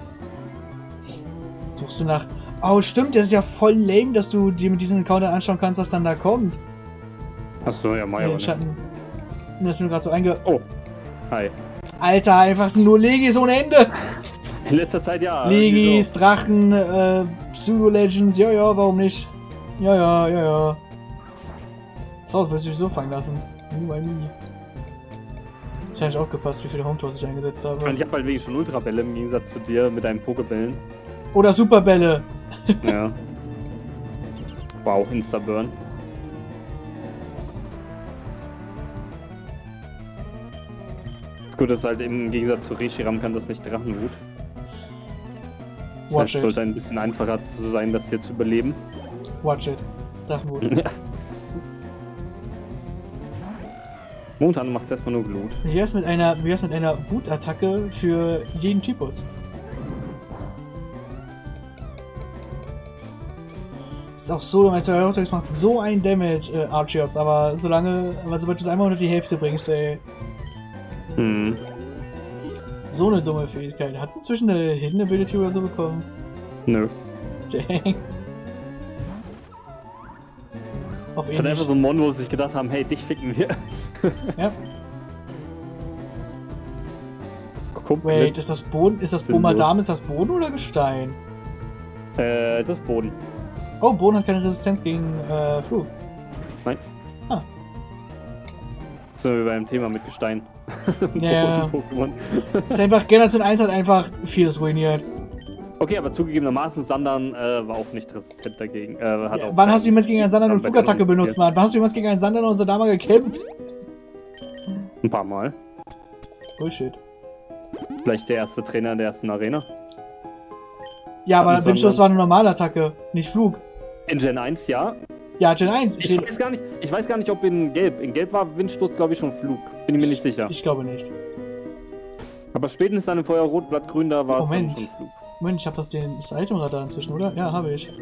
Suchst du nach... Oh, stimmt, das ist ja voll lame, dass du dir mit diesem Account dann anschauen kannst, was dann da kommt. Achso, ja, Mario. Schatten. Das ist mir gerade so Oh. Hi. Alter, einfach sind nur Legis ohne Ende. In letzter Zeit ja. Legis, Drachen, Pseudo-Legends, ja, warum nicht? Ja. So, würde ich so fangen lassen. Nie. Ich habe nicht aufgepasst, wie viele Home-Tors ich eingesetzt habe. Und ich habe halt wirklich schon Ultrabälle im Gegensatz zu dir mit deinen Pokebällen. Oder Superbälle. Ja. Wow, Insta-Burn. Gut, dass halt im Gegensatz zu Reshiram kann das nicht Drachenwut. Das heißt, es sollte ein bisschen einfacher zu sein, das hier zu überleben. Watch it. Drachenwut. Ja. Momentan macht es erstmal nur Glut. Wie wär's mit einer Wutattacke für jeden Typus? Das ist auch so, Aerotex macht so ein Damage, Archeops, aber sobald du es einmal unter die Hälfte bringst, ey. Hm. So eine dumme Fähigkeit. Hat sie inzwischen eine Hidden Ability oder so bekommen? Nö. Dang. Das ist einfach so ein Mon, wo sie sich gedacht haben, hey, dich ficken wir. Ja. Wait, ist das Boden? Ist das Bomadam? Ist das Boden oder Gestein? Das ist Boden. Oh, Boden hat keine Resistenz gegen Flug. Nein. Ah. So wie beim Thema mit Gestein. Ja. Pokémon. Ist einfach, Generation 1 hat einfach vieles ruiniert. Okay, aber zugegebenermaßen, Sandern war auch nicht resistent dagegen. Wann hast du jemals gegen einen Sandern und Flugattacke benutzt, Mann? Wann hast du jemals gegen einen Sandern und Sadama gekämpft? Ein paar Mal. Bullshit. Vielleicht der erste Trainer in der ersten Arena. Ja, aber der Windstoß war eine Normalattacke, nicht Flug. In Gen 1, ja. Ja, Gen 1. Ich weiß gar nicht, ob in Gelb. In Gelb war Windstoß, glaube ich, schon Flug. Bin ich mir nicht sicher. Ich glaube nicht. Aber spätestens dann im Feuerrot, Blattgrün, da war es dann schon Flug. Moment, ich habe doch das Itemradar inzwischen, oder? Ja, habe ich.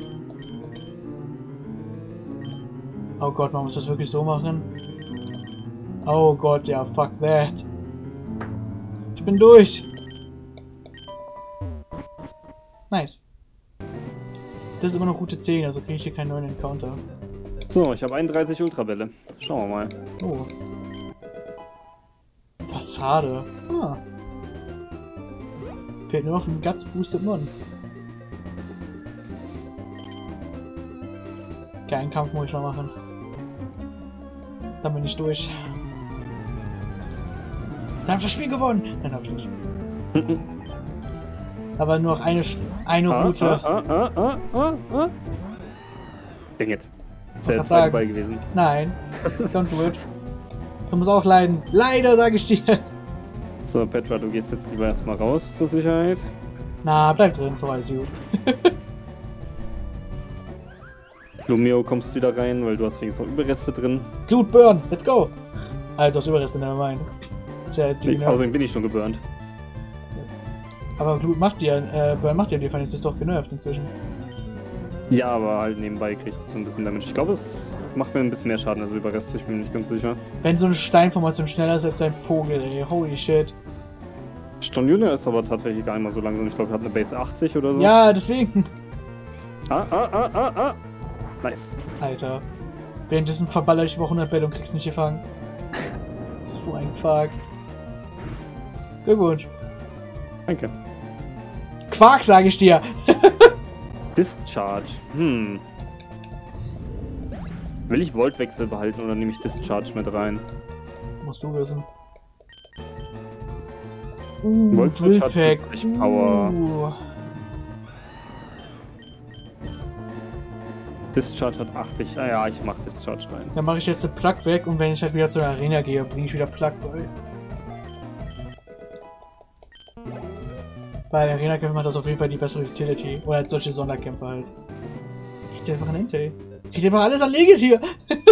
Oh Gott, man muss das wirklich so machen? Oh Gott, ja, fuck that. Ich bin durch. Nice. Das ist immer noch gute 10, also kriege ich hier keinen neuen Encounter. So, ich habe 31 Ultrabälle. Schauen wir mal. Oh. Fassade. Ah. Fehlt nur noch ein Guts Boosted Mon. Geilen Kampf muss ich noch machen. Dann bin ich durch. Dann hab ich das Spiel gewonnen! Nein, hab ich nicht. Aber nur noch eine Route. Dang it. Das wäre jetzt dabei gewesen. Nein. Don't do it. Du musst auch leiden. Leider, sage ich dir. So, Petra, du gehst jetzt lieber erstmal raus zur Sicherheit. Na, bleib drin, so alles gut. Lumio, kommst du wieder rein, weil du hast wenigstens noch Überreste drin. Glutburn, let's go! Alter, du hast Überreste, nevermind. Ja außerdem bin ich schon geburnt. Aber Blut macht dir, Burn macht dir die Fall, jetzt ist doch genervt inzwischen. Ja, aber halt nebenbei kriegt so ein bisschen Damage. Ich glaube, es macht mir ein bisschen mehr Schaden als Überreste, ich bin mir nicht ganz sicher. Wenn so eine Steinformation schneller ist als ein Vogel, ey, holy shit. Storm Junior ist aber tatsächlich gar nicht mal so langsam, ich glaube, er hat eine Base 80 oder so. Ja, deswegen. Nice. Alter. Währenddessen verballer ich über 100 Bälle und krieg's nicht gefangen. So ein Quark. Glückwunsch. Danke. Quark, sage ich dir. Discharge. Will ich Voltwechsel behalten oder nehme ich Discharge mit rein? Musst du wissen. Voltwechsel hat 70 Power. Discharge hat 80. Ah ja, ich mach Discharge rein. Dann mache ich jetzt den Plug weg und wenn ich halt wieder zur Arena gehe, bringe ich wieder Plug bei. Bei Arena-Kämpfen hat das auf jeden Fall die bessere Utility. Oder als solche Sonderkämpfe halt. Kriegt einfach ein Entei. Kriegt einfach alles an Legis hier!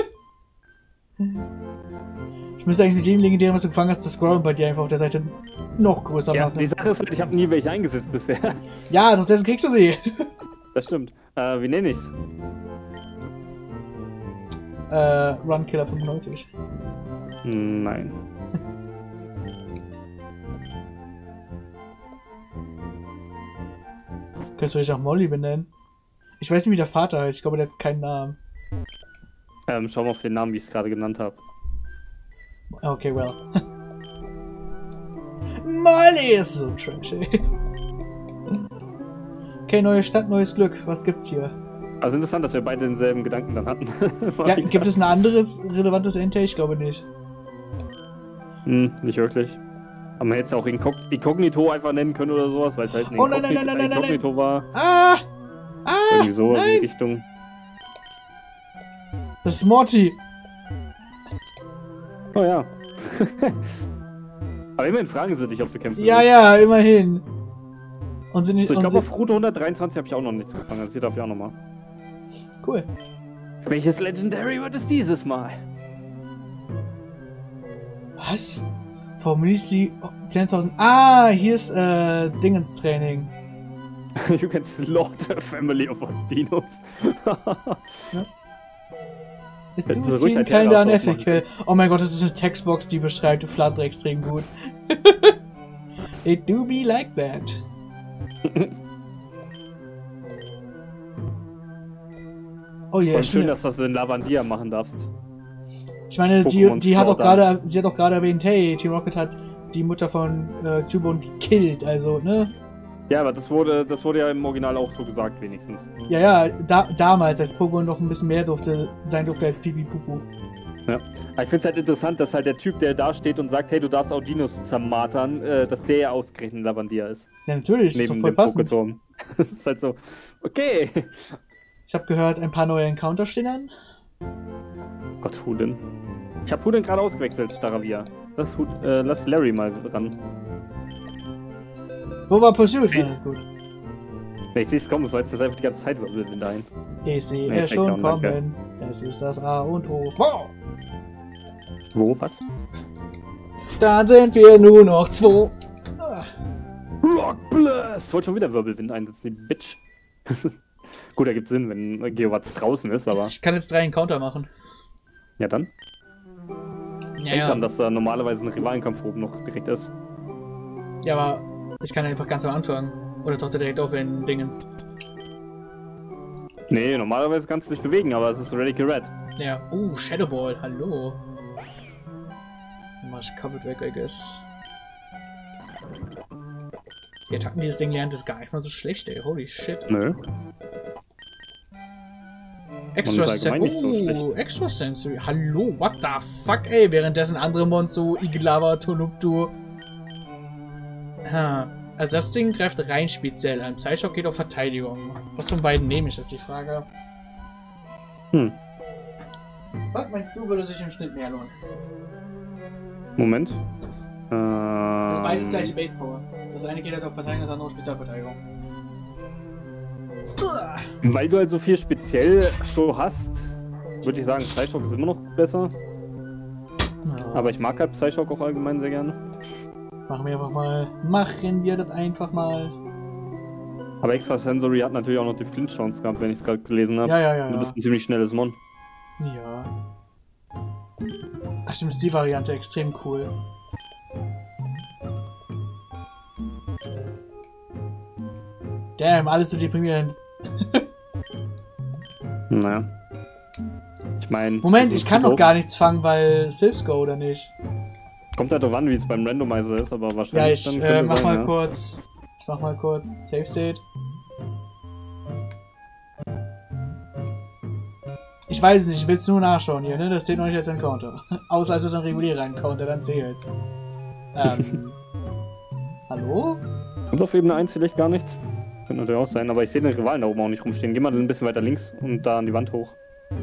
Ich müsste eigentlich mit jedem Legendären, was du gefangen hast, das Scrollen bei dir einfach auf der Seite noch größer machen. Ja, die Sache ist halt, ich habe nie welche eingesetzt bisher. Ja, trotzdem kriegst du sie. Das stimmt. Wie nenne ich's? Runkiller 95? Nein. Könntest du dich auch Molly benennen? Ich weiß nicht, wie der Vater heißt. Ich glaube, der hat keinen Namen. Schau mal auf den Namen, wie ich es gerade genannt habe. Okay, well. Molly ist so trashy. Okay, neue Stadt, neues Glück. Was gibt's hier? Also interessant, dass wir beide denselben Gedanken dann hatten. Ja, gibt es ein anderes relevantes Ente? Ich glaube nicht. Nicht wirklich. Aber man hätte es ja auch Inkognito einfach nennen können oder sowas, weil es halt ein Oh nein, nein, nein, nein, nein, Inkognito war. Ah! Irgendwie so nein. in die Richtung. Das ist Morty. Oh ja. Aber immerhin fragen sie dich, ob du kämpfen Ja, willst. ja, immerhin. Und sind nicht. So, ich glaube, auf Route 123 habe ich auch noch nichts gefangen. Das hier darf ich auch nochmal. Cool. Welches Legendary wird es dieses Mal? Was? For Measly 10.000. Ah, hier ist Dingens Training. You can slaughter a family of Dinos. Du Hätten sie bist ruhig hier halt kinda Herren unethical. Oh mein Gott, das ist eine Textbox, die beschreibt Flutter extrem gut. It do be like that. Oh ja, Voll schön, dass du das in Lavandia machen darfst. ich meine, Pokémon die hat auch Slaughter. gerade, sie hat auch gerade erwähnt, hey, Team Rocket hat die Mutter von Cubone gekillt, also, ne? Ja, aber das wurde ja im Original auch so gesagt, wenigstens. Ja, ja, damals, als Pokémon noch ein bisschen mehr sein durfte als Pipi Pupu. Ja. Aber ich finde es halt interessant, dass halt der Typ, der da steht und sagt, hey, du darfst auch Dinos zermartern, dass der ja ausgerechnet Lavandia ist. Ja, natürlich, das ist doch Neben voll dem passend. Poketurm. Das ist halt so, okay. Ich habe gehört, ein paar neue Encounter stehen an. Gott, Huden. Ich habe Huden gerade ausgewechselt, Staravia. Lass Larry mal ran. Wo war Pursuit? Ja, ist gut. Ich sehe es kommen, das war jetzt einfach die ganze Zeit Wirbelwind dahin. Ich sehe Nee, es schon Takedown, danke. kommen. Es ist das A und O. Wow. Wo? Was? Dann sind wir nur noch 2. Rock Blast! Wollte schon wieder Wirbelwind einsetzen, die Bitch. Gut, da gibt Sinn, wenn Geowatz draußen ist, aber. Ich kann jetzt 3 Encounter machen. Ja, dann. Ja, Denk dran, ja. dass da normalerweise ein Rivalenkampf oben noch direkt ist. Ja, aber ich kann einfach ganz am Anfang. Oder taucht er direkt auf, wenn Dingens. Nee, normalerweise kannst du dich bewegen, aber es ist Radical Red. Ja. Oh, Shadow Ball. Hallo. Dann mach ich Covered weg, I guess. Die Attacken, die das Ding lernt, ist gar nicht mal so schlecht, ey. Holy shit. Nö. Extra ist allgemein nicht so schlecht. Extra Sensory. Hallo, what the fuck, ey? Währenddessen andere Monster, Iglava, Tonuptu. Also das Ding greift rein speziell an. Psyshock geht auf Verteidigung. Was von beiden nehme ich, ist die Frage. Was meinst du, würde sich im Schnitt mehr lohnen? Moment. Also beides gleiche Base Power. Das eine geht halt auf Verteidigung, das andere auf Spezialverteidigung. Weil du halt so viel speziell schon hast, würde ich sagen, Psyshock ist immer noch besser. Aber ich mag halt Psyshock auch allgemein sehr gerne. Machen wir einfach mal. Machen wir das einfach mal. Aber Extra Sensory hat natürlich auch noch die Flint-Chance gehabt, wenn ich es gerade gelesen habe. Ja, ja, ja. Du bist ein ziemlich schnelles Mon. Ja. Ach stimmt, ist die Variante extrem cool. Damn, alles so deprimierend. Naja. Ich meine. Moment, ich kann noch gar nichts fangen, weil Sylphs Go oder nicht? Kommt halt drauf an, wie es beim Randomizer ist, aber Ja, wahrscheinlich. ich dann könnte mach sein, mal ja. kurz. Ich mach mal kurz Save State. Ich weiß es nicht, ich will es nur nachschauen hier, ne? Das zählt noch nicht als Encounter. Außer es ist ein regulärer Encounter, dann zählt's. Hallo? Und auf Ebene 1 vielleicht gar nichts. Könnte natürlich auch sein, aber ich sehe den Rivalen da oben auch nicht rumstehen. Geh mal ein bisschen weiter links und da an die Wand hoch.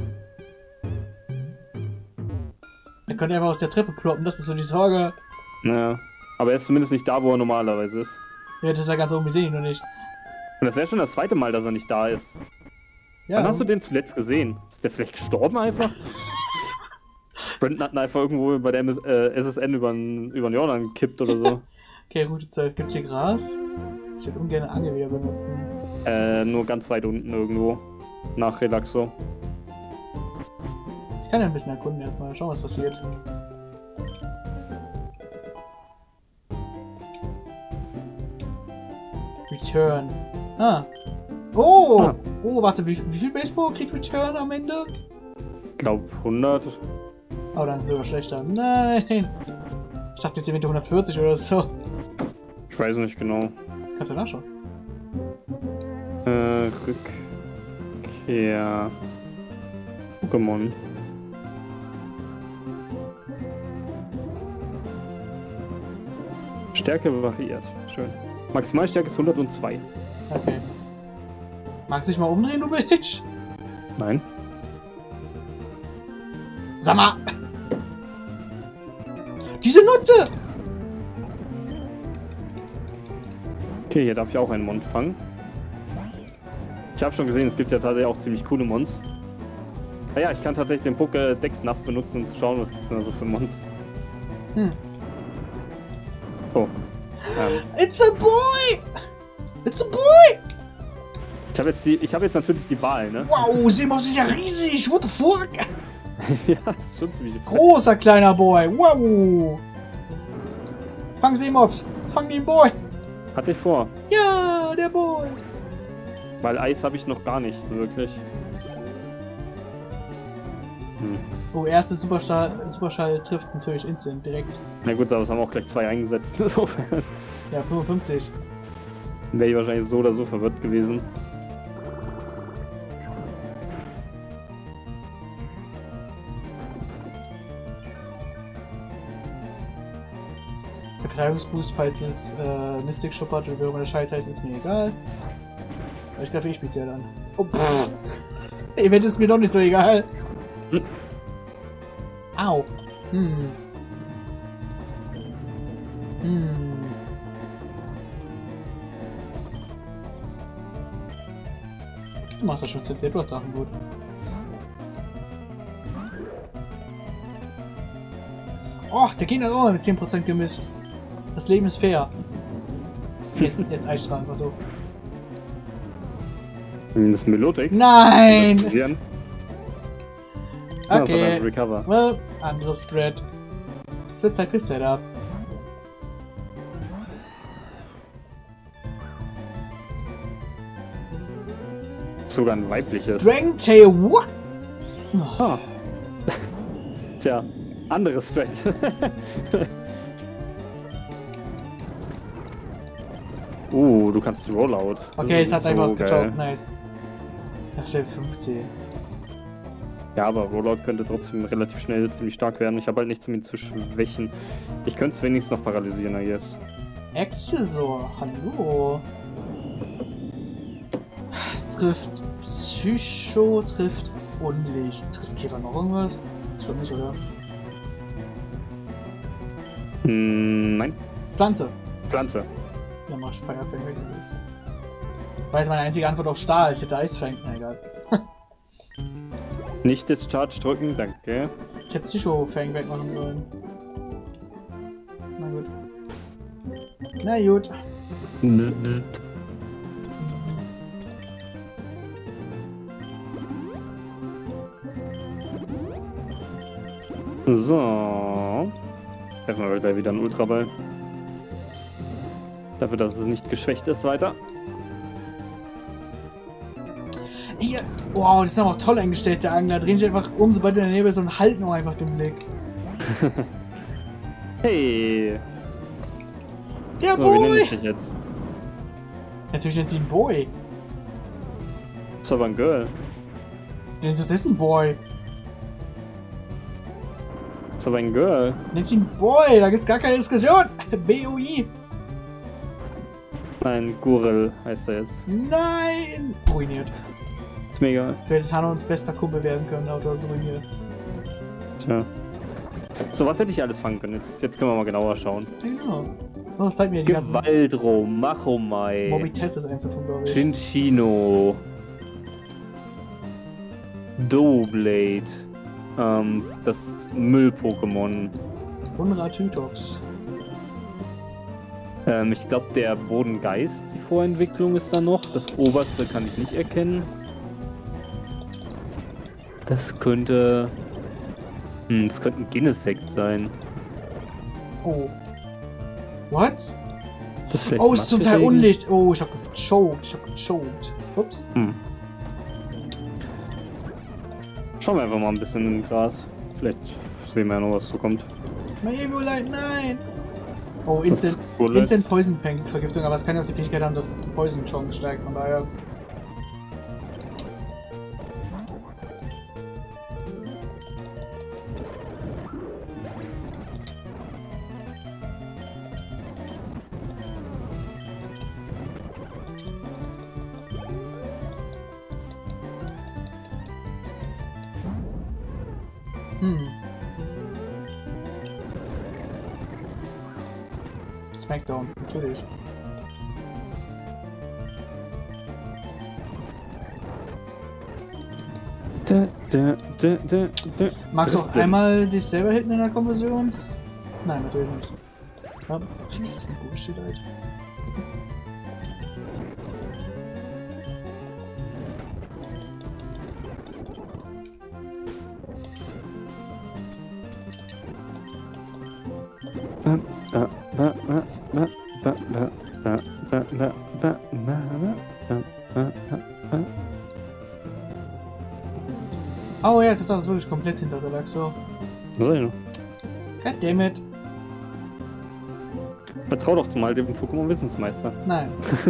Er könnte einfach aus der Treppe ploppen, das ist so die Sorge. Naja. Aber er ist zumindest nicht da, wo er normalerweise ist. Ja, das ist ja ganz oben, wir sehen ihn noch nicht. Und das wäre schon das zweite Mal, dass er nicht da ist. Ja. Wann hast du den zuletzt gesehen? Ist der vielleicht gestorben einfach? Brandon hat ihn einfach irgendwo bei der SSN über den Jordan gekippt oder so. Okay, Route 12. Gibt's hier Gras? Ich würde ungern eine Angel wieder benutzen. Nur ganz weit unten irgendwo. Nach Relaxo. Ich kann ja ein bisschen erkunden erstmal. Schauen, was passiert. Return. Ah. Oh! Ah. Oh, warte, wie viel Baseball kriegt Return am Ende? Ich glaube 100. Oh, dann ist es sogar schlechter. Nein! Ich dachte jetzt eventuell 140 oder so. Ich weiß nicht genau. Kannst du nachschauen. Rückkehr. Pokémon. Stärke variiert. Schön. Maximalstärke ist 102. Okay. Magst du dich mal umdrehen, du Bitch? Nein. Sag mal! Diese Nutze! Okay, hier darf ich auch einen Mond fangen. Ich habe schon gesehen, es gibt ja tatsächlich auch ziemlich coole Mons. Ah ja, ich kann tatsächlich den Pokédex-Nav benutzen, um zu schauen, was gibt's denn da so für Mons. Hm. Oh. It's a boy! It's a boy! Ich habe jetzt natürlich die Wahl, ne? Wow, Seemops ist ja riesig! What the fuck? Ja, das ist schon ziemlich Großer kleiner Boy! Wow! Fang Seemops! Fang den Boy! Hatte ich vor. Ja, der Boy! Weil Eis habe ich noch gar nicht, so wirklich. Oh, erste Superschall trifft natürlich instant, direkt. Na gut, aber es haben auch gleich 2 eingesetzt. Insofern Ja, 55. wäre ich wahrscheinlich so oder so verwirrt gewesen. Verteidigungsboost, falls es Mystic schuppert oder wie auch immer der Scheiß heißt, ist mir egal. Aber ich greife eh speziell an. Oh, pff. Event ist mir doch nicht so egal. Hm. Au. Hm. Hm. Du machst das schon CC, du hast Drachenblut. Och, der Gegner hat auch mal mit 10% gemisst. Das Leben ist fair. Jetzt Eisstrahlen, pass auf. Das Melodic. Nein! Okay. Okay. Recover. Well, anderes Strat. Es wird Zeit für Setup. Sogar ein weibliches. Dragon Tail, what? Oh. Ah. Tja, anderes Strat. Du kannst Rollout. Okay, es hat einfach geil. gejobbt, nice. Ach, Stelle 15. Ja, aber Rollout könnte trotzdem relativ schnell ziemlich stark werden. Ich habe halt nichts, um ihn zu schwächen. Ich könnte es wenigstens noch paralysieren, I guess. Accessor, hallo. Es trifft Psycho, trifft Unlicht. Trifft Käfer noch irgendwas? Ich glaube nicht, oder? Nein. Pflanze. Pflanze. Dann mach ich Firefang weg. Das war jetzt meine einzige Antwort auf Stahl. Ich hätte Eisfang. Na egal. Nicht das Charge drücken, danke. Ich hätte Psycho-Fang wegmachen sollen. Na gut. Na gut. Bzz, bzz. Psst, psst. So. Treffen wir gleich wieder einen Ultraball. Dafür, dass es nicht geschwächt ist, weiter. Ey, wow, das sind aber auch toll eingestellte Angler. Drehen sich einfach um, sobald in der Nähe ist und halten auch einfach den Blick. Hey! Der So, wie nenne Boy! ich dich jetzt? Natürlich nennt sie ihn Boy. Ist aber ein Girl. Das ist ein Boy. Ist aber ein Girl. Nennt sie ihn Boy, da gibt's gar keine Diskussion. B-O-I. Nein, Gurel heißt er jetzt. Nein! Ruiniert. Ist mir egal. Du hättest Hanons bester Kumpel werden können, aber du hast ruiniert. Tja. So, was hätte ich alles fangen können? Jetzt können wir mal genauer schauen. Genau. Oh, zeig mir die ganzen... Gewaldro, Machomai, Moby Test ist eins davon, glaube ich. Chinchino, Doublade, das Müll-Pokémon. Unratütox. Ich glaube, der Bodengeist, die Vorentwicklung ist da noch. Das oberste kann ich nicht erkennen. Das könnte Das könnte ein Guinness-Sekt sein. Oh. What? Das ist vielleicht Oh, ist zum Teil Mathe-Regen. Unlicht. Oh, ich hab gechoked. Ups. Schauen wir einfach mal ein bisschen im Gras. Vielleicht sehen wir ja noch, was so kommt. Mein Evolite, nein! Oh, Das ist Instant, cool, Instant Poison Tank Vergiftung, aber es kann ja auch die Fähigkeit haben, dass Poison Chance steigt, von daher. Smackdown, natürlich. Magst du auch einmal dich selber hitten in der Konversion? Nein, natürlich nicht. Ja, das ist ein Bullshit, Alter. Oh ja, jetzt ist das wirklich komplett hinter Relaxo. Goddammit. Vertrau doch mal dem Pokémon-Wissensmeister. Nein.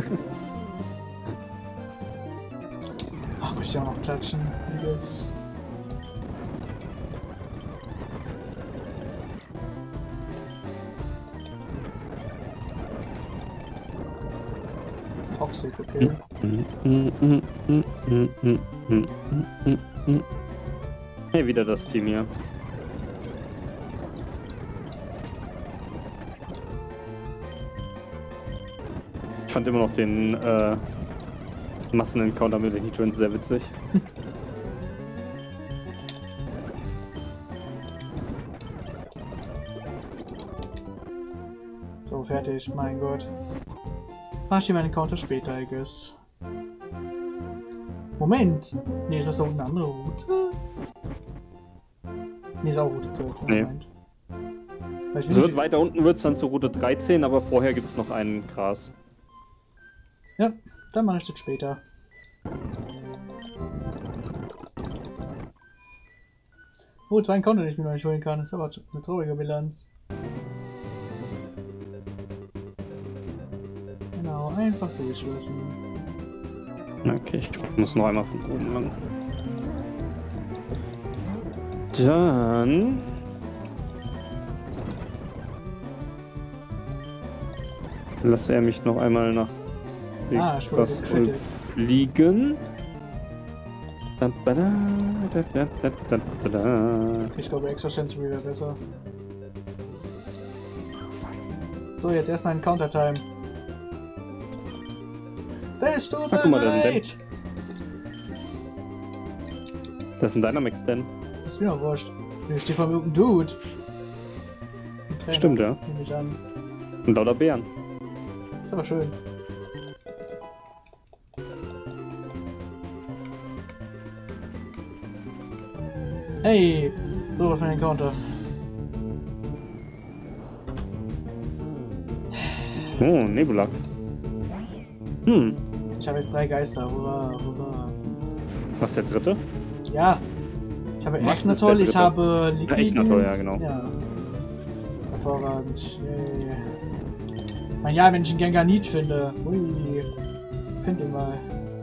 Ach, muss ich auch noch klatschen. Yes. Toxic, okay. Hey, wieder das Team hier. Ich fand immer noch den Massen-Encounter mit den Heatrans sehr witzig. So, fertig, mein Gott. Mach ich hier meinen Encounter später, I guess. Moment! Nee, ist das da unten eine andere Route? Nee, ist auch Route 12. Nee. Moment. Weil ich will Es wird nicht- weiter unten wird es dann zu Route 13, aber vorher gibt es noch einen Gras. Ja, dann mache ich das später. Oh, 2 Encounter, den ich mir noch nicht holen kann. Das ist aber eine traurige Bilanz. Genau, einfach durchlassen. Okay, ich muss noch einmal von oben lang. Dann... Lass er mich noch einmal nach Ich wurde Sigvarsholm fliegen. Ich glaube, Extra Sensory wäre besser. So, jetzt erstmal ein Counter-Time. Bist du Ach, guck mal, bereit? Das ist ein Dynamax denn? Das ist mir auch wurscht. Ich stehe vor irgendeinem Dude. Das ist ein Trainer, Stimmt, ja. nehme ich an. Und lauter Bären. Ist aber schön. Hey! So, was für ein Encounter. Oh, Nebula. Ich habe jetzt 3 Geister. Hurra, hurra. Was ist der dritte? Ja. Ich habe Was ist Echnatol, der ich dritte? habe Ja, Echnatol, ja, Liquidins. genau. Ja. Hervorragend. Yay. Mein ja, wenn ich einen Genganit finde. Ui. Find ihn mal.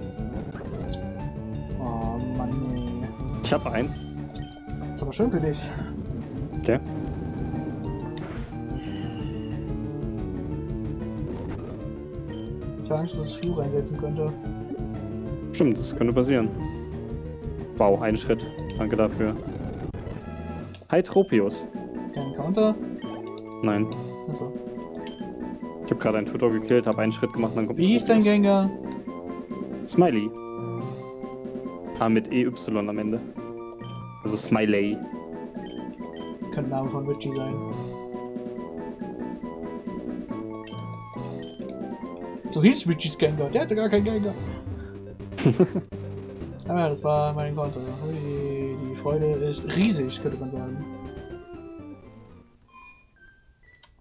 Oh Mann, nee. Ich habe einen. Ist aber schön für dich. Okay. Ich habe Angst, dass es Fluch einsetzen könnte. Stimmt, das könnte passieren. Wow, ein Schritt. Danke dafür. Hi, Tropius. Kein Counter? Nein. Achso. Ich habe gerade einen Twitter gekillt, habe einen Schritt gemacht, dann kommt Wie hieß dein Tropius. Gengar? Smiley. Mit EY am Ende. Also Smiley. Könnte Name von Richie sein. So hieß Richies Gengar. Der hatte gar keinen Gengar. Aber ja, das war mein Encounter. Hui, die Freude ist riesig, könnte man sagen.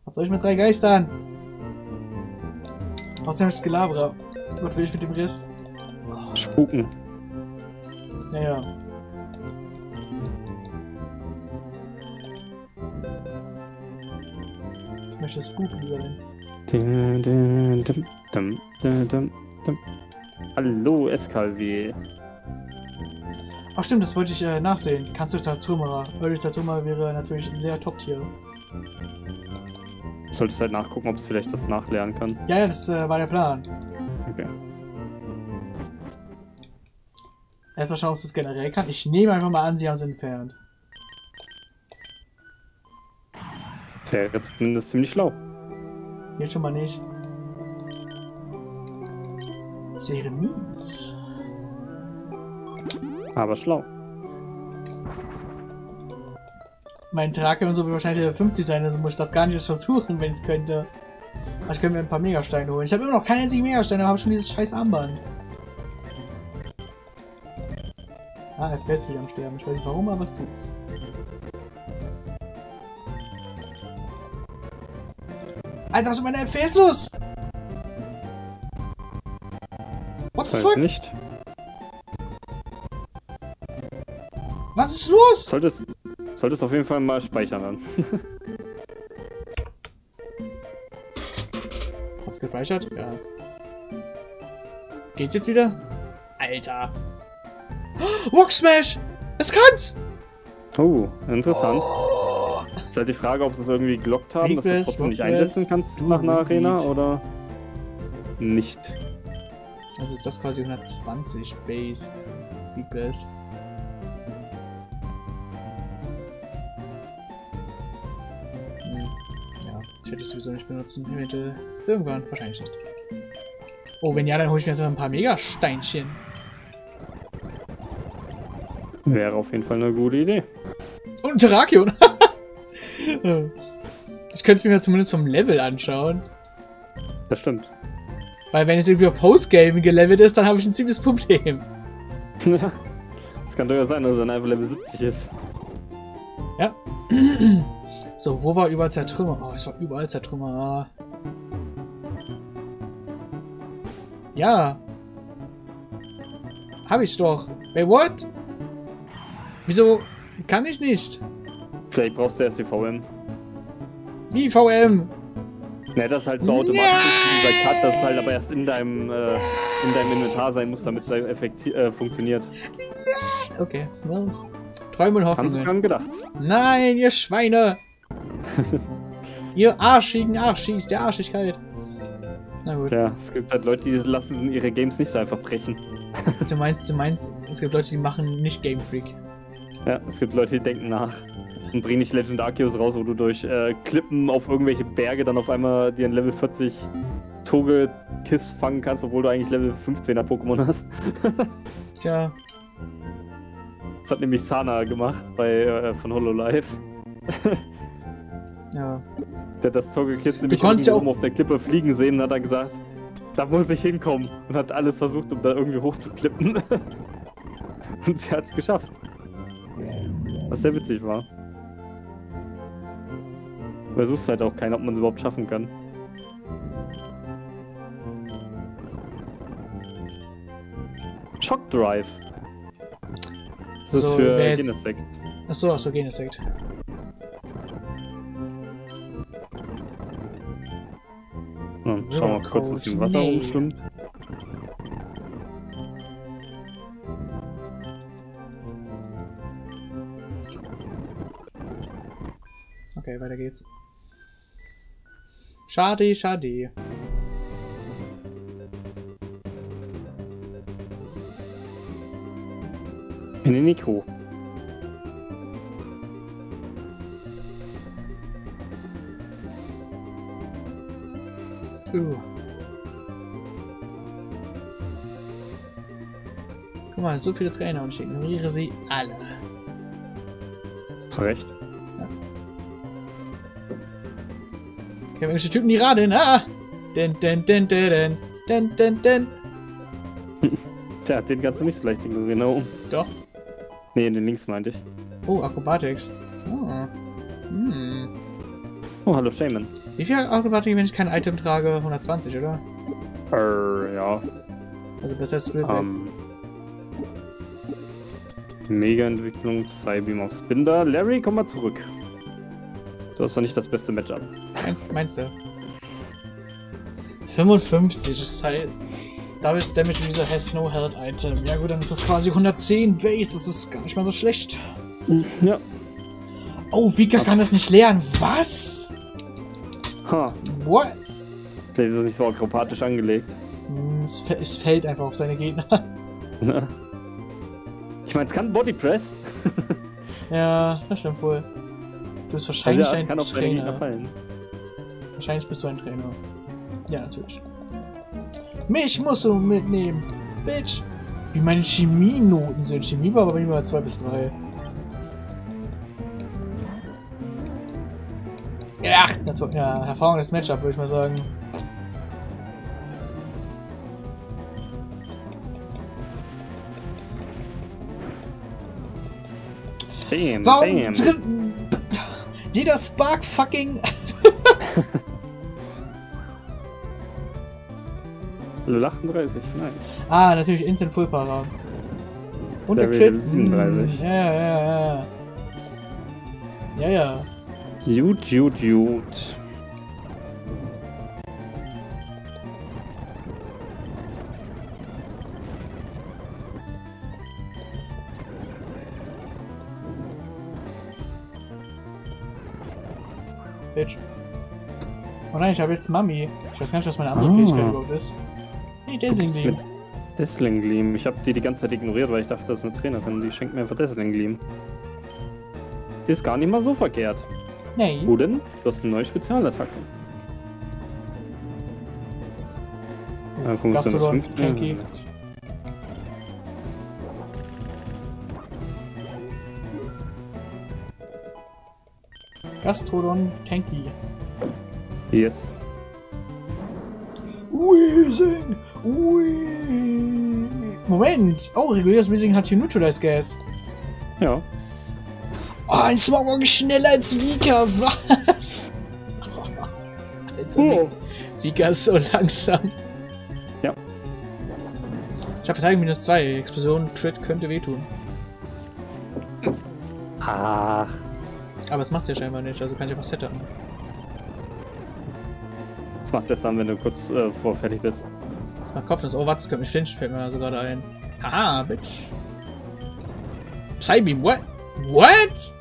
Was soll ich mit 3 Geistern? Außerdem ist Gelabra. Was will ich mit dem Rest? Spuken. Naja. Ich möchte spooky sein. Hallo, SKW. Ach stimmt, das wollte ich nachsehen. Kannst du Tatsuma? Early Tatsuma wäre natürlich sehr Top-Tier. Solltest halt nachgucken, ob es vielleicht das nachlernen kann. Ja, ja, das war der Plan. Okay. Erstmal schauen, ob es das generell kann. Ich nehme einfach mal an, sie haben es entfernt. Das wäre zumindest ziemlich schlau. Jetzt schon mal nicht. Das wäre mies. Aber schlau. Mein Trake und so wird wahrscheinlich 50 sein, also muss ich das gar nicht erst versuchen, wenn ich es könnte. Aber ich könnte mir ein paar Megasteine holen. Ich habe immer noch keine einzigen Megasteine, aber habe schon dieses scheiß Armband. Ah, FPS wieder am Sterben. Ich weiß nicht warum, aber es tut's. Alter, was ist mit meiner FPS los? What the fuck? Nicht. Was ist los? Solltest auf jeden Fall mal speichern dann. Hat's gespeichert? Ja. Geht's jetzt wieder? Alter. Rock Smash! Es kann's! Oh, interessant. Ist halt die Frage, ob sie es irgendwie gelockt haben, dass du es trotzdem nicht einsetzen kannst nach einer Arena oder nicht. Also ist das quasi 120 Base. Weakness. Ja, ich hätte es sowieso nicht benutzen. Ich hätte irgendwann, wahrscheinlich nicht. Oh, wenn ja, dann hole ich mir jetzt noch ein paar Megasteinchen. Wäre auf jeden Fall eine gute Idee. Und ein Terrakion! Ich könnte es mir ja zumindest vom Level anschauen. Das stimmt. Weil wenn es irgendwie auf Postgame gelevelt ist, dann habe ich ein ziemliches Problem. Ja. Es kann durchaus sein, dass er einfach Level 70 ist. Ja. So, wo war überall Zertrümmer? Oh, es war überall Zertrümmer. Ja. Hab ich doch. Wait, what? Wieso kann ich nicht? Vielleicht brauchst du erst die VM. Wie VM? Ne, das ist halt so automatisch wie bei Cut, das halt aber erst in deinem Inventar sein muss, damit es funktioniert. Okay, well, Träume und Haben sie Hoffnungen. dran gedacht. Nein, ihr Schweine! Ihr arschigen Arschis der Arschigkeit. Na gut. Tja, es gibt halt Leute, die lassen ihre Games nicht so einfach brechen. Du meinst, es gibt Leute, die machen nicht Game Freak. Ja, es gibt Leute, die denken nach. Und bringen nicht Legend Arceus raus, wo du durch Klippen auf irgendwelche Berge dann auf einmal dir ein Level 40 Togekiss fangen kannst, obwohl du eigentlich Level 15er Pokémon hast. Tja. Das hat nämlich Sana gemacht von HoloLive. Ja. Der hat das Togekiss nämlich ja oben auf der Klippe fliegen sehen und hat dann gesagt, da muss ich hinkommen. Und hat alles versucht, um da irgendwie hochzuklippen. Und sie hat es geschafft. Was sehr witzig war. Weil suchst halt auch keinen, ob man es überhaupt schaffen kann. Shock Drive. Das ist So, für jetzt... Genesect. Achso, Genesect. So, schauen wir mal kurz, was im Wasser rumschwimmt. Okay, weiter geht's. Schade, schade. In den Nico. Guck mal, so viele Trainer und ich ignoriere sie alle. Zu Recht. Ja. Okay, irgendwelche Typen, die radeln. Ah! Tja, den kannst du nicht so leicht ignorieren, genau. Doch. Nee, den links meinte ich. Oh, Acrobatics. Oh. Hm. Oh, hallo Shaman. Wie viel Autobatterie, wenn ich kein Item trage? 120, oder? Ja. Also besser als Spirit. Mega-Entwicklung, Psybeam auf Spinder. Larry, komm mal zurück. Du hast doch nicht das beste Matchup. Meinst du? 55 ist halt. Double Damage User has no health item. Ja gut, dann ist das quasi 110 Base. Das ist gar nicht mal so schlecht. Ja. Oh, Vika kann das nicht lernen. Was? Ha. What? Vielleicht ist es nicht so akrobatisch angelegt. Es fällt einfach auf seine Gegner. Ja. Ich meine, es kann Body Press. Ja, das stimmt wohl. Du bist wahrscheinlich also, ein kann auf seine Gegner Trainer. fallen. Wahrscheinlich bist du ein Trainer. Ja, natürlich. Mich musst du mitnehmen, Bitch. Wie meine Chemienoten sind. Chemie war aber immer 2 bis 3. Ja, natürlich. Ja, hervorragendes Matchup, würde ich mal sagen. Bam, Warum bam. trifft jeder Spark fucking... Level 38, nice. Ah, natürlich Instant Full Para. Und der Level Crit. 37. Ja. Ja. Gut. Bitch. Oh nein, ich habe jetzt Mami. Ich weiß gar nicht, was meine andere Fähigkeit überhaupt ist. Hey, Dazzling Gleam. Dazzling Gleam. Ich habe die ganze Zeit ignoriert, weil ich dachte, das ist eine Trainerin. Die schenkt mir einfach Dazzling Gleam. Ist gar nicht mal so verkehrt. Nee. Wo denn? Du hast eine neue Spezialattacke. Gastrodon, Tanky. Gastrodon, Tanky. Yes. Wheezing! Moment! Oh, reguläres Wheezing hat hier Neutralize Gas. Ja. Oh, ein Smogmog ist schneller als Vika, was? Alter, Vika ist so langsam. Ja. Ich habe Verteidigung -2. Explosion, Crit könnte wehtun. Ach. Aber es macht's ja scheinbar nicht, also kann ich einfach setupen. Das macht es dann, wenn du kurz vor fertig bist. Das macht Kopfnuss. Oh, warte, das könnte mich flinchen, fällt mir da so gerade ein. Haha, Bitch. Psybeam, what? What?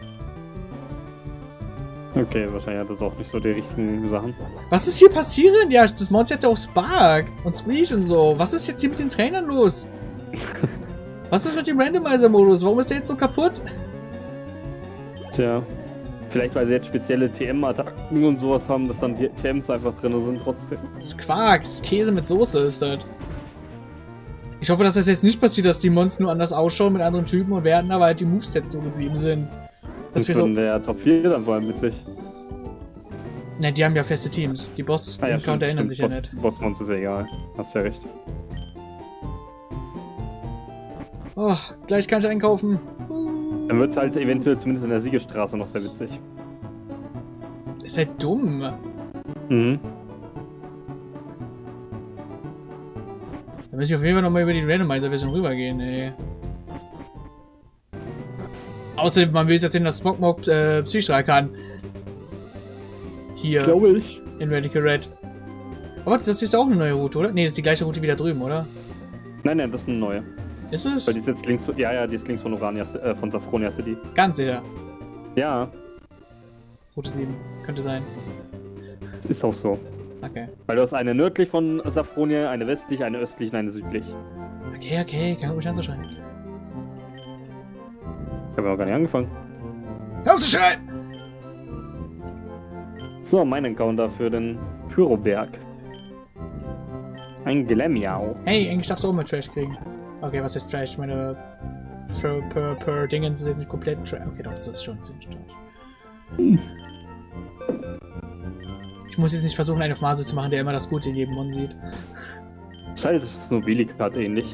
Okay, wahrscheinlich hat das auch nicht so die richtigen Sachen. Was ist hier passieren? Ja, das Monster hat ja auch Spark und Screech und so. Was ist jetzt hier mit den Trainern los? Was ist mit dem Randomizer-Modus? Warum ist der jetzt so kaputt? Tja. Vielleicht, weil sie jetzt spezielle TM-Attacken und sowas haben, dass dann die TMs einfach drin sind trotzdem. Das ist Quark, das ist Käse mit Soße ist das. Ich hoffe, dass das jetzt nicht passiert, dass die Monster nur anders ausschauen mit anderen Typen und werden aber halt die Movesets so geblieben sind. Das wäre in der Top 4 dann vor allem witzig. Ne, die haben ja feste Teams. Die Boss-Encounter ändern sich ja nicht. Boss-Monster ist ja egal. Hast ja recht. Oh, gleich kann ich einkaufen. Dann wird es halt eventuell zumindest in der Siegestraße noch sehr witzig. Ist halt dumm. Mhm. Da muss ich auf jeden Fall nochmal über die Randomizer-Version rübergehen, ey. Außerdem, man will jetzt erzählen, dass Smogmog Psystrahl kann. Hier. Glaube ich. In Radical Red. Aber das ist doch auch eine neue Route, oder? Ne, das ist die gleiche Route wie da drüben, oder? Nein, das ist eine neue. Ist es? Weil die ist jetzt links, ja, die ist links von Urania, von Saffronia City. Ganz sicher. Ja. Route 7. Könnte sein. Ist auch so. Okay. Weil du hast eine nördlich von Saffronia, eine westlich, eine östlich und eine südlich. Okay. Kann ruhig anzuschreien. Ich habe ja noch gar nicht angefangen. Hör auf zu schreien! So, mein Encounter für den Pyroberg. Ein Glamiau. Hey, eigentlich darfst du auch mal Trash kriegen. Okay, was ist Trash? Meine Throw per Dingens ist jetzt nicht komplett Trash. Okay, doch, das ist schon ziemlich Trash. Ich muss jetzt nicht versuchen, einen auf Maße zu machen, der immer das Gute in jedem Mon sieht. Das ist halt Snobilikat ähnlich.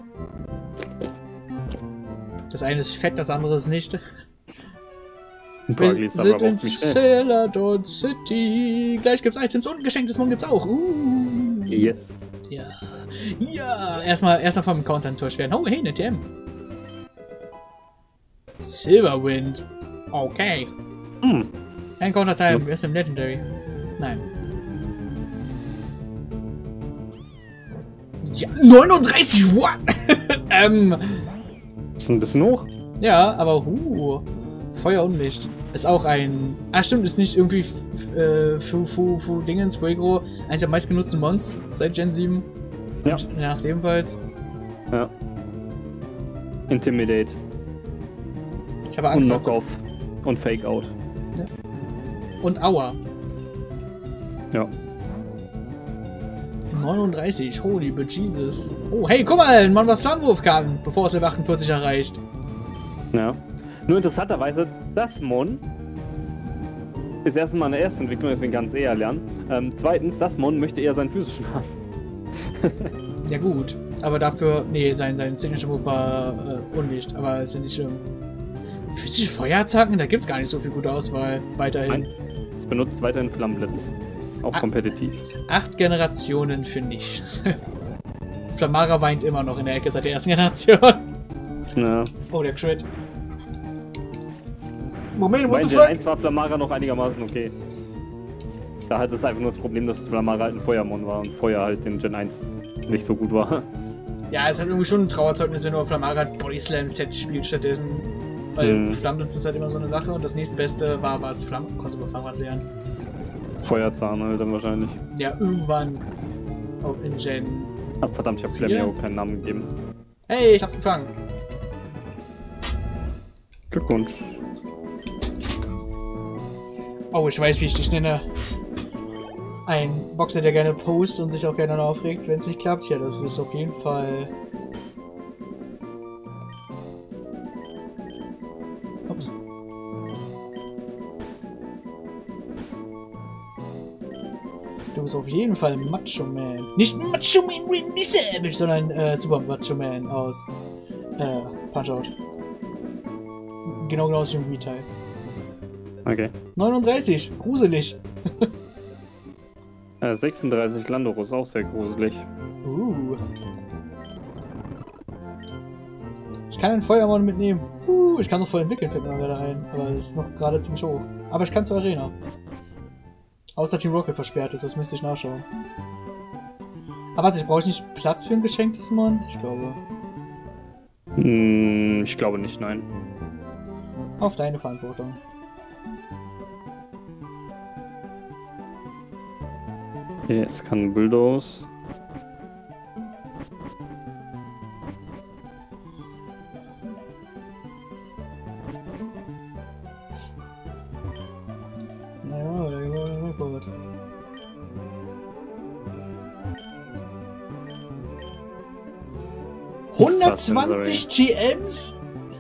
Das eine ist fett, das andere ist nicht. Wir sind in Celadon City. Gleich gibt's Items und ein geschenktes Mon gibt's auch. Yes. Ja. Ja. Erstmal vom Counter enttäuscht werden. Oh, hey, eine TM. Silverwind. Okay. Ein Counter-Time. Wer ist im Legendary? Nein. Ja, 39, what? Ist ein bisschen hoch. Ja, aber Feuer und Licht. Ist auch ein... Ah, stimmt, ist nicht irgendwie Dingens, Fuego, eines der meistgenutzten Mons seit Gen 7. Ja. Nach ebenfalls. Ja. Intimidate. Ich habe Angst. Und Knock-Off. Und Fake-Out. Ja. Und Aua. Ja. 39, holy bejesus. Oh, hey, guck mal, ein Mann, was Flammenwurf kann, bevor es Level 48 erreicht. Ja. Nur interessanterweise, das Mon ist erstmal eine Erstentwicklung, deswegen kann es eher lernen. Zweitens, das Mon möchte eher seinen physischen haben. Ja gut, aber dafür, nee, sein Signature Move war Unlicht, aber ist ja nicht schlimm. Physische Feuerattacken, da gibt's gar nicht so viel gute Auswahl, weiterhin. Nein, es benutzt weiterhin Flammenblitz. Auch kompetitiv. 8 Generationen für nichts. Flamara weint immer noch in der Ecke seit der ersten Generation. Ja. Oh, der Crit. Moment, what Bei the Gen fuck? 1 war Flamara noch einigermaßen okay. Da hat es einfach nur das Problem, dass Flamara halt ein Feuermon war und Feuer halt in Gen 1 nicht so gut war. Ja, es hat irgendwie schon ein Trauerzeugnis, wenn du auf Flamara Body Slam Set spielst stattdessen. Weil Flammenblitz ist halt immer so eine Sache und das nächstbeste war was konntest du bei Fahrrad lernen. Feuerzahn halt dann wahrscheinlich. Ja, irgendwann auch in Gen. Ach, verdammt, ich hab Flamio keinen Namen gegeben. Hey, ich hab's gefangen. Glückwunsch. Oh, ich weiß, wie ich dich nenne. Ein Boxer, der gerne postet und sich auch gerne aufregt, wenn es nicht klappt. Ja, das ist auf jeden Fall... Ups. Du bist auf jeden Fall Macho Man. Nicht Macho Man Win the Savage, sondern Super Macho Man aus Punch-Out. Genau aus dem Retail. Okay. 39, gruselig. 36 Landorus, auch sehr gruselig. Ich kann einen Feuermann mitnehmen. Ich kann noch voll entwickeln, fällt mir gerade ein. Aber das ist noch gerade ziemlich hoch. Aber ich kann zur Arena. Außer Team Rocket versperrt ist, das müsste ich nachschauen. Aber warte, brauche ich nicht Platz für ein geschenktes Mon? Ich glaube. Ich glaube nicht, nein. Auf deine Verantwortung. Es kann Bulldoze. Naja, gut. $120 GMs?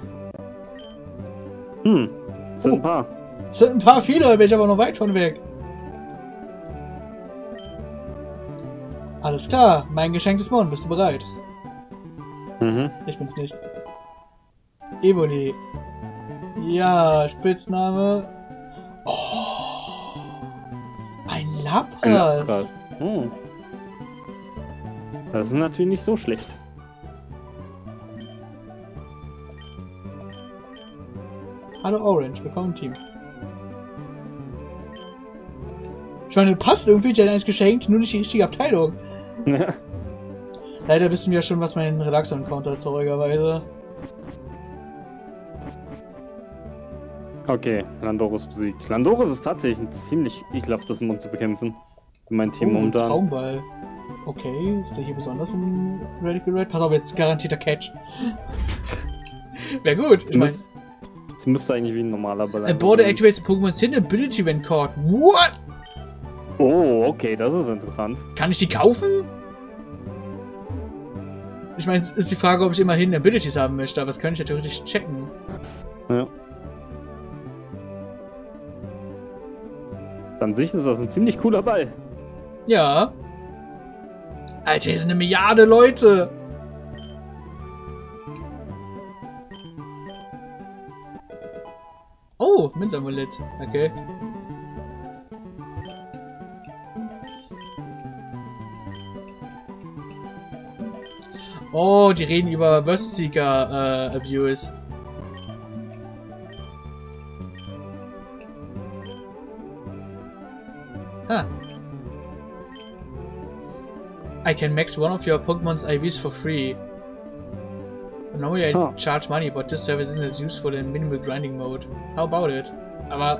Sind ein paar. Sind ein paar viele, da bin ich aber noch weit von weg. Alles klar, mein geschenktes Mon, bist du bereit? Ich bin's nicht. Evoli. Ja, Spitzname. Oh, ein Lapras. Das ist natürlich nicht so schlecht. Hallo Orange, willkommen im Team. Ich meine, passt irgendwie, Gen 1 geschenkt, nur nicht die richtige Abteilung. Ja. Leider wissen wir ja schon, was mein Relaxon-Counter ist, traurigerweise. Okay, Landorus besiegt. Landorus ist tatsächlich ein ziemlich ekelhaftes Mon zu bekämpfen. Für mein Team momentan. Traumball. Okay, ist der hier besonders in Radical Red? Pass auf, jetzt garantierter Catch. Wäre gut, ich meine... Es müsste eigentlich wie ein normaler Ball sein. Border activates the Pokémon's Hidden Ability when caught. What? Oh, okay, das ist interessant. Kann ich die kaufen? Ich meine, es ist die Frage, ob ich immer Hidden Abilities haben möchte, aber das könnte ich ja theoretisch checken. Ja. An sich ist das ein ziemlich cooler Ball. Ja. Alter, hier sind eine Milliarde Leute. Oh, Münzamulett. Okay. Oh, die reden über Worstseeker Abuse. Huh. I can max one of your Pokemon's IVs for free. Normally I charge money, but this service isn't as useful in minimal grinding mode. How about it? Aber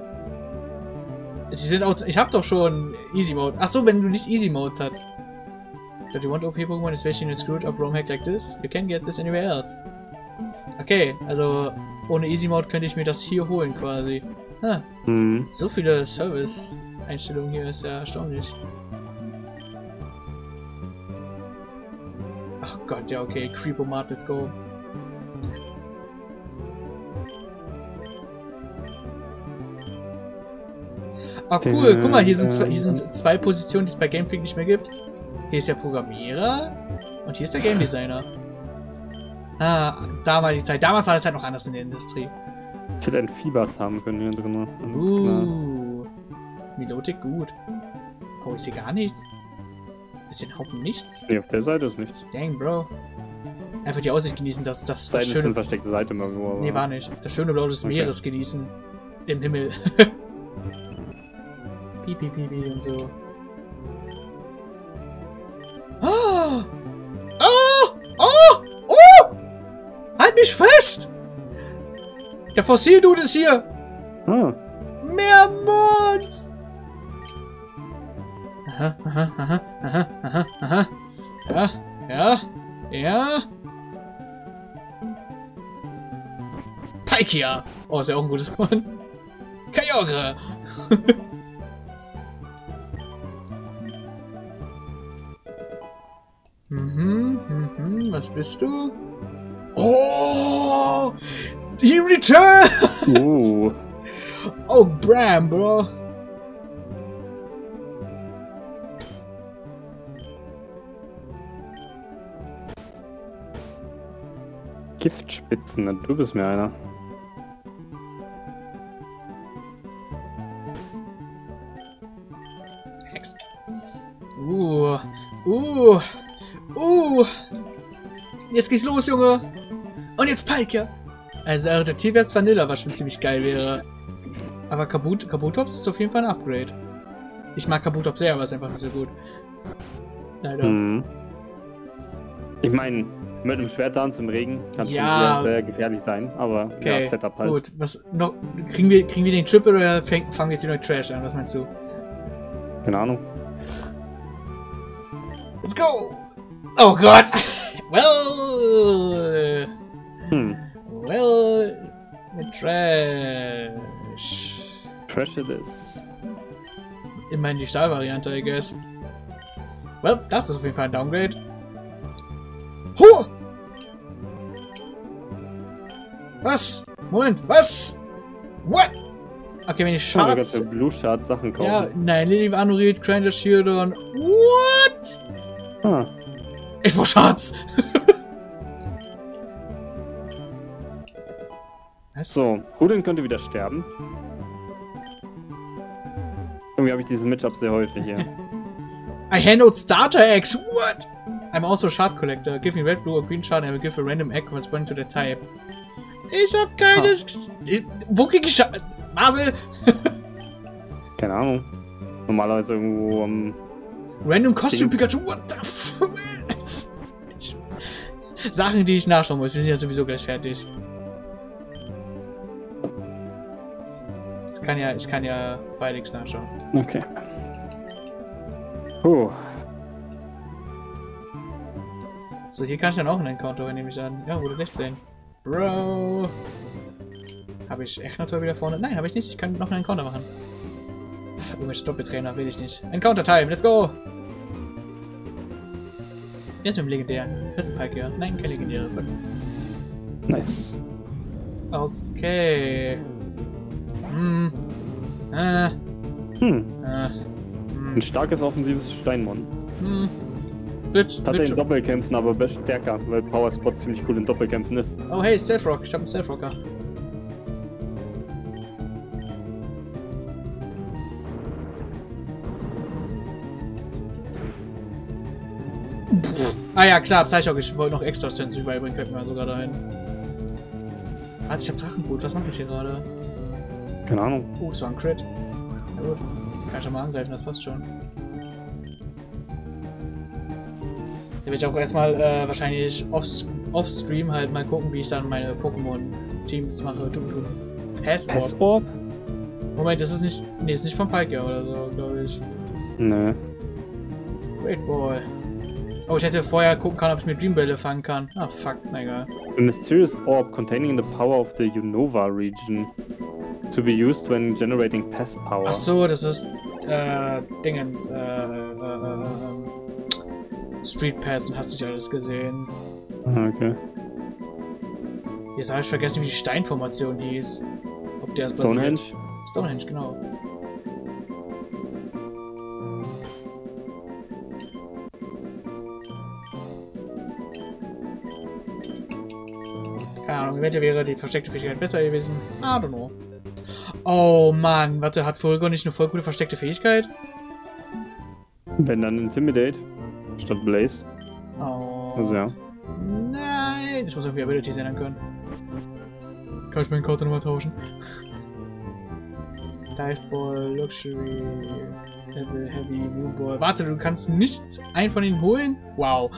sie sind auch. Ich hab doch schon Easy Mode. Achso, wenn du nicht Easy Modes hast. But you want OP Pokémon, especially in a screwed up ROM hack like this? You can't get this anywhere else. Okay, also ohne Easy Mode könnte ich mir das hier holen quasi. Ah, so viele Service-Einstellungen hier ist ja erstaunlich. Ach Gott, ja okay, Creepomat, let's go. Ah cool, guck mal, hier sind zwei Positionen, die es bei Game Freak nicht mehr gibt. Hier ist der Programmierer und hier ist der Game Designer. Ah, da war die Zeit. Damals war das halt noch anders in der Industrie. Ich hätte einen Fiebers haben können hier drin. Milotic gut. Oh, ist hier gar nichts? Ist hier ein Haufen nichts? Nee, auf der Seite ist nichts. Dang, Bro. Einfach die Aussicht genießen, das schöne... ist eine versteckte Seite irgendwo, aber... Nee, war nicht. Das schöne Blau des Meeres genießen. Im Himmel. Pipi, pipi und so. Oh! Oh! Oh! Oh! Halt mich fest! Der Fossil-Dude ist hier! Mehr Mond! Aha, aha, aha, aha, aha, aha. Ja, ja, ja. Palkia! Oh, ist ja auch ein gutes Wort. Kyogre! Was bist du? Oh! He returned! Oh, Bram, Bro! Giftspitzen, du bist mir einer. Next. Jetzt geht's los, Junge! Und jetzt Palkia! Also, der Tierwärts Vanilla, was schon ziemlich geil wäre. Aber Kabutops ist auf jeden Fall ein Upgrade. Ich mag Kabutops sehr, aber ist einfach nicht so gut. Leider. Ich meine, mit einem Schwerttanz im Regen kann es sehr gefährlich sein, aber okay, ja, Setup halt. Gut, was noch? Kriegen wir den Triple oder fangen wir jetzt wieder mit Trash an? Was meinst du? Keine Ahnung. Let's go! Oh Gott! Well! Well, mit Trash. Trash it is. Immerhin die Stahlvariante, I guess. Well, das ist auf jeden Fall ein Downgrade. Huh! Was? Moment, was? What? Okay, wenn ich Schatz... Blue Shard Sachen kaufen. Ja, nein, Lily Anurit, Granger Shieldon. What? Ich brauch Schatz! So, Rudin könnte wieder sterben. Irgendwie habe ich diesen Matchup sehr häufig hier. I hand out starter eggs. What? I'm also a shard collector. Give me red, blue or green shard and I will give a random egg corresponding to the type. Ich hab keine... Wo krieg ich Shard? Marcel? Keine Ahnung. Normalerweise irgendwo am... Random Costume Pikachu. What the fuck? Sachen, die ich nachschauen muss. Wir sind ja sowieso gleich fertig. Ich kann ja bei nichts nachschauen. Okay. So, hier kann ich dann auch einen Encounter, nehme ich an. Ja, wurde 16. Bro. Habe ich echt noch wieder vorne? Nein, habe ich nicht. Ich kann noch einen Encounter machen. Irgendwelche Doppeltrainer will ich nicht. Encounter Time, let's go! Hier ist mit dem legendären. Das ist ein Palkia. Nein, kein legendäres. Nice. Okay. Ein starkes offensives Steinmon. Hat in Doppelkämpfen aber stärker, weil Power Spot ziemlich cool in Doppelkämpfen ist. Oh hey, Stealth Rock. Ich hab einen Stealth Rocker. Ah ja, klar, Psyshock. Ich wollte noch extra Sensory beibringen, fällt mir sogar dahin. Warte, ich hab Drachenwut. Was mache ich hier gerade? Keine Ahnung. Oh, das war ein Crit. Na gut. Kann ich schon mal angreifen, das passt schon. Da werde ich auch erstmal wahrscheinlich off-stream halt mal gucken, wie ich dann meine Pokémon-Teams mache. Passorb? Moment, das ist nicht. Nee, ist nicht von Palkia oder so, glaube ich. Nee. Great Ball. Oh, ich hätte vorher gucken können, ob ich mir Dreambälle fangen kann. Ah, fuck, na egal. A mysterious orb containing the power of the Unova region. To be used when generating pest power. Ach so, das ist Dingens, Street Pass und hast nicht alles gesehen. Okay. Jetzt habe ich vergessen, wie die Steinformation hieß. Auf der es basiert. Stonehenge? Stonehenge, genau. Keine Ahnung, eventuell wäre die versteckte Fähigkeit besser gewesen. I don't know. Oh Mann, warte, hat Fulgur nicht eine voll gute versteckte Fähigkeit? Wenn dann Intimidate statt Blaze. Oh. Also ja. Nein, ich muss irgendwie Abilities ändern können. Kann ich meinen Counter nochmal tauschen? Dive Ball, Luxury, Level, Heavy, Moonball. Warte, du kannst nicht einen von ihnen holen? Wow.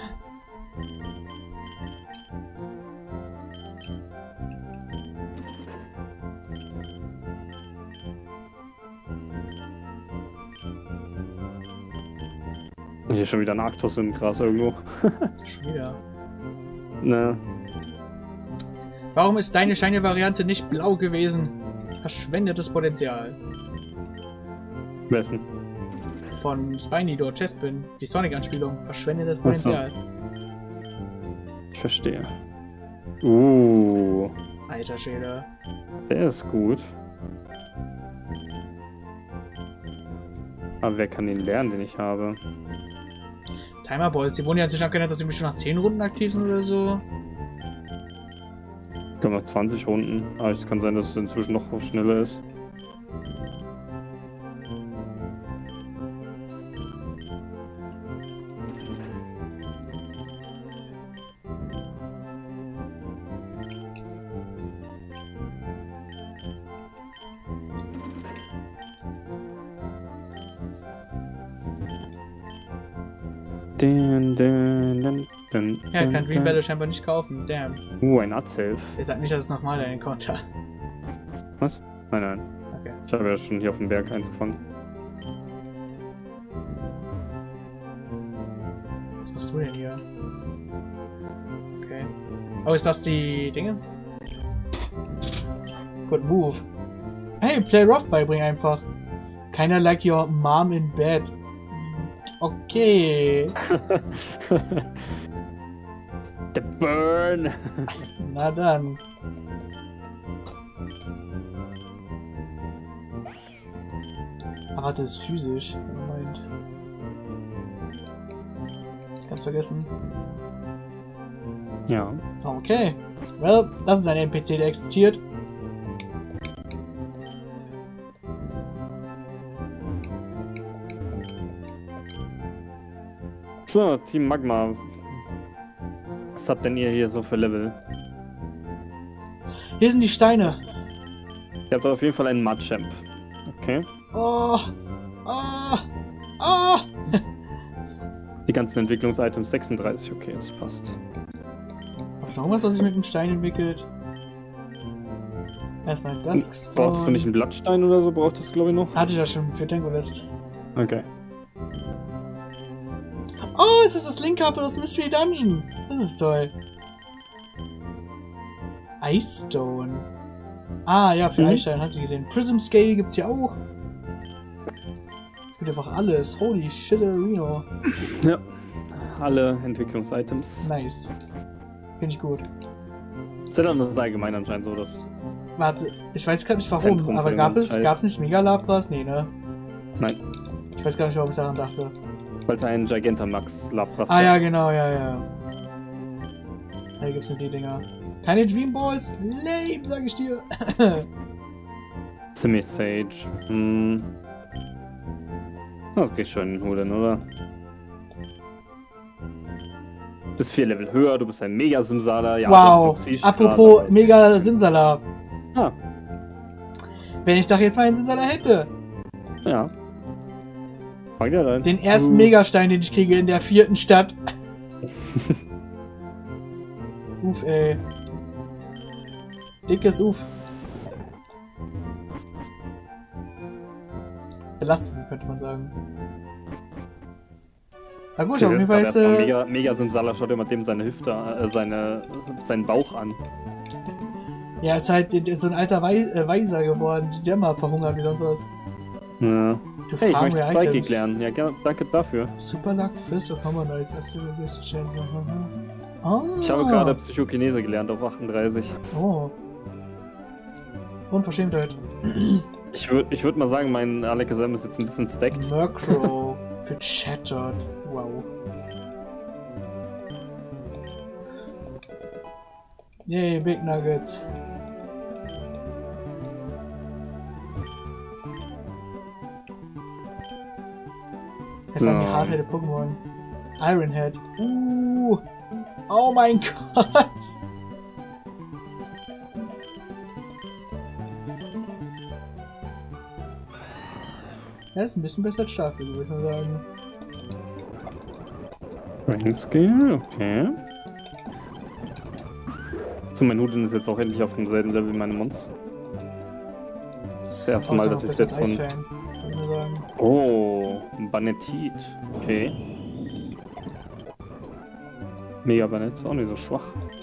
Hier ist schon wieder ein Arktos im Gras irgendwo. Schon wieder. Ne. Warum ist deine Shiny-Variante nicht blau gewesen? Verschwendetes Potenzial. Wessen? Von Spiny-Door Chespin. Die Sonic-Anspielung. Verschwendetes Potenzial. Ich verstehe. Alter Schäde. Der ist gut. Aber wer kann den lernen, den ich habe? Timer Balls, die wurden ja inzwischen abgeändert, dass sie schon nach 10 Runden aktiv sind oder so. Ich glaube nach 20 Runden. Aber es kann sein, dass es inzwischen noch schneller ist. Ja, kann Green Battle scheinbar nicht kaufen. Damn. Ein Azelf. Ihr sagt nicht, dass es nochmal dein Encounter. Was? Nein, nein. Okay. Ich habe ja schon hier auf dem Berg eins gefangen. Was machst du denn hier? Okay. Oh, ist das die Dingens? Good move. Hey, play rough beibringen einfach. Keiner like your mom in bed. Okay. The burn! Na dann. Aber warte, das ist physisch. Moment. Ganz vergessen. Ja. Okay. Well, das ist ein NPC, der existiert. So, Team Magma. Was habt denn ihr hier so für Level? Hier sind die Steine. Ihr habt auf jeden Fall einen Mudchamp. Okay. Oh. Oh. Oh. Die ganzen Entwicklungsitems 36, okay, das passt. Hab ich noch irgendwas, was sich mit dem Stein entwickelt? Erstmal Duskstone. Brauchst du nicht einen Blattstein oder so? Brauchtest du, glaube ich, noch? Hatte ich das schon für Tankolist. Okay. Oh, es ist das Link Up aus Mystery Dungeon. Das ist toll. Ice Stone. Ah, ja, für Eisstein, hast du gesehen. Prism Scale gibt's ja auch. Es gibt einfach alles. Holy shit, Reno. Ja. Alle Entwicklungsitems. Nice. Finde ich gut. Ist ja dann allgemein anscheinend so, dass. Warte, ich weiß gar nicht warum, Zentrum aber für gab's nicht Mega Lapras? Nee, ne? Nein. Ich weiß gar nicht, warum ich daran dachte. Weil es ein Gigantamax Lapras Ah ja, genau, ja. Hier gibt's nur die Dinger. Keine Dream Balls? Lame, sag ich dir. Ziemlich Sage. Hm. Das geht schon in den Hoden, oder? bist 4 Level höher, du bist ein Mega-Simsala. Ja, wow, apropos Mega-Simsala. Ah. Wenn ich doch jetzt mal einen Simsala hätte. Ja. Fang dir rein. Den ersten Megastein, den ich kriege in der 4. Stadt. Uff, ey. Dickes Uff. Belastend, könnte man sagen. Na gut, auf jeden Fall jetzt... Mega Simsala, schaut immer dem seine Hüfte, seinen Bauch an. Ja, ist halt so ein alter Weiser geworden. Die ist ja immer verhungert wie sonst was. Ja. Du hey, ich möchte Items. Psychic lernen. Ja, gerne, danke dafür. Super Luck, Fist of Hammer Nice. Oh. Ich habe gerade Psychokinese gelernt auf 38. Oh. Unverschämtheit. Ich würd mal sagen, mein Alakazam ist jetzt ein bisschen stacked. Murkrow für Chattered. Wow. Yay, Big Nuggets. Das waren die Hardheaded Pokémon. Ironhead. Oh mein Gott. Er ist ein bisschen besser als Staffel, würde ich mal sagen. Rain Skill, okay. So, mein Houdin ist jetzt auch endlich auf demselben Level wie meine Mons. Das erste Mal, dass ich jetzt von... Oh, Banetit. Okay. Mega Banet ist auch nicht so schwach.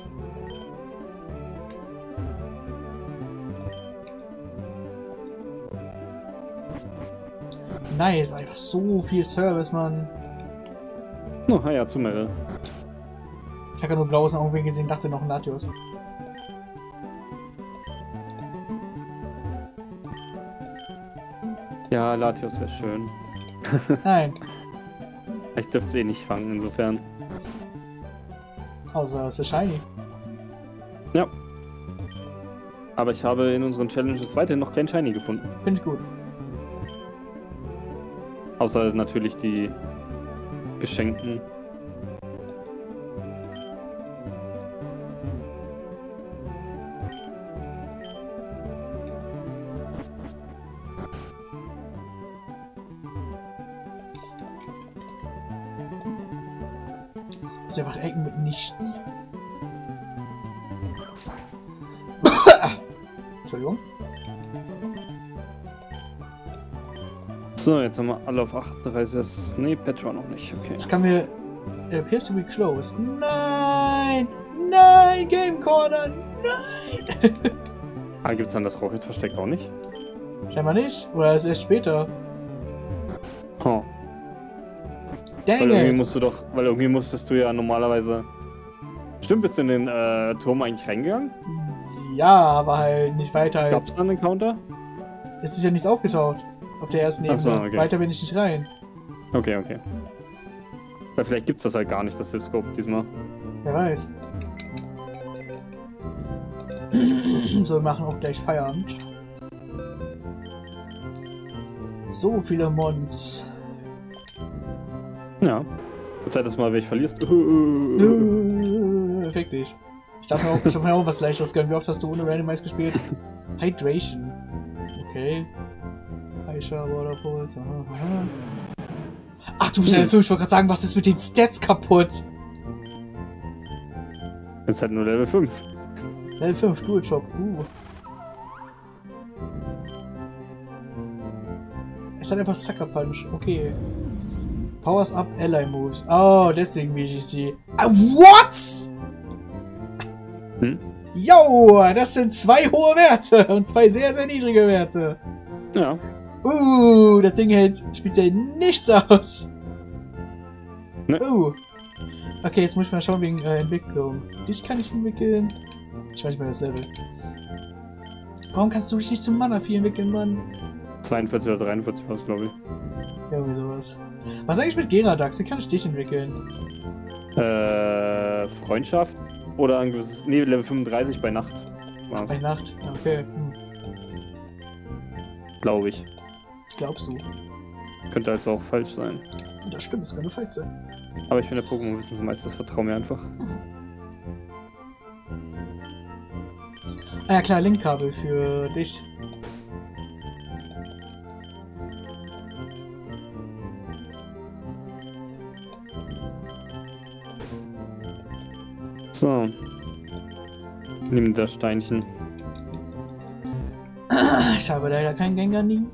Nice, einfach so viel Service, Mann. Oh, ja, zu Meryl. Ich habe ja nur blaues Auge gesehen, dachte noch ein Latios. Ja, Latios wäre schön. Nein. Ich dürfte sie eh nicht fangen, insofern. Außer es ist shiny. Ja. Aber ich habe in unseren Challenges weiterhin noch kein Shiny gefunden. Finde ich gut. Außer natürlich die geschenkten. Das ist einfach Ecken mit nichts. Entschuldigung. So, jetzt haben wir alle auf 38. Nee, Petra noch nicht. Okay. Ich kann mir... It appears to be closed. Nein! Nein! Game Corner! Nein! Ah, gibt's dann das Rocket-Versteck auch nicht? Scheinbar nicht. Oder ist es erst später? Oh. Dang Weil irgendwie it! musst du doch... Weil irgendwie musstest du ja normalerweise... Stimmt, bist du in den Turm eigentlich reingegangen? Ja, aber halt nicht weiter als... Gab's dann einen Counter? Es ist ja nichts aufgetaucht. Auf der ersten Ebene. Ach so, okay. Weiter bin ich nicht rein. Okay, okay. Weil vielleicht gibt's das halt gar nicht, das Hilfscope diesmal. Wer weiß. So, wir machen auch gleich Feierabend. So viele Mons. Ja. Zeit, dass mal welch verlierst. Fick dich. Ich dachte auch, ich hab mir auch was Leichteres gönnen. Wie oft hast du ohne Randomize gespielt? Hydration. Okay. Aisha, Waterpools. Ach du bist Level 5, ich wollte gerade sagen, was ist mit den Stats kaputt? Ist halt nur Level 5. Level 5, Dual Shop. Es hat einfach Sucker Punch. Okay. Powers up Ally Moves. Oh, deswegen BGC. What? Hm? Yo, das sind 2 hohe Werte und 2 sehr, sehr niedrige Werte. Ja. Das Ding hält speziell nichts aus. Ne. Okay, jetzt muss ich mal schauen wegen Entwicklung. Dich kann ich entwickeln. Ich weiß nicht mehr das Level. Warum kannst du dich nicht zum Mana 4 entwickeln, Mann? 42 oder 43 war es, glaube ich. Irgendwie sowas. Was eigentlich mit Geradax? Wie kann ich dich entwickeln? Freundschaft oder ein gewisses. Nee, Level 35 bei Nacht. War's. Bei Nacht, okay. Glaube ich. Glaubst du? Könnte also auch falsch sein. Das stimmt, das könnte falsch sein. Aber ich bin der Pokémon-Wissensmeister, vertrau mir einfach. Ah ja klar, Linkkabel für dich. So. Nimm das Steinchen. Ich habe leider kein Gengar-Need.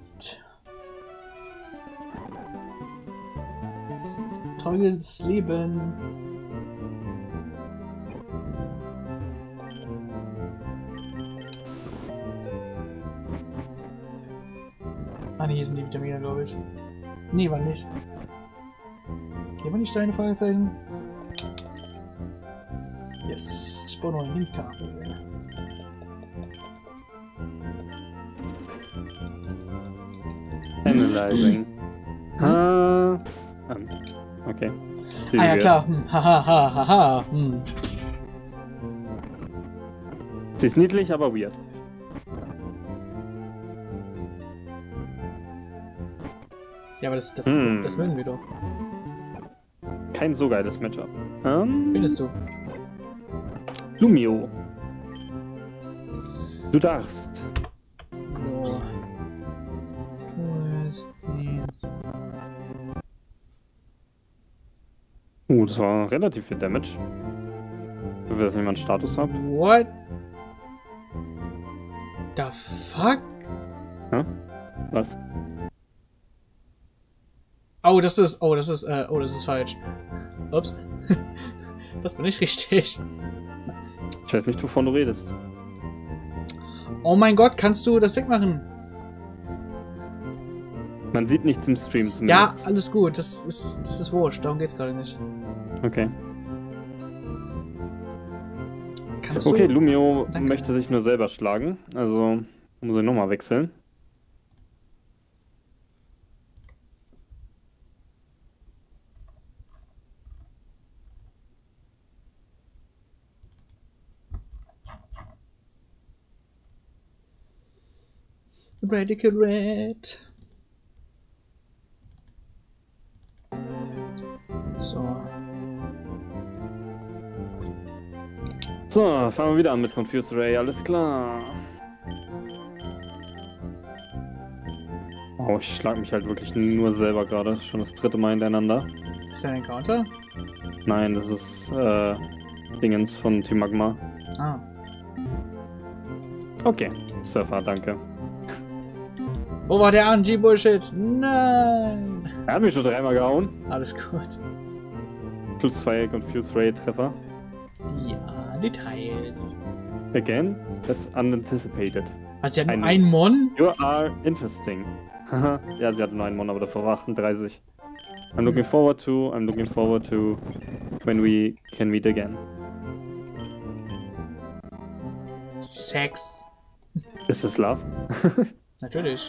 Tolles Leben. Ah ne, hier sind die Vitamine, glaube ich. Nee, war nicht. Hier waren die Steine, Fragezeichen. Yes, ich brauche noch ein Linkkabel. Analyzing. Okay. Ah ja, klar. Hahaha. Sie ist niedlich, aber weird. Ja, aber das mögen wir doch. Kein so geiles Matchup. Findest du? Lumio. Du darfst. So. Das war relativ viel Damage. Wenn wir das nicht mal einen Status habt. What? The fuck? Hä? Was? Oh, das ist falsch. Ups. Das bin ich richtig. Ich weiß nicht, wovon du redest. Oh mein Gott, kannst du das wegmachen? Man sieht nichts im Stream zumindest. Ja, alles gut. Das ist wurscht. Darum geht's gerade nicht. Okay. Kannst Okay, du... Lumio Danke. möchte sich nur selber schlagen. Also muss ich nochmal wechseln. Radical Red. So. So, fangen wir wieder an mit Confused Ray, alles klar. Oh, ich schlag mich halt wirklich nur selber gerade. Schon das dritte Mal hintereinander. Ist der ein Encounter? Nein, das ist Dingens von Team Magma. Ah. Okay, Surfer, danke. Wo war der Angie-Bullshit? Nein! Er hat mich schon dreimal gehauen. Alles gut. Plus 2 Confused Ray Treffer. Ja, Details. Again, that's unanticipated. Also, sie hat nur einen Mon? You are interesting. Haha, ja, sie hatte nur einen Mon, aber davor war 38. I'm looking forward to when we can meet again. Sex. Is this love? Natürlich.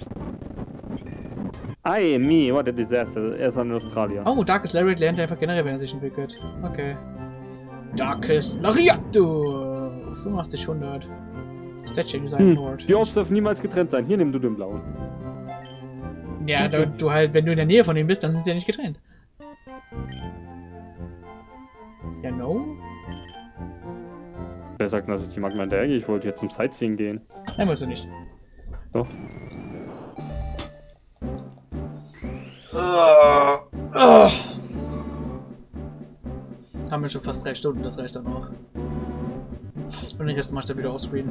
Ay, me, what a disaster. Er ist ein Australier. Oh, Darkest Lariat lernt er einfach generell, wenn er sich entwickelt. Okay. Darkest Lariat, du! 8500. Statue Design Nord. Die Orbs dürfen niemals getrennt sein. Hier nimm du den blauen. Ja, du halt, wenn du in der Nähe von ihm bist, dann sind sie ja nicht getrennt. Ja, no? Wer sagt, dass ich die Magma hinterhergehe? Ich wollte jetzt zum Sightseeing gehen. Nein, musst du nicht. Doch. Haben wir schon fast 3 Stunden, das reicht dann auch. Und den Rest machst du wieder offscreen.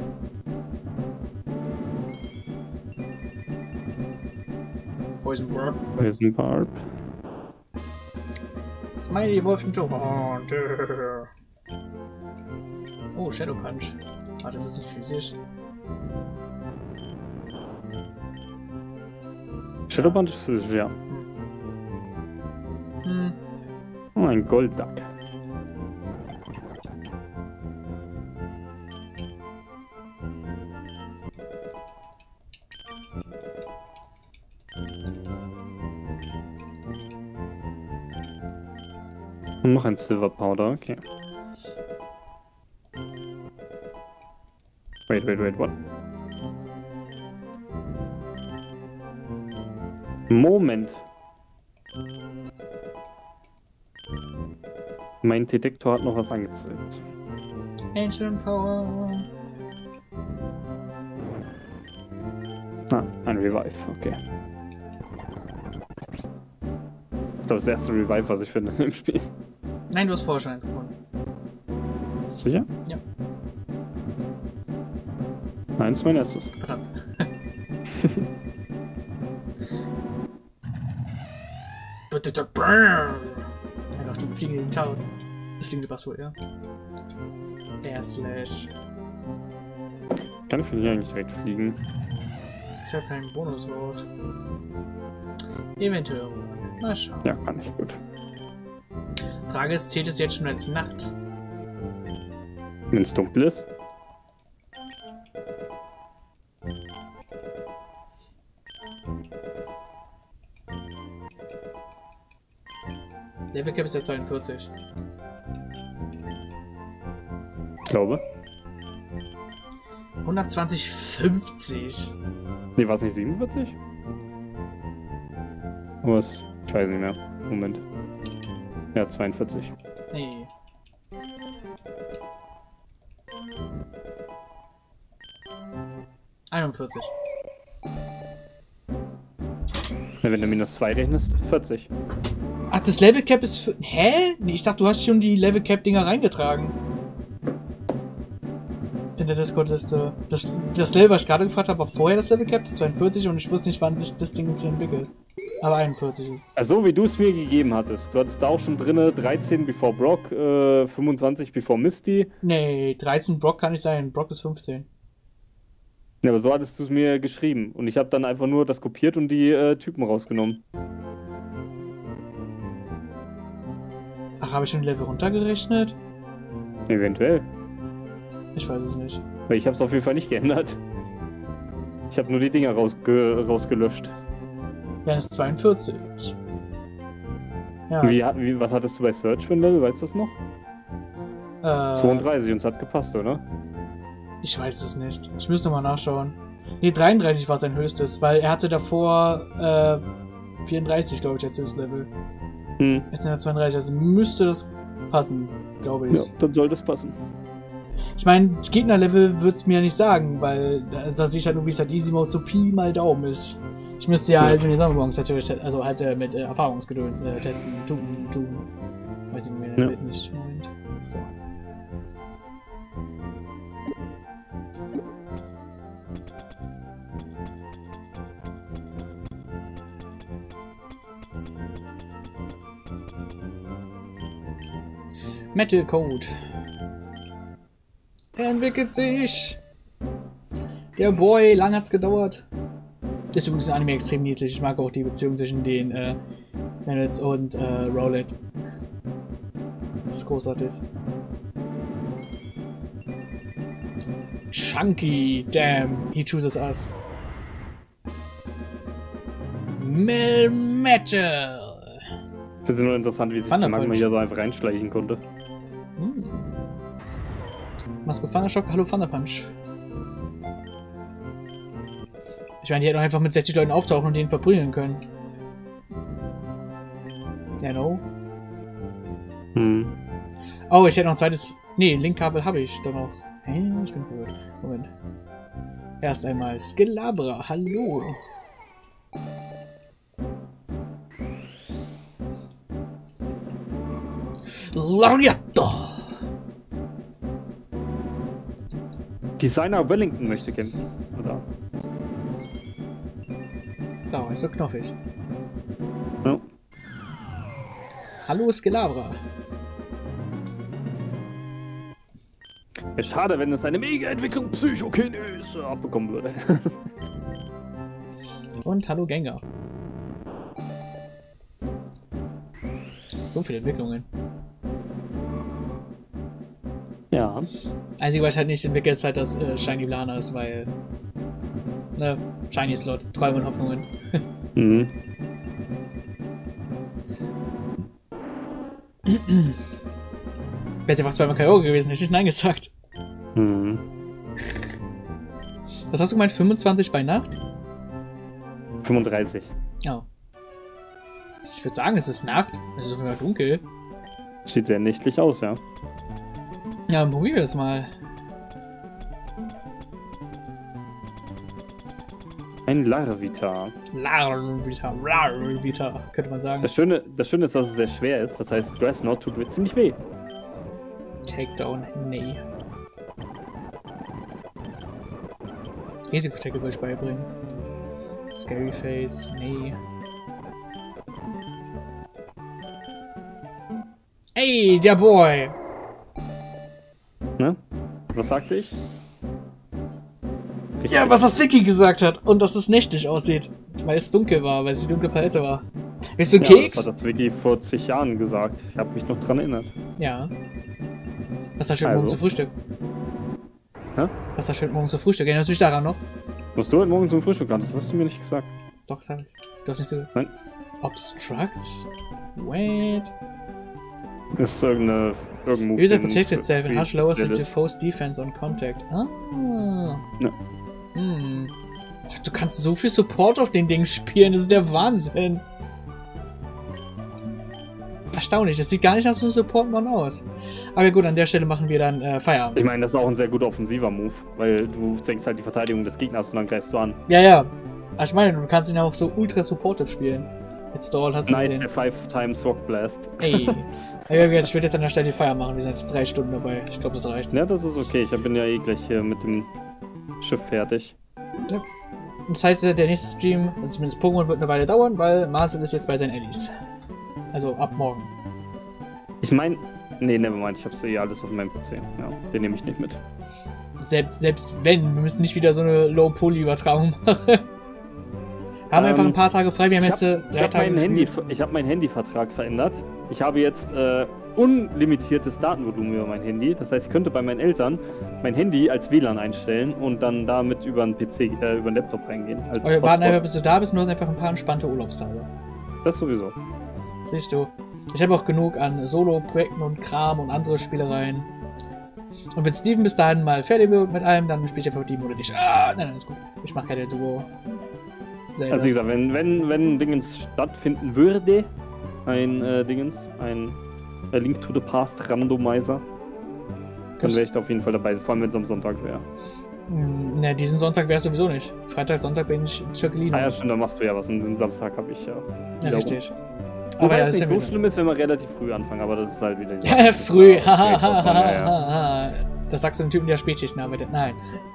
Poison Barb. Poison Barb. Smiley Wolf und Oh, Shadow Punch. Ah, das ist nicht physisch. Shadow Punch ist ja. Hm. Oh, ein Goldduck. Und noch ein Silver Powder, okay. Wait, what? Moment. Mein Detektor hat noch was angezeigt. Ancient Power. Ah, ein Revive, okay. Ich glaube, das erste Revive, was ich finde im Spiel. Nein, du hast vorher schon eins gefunden. Sicher? Ja. Nein, das ist mein erstes. Verdammt. Einfach die fliegende Gitarre. Das fliegende Basswohl, ja. Der Slash. Kann ich hier eigentlich direkt fliegen? Ist ja kein Bonuswort. Eventuell. Mal schauen. Ja, kann ich, gut. Frage ist, zählt es jetzt schon als Nacht? Wenn es dunkel ist? Level Cap ist ja 42. Ich glaube. 120,50. Nee, war es nicht 47? Was? Ich weiß nicht mehr. Moment. Ja, 42. Nee. $41. Ja, wenn du minus 2 rechnest, 40. Ach, das Level Cap ist für... Hä? Nee, ich dachte, du hast schon die Level Cap Dinger reingetragen. In der Discord-Liste. Das Level, was ich gerade gefragt habe, war vorher das Level Cap, das 42, und ich wusste nicht, wann sich das Ding jetzt hier entwickelt. Aber 41 ist... Also, wie du es mir gegeben hattest. Du hattest da auch schon drinne 13 before Brock, 25 before Misty. Nee, 13 Brock kann nicht sein. Brock ist 15. Ja, aber so hattest du es mir geschrieben. Und ich habe dann einfach nur das kopiert und die Typen rausgenommen. Ach, habe ich schon die Level runtergerechnet? Eventuell. Ich weiß es nicht. Weil ich habe es auf jeden Fall nicht geändert. Ich habe nur die Dinger rausgelöscht. Dann ist 42. Ja. Was hattest du bei Search für ein Level? Weißt du das noch? 32 und es hat gepasst, oder? Ich weiß es nicht. Ich müsste mal nachschauen. Nee, 33 war sein höchstes, weil er hatte davor 34, glaube ich, als höchstes Level. Jetzt sind er 32, also müsste das passen, glaube ich. Ja, dann soll das passen. Ich meine, das Gegnerlevel würde es mir ja nicht sagen, weil da sehe ich halt nur, wie es halt Easy Mode so Pi mal Daumen ist. Ich müsste ja halt mit den Sommerbons natürlich, also halt mit Erfahrungsgedöns testen. Tun. Weiß ich mir nicht. Moment. So. Metal Code. Er entwickelt sich. Der Boy, lang hat's gedauert. Ist übrigens ein Anime extrem niedlich. Ich mag auch die Beziehung zwischen den Manets und Rowlet. Das ist großartig. Chunky, damn, he chooses us. Metal. Ich finde es nur interessant, wie sich der Magma hier so einfach reinschleichen konnte. Masko Thundershock, hallo Thunder Punch. Ich meine, die hätten auch einfach mit 60 Leuten auftauchen und den verprügeln können. Ja, no. Oh, ich hätte noch ein zweites... Nee, Linkkabel habe ich doch noch. Hä? Ich bin verwirrt. Moment. Erst einmal Skilabra, hallo. Lariato. Designer Wellington möchte kämpfen, oder? Da ist so knuffig. Ja. Hallo Skilabra. Ja, schade, wenn es eine Mega-Entwicklung Psychokinesis abbekommen würde. Und hallo Gengar. So viele Entwicklungen. Ja. Einzige, was ich halt nicht entwickle, ist halt, dass Shiny Lana ist, weil... Ne, Shiny Slot, Träume und Hoffnungen. Mhm. Wäre jetzt einfach zweimal Kyogre gewesen, hätte ich Nein gesagt. Mhm. Was hast du gemeint, 25 bei Nacht? 35. Oh, Ich würde sagen, es ist nackt. Es ist auf jeden Fall dunkel. Sieht sehr nächtlich aus, ja. Ja, dann probieren wir es mal. Ein Larvita. Larvita, könnte man sagen. Das Schöne ist, dass es sehr schwer ist. Das heißt, Grassnot tut mir ziemlich weh. Takedown, nee. Risikotackle will ich beibringen. Scary Face, nee. Ey, der Boy! Ne? Was sagte ich? Ja, was das Vicky gesagt hat. Und dass es nächtlich aussieht. Weil es dunkel war, weil es die dunkle Palette war. Willst du einen Keks? Das hat das Vicky vor zig Jahren gesagt. Ich habe mich noch dran erinnert. Ja. Was hast du heute Morgen zu Frühstück? Hä? Was hast du heute Morgen zu Frühstück? Erinnerst du dich daran noch? Was du heute Morgen zum Frühstück hattest, das hast du mir nicht gesagt. Doch, sag ich. Du hast nicht so... Nein. Obstruct? Wait. Ist irgendein Move. User protects itself and harsh lowers the spezielles. default defense on contact. Ah. Ja. Hm. Ach, du kannst so viel Support auf den Ding spielen, das ist der Wahnsinn. Erstaunlich, das sieht gar nicht nach so einem Support-Mon aus. Aber gut, an der Stelle machen wir dann Feierabend. Ich meine, das ist auch ein sehr guter offensiver Move, weil du senkst halt die Verteidigung des Gegners und dann greifst du an. Ja, ja. Aber ich meine, du kannst ihn auch so ultra supportive spielen. Jetzt Stall hast du Nice, gesehen. der 5x Rock Blast. Ey. Ich würde jetzt an der Stelle die Feier machen, wir sind jetzt 3 Stunden dabei. Ich glaube, das reicht. Ja, das ist okay. Ich bin ja eh gleich hier mit dem Schiff fertig. Ja. Das heißt, der nächste Stream, also zumindest Pokémon, wird eine Weile dauern, weil Marcel ist jetzt bei seinen Allies. Also ab morgen. Ich meine, nee, nevermind, ich hab's eh alles auf meinem PC. Ja, den nehme ich nicht mit. Selbst wenn, wir müssen nicht wieder so eine Low-Poly-Übertragung machen. Haben einfach ein paar Tage frei, wir haben jetzt 3 Tage gespielt. Ich habe meinen Handyvertrag verändert. Ich habe jetzt unlimitiertes Datenvolumen über mein Handy. Das heißt, ich könnte bei meinen Eltern mein Handy als WLAN einstellen und dann damit über einen PC, über einen Laptop reingehen. Aber wir warten einfach, bis du da bist und du hast einfach ein paar entspannte Urlaubstage. Das sowieso. Siehst du. Ich habe auch genug an Solo-Projekten und Kram und andere Spielereien. Und wenn Steven bis dahin mal fertig wird mit allem, dann spiele ich einfach die Mode nicht. Ah, nein, ist gut. Ich mache keine Duo. Also wie gesagt, wenn Dingens stattfinden würde, ein ein Link to the Past Randomizer, dann wäre ich da auf jeden Fall dabei, vor allem wenn es am Sonntag wäre. Ne, diesen Sonntag wäre es sowieso nicht. Freitag, Sonntag bin ich in Circulino. Ah ja, stimmt, da machst du ja was und den Samstag habe ich ja. Ja, richtig. Aber ja, es das nicht ist so schlimm ist, wenn wir relativ früh anfangen, aber das ist halt wieder... Ja, früh, hahaha. Das sagst du einem Typen, der Spätschichten arbeitet. Nein.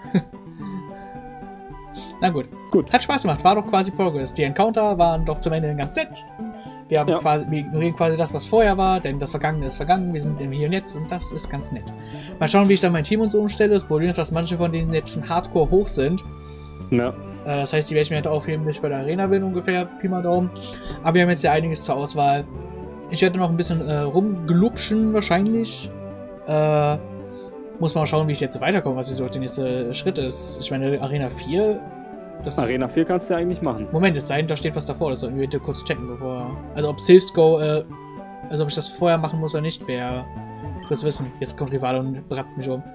Na gut. Hat Spaß gemacht, war doch quasi Progress. Die Encounter waren doch zum Ende ganz nett. Wir ignorieren quasi das, was vorher war, denn das Vergangene ist vergangen. Wir sind im Hier und Jetzt und das ist ganz nett. Mal schauen, wie ich dann mein Team und so umstelle. Das Problem ist, dass manche von denen jetzt schon hardcore hoch sind. Ja. Das heißt, die werde ich mir halt aufheben, bis ich bei der Arena bin, ungefähr, Pi mal Daumen. Aber wir haben jetzt ja einiges zur Auswahl. Ich werde noch ein bisschen rumgelupschen, wahrscheinlich. Muss mal schauen, wie ich jetzt weiterkomme, was so der nächste Schritt ist. Ich meine, Arena 4... Arena 4 kannst du ja eigentlich machen. Moment, es sei denn, da steht was davor. Das sollten wir bitte kurz checken, bevor... Also ob Sylphs Go, also ob ich das vorher machen muss oder nicht, wäre... kurz wissen. Jetzt kommt Rivale und bratzt mich um.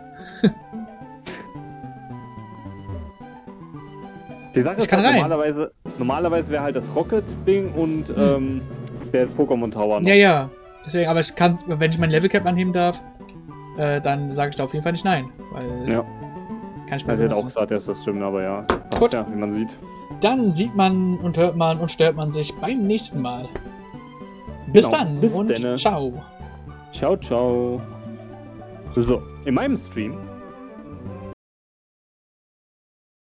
Die Sache ist halt, normalerweise wäre halt das Rocket-Ding und der Pokémon Tower noch. Ja, ja. Deswegen, aber ich kann, wenn ich mein Level Cap anheben darf, dann sage ich da auf jeden Fall nicht nein. Weil ja. Kann ich mal also hätte auch gesagt, dass das stimmt, aber ja. Passt. Gut. Ja, wie man sieht. Dann sieht man und hört man und stört man sich beim nächsten Mal. Bis Genau. dann Bis und denne. ciao. Ciao, ciao. So, in meinem Stream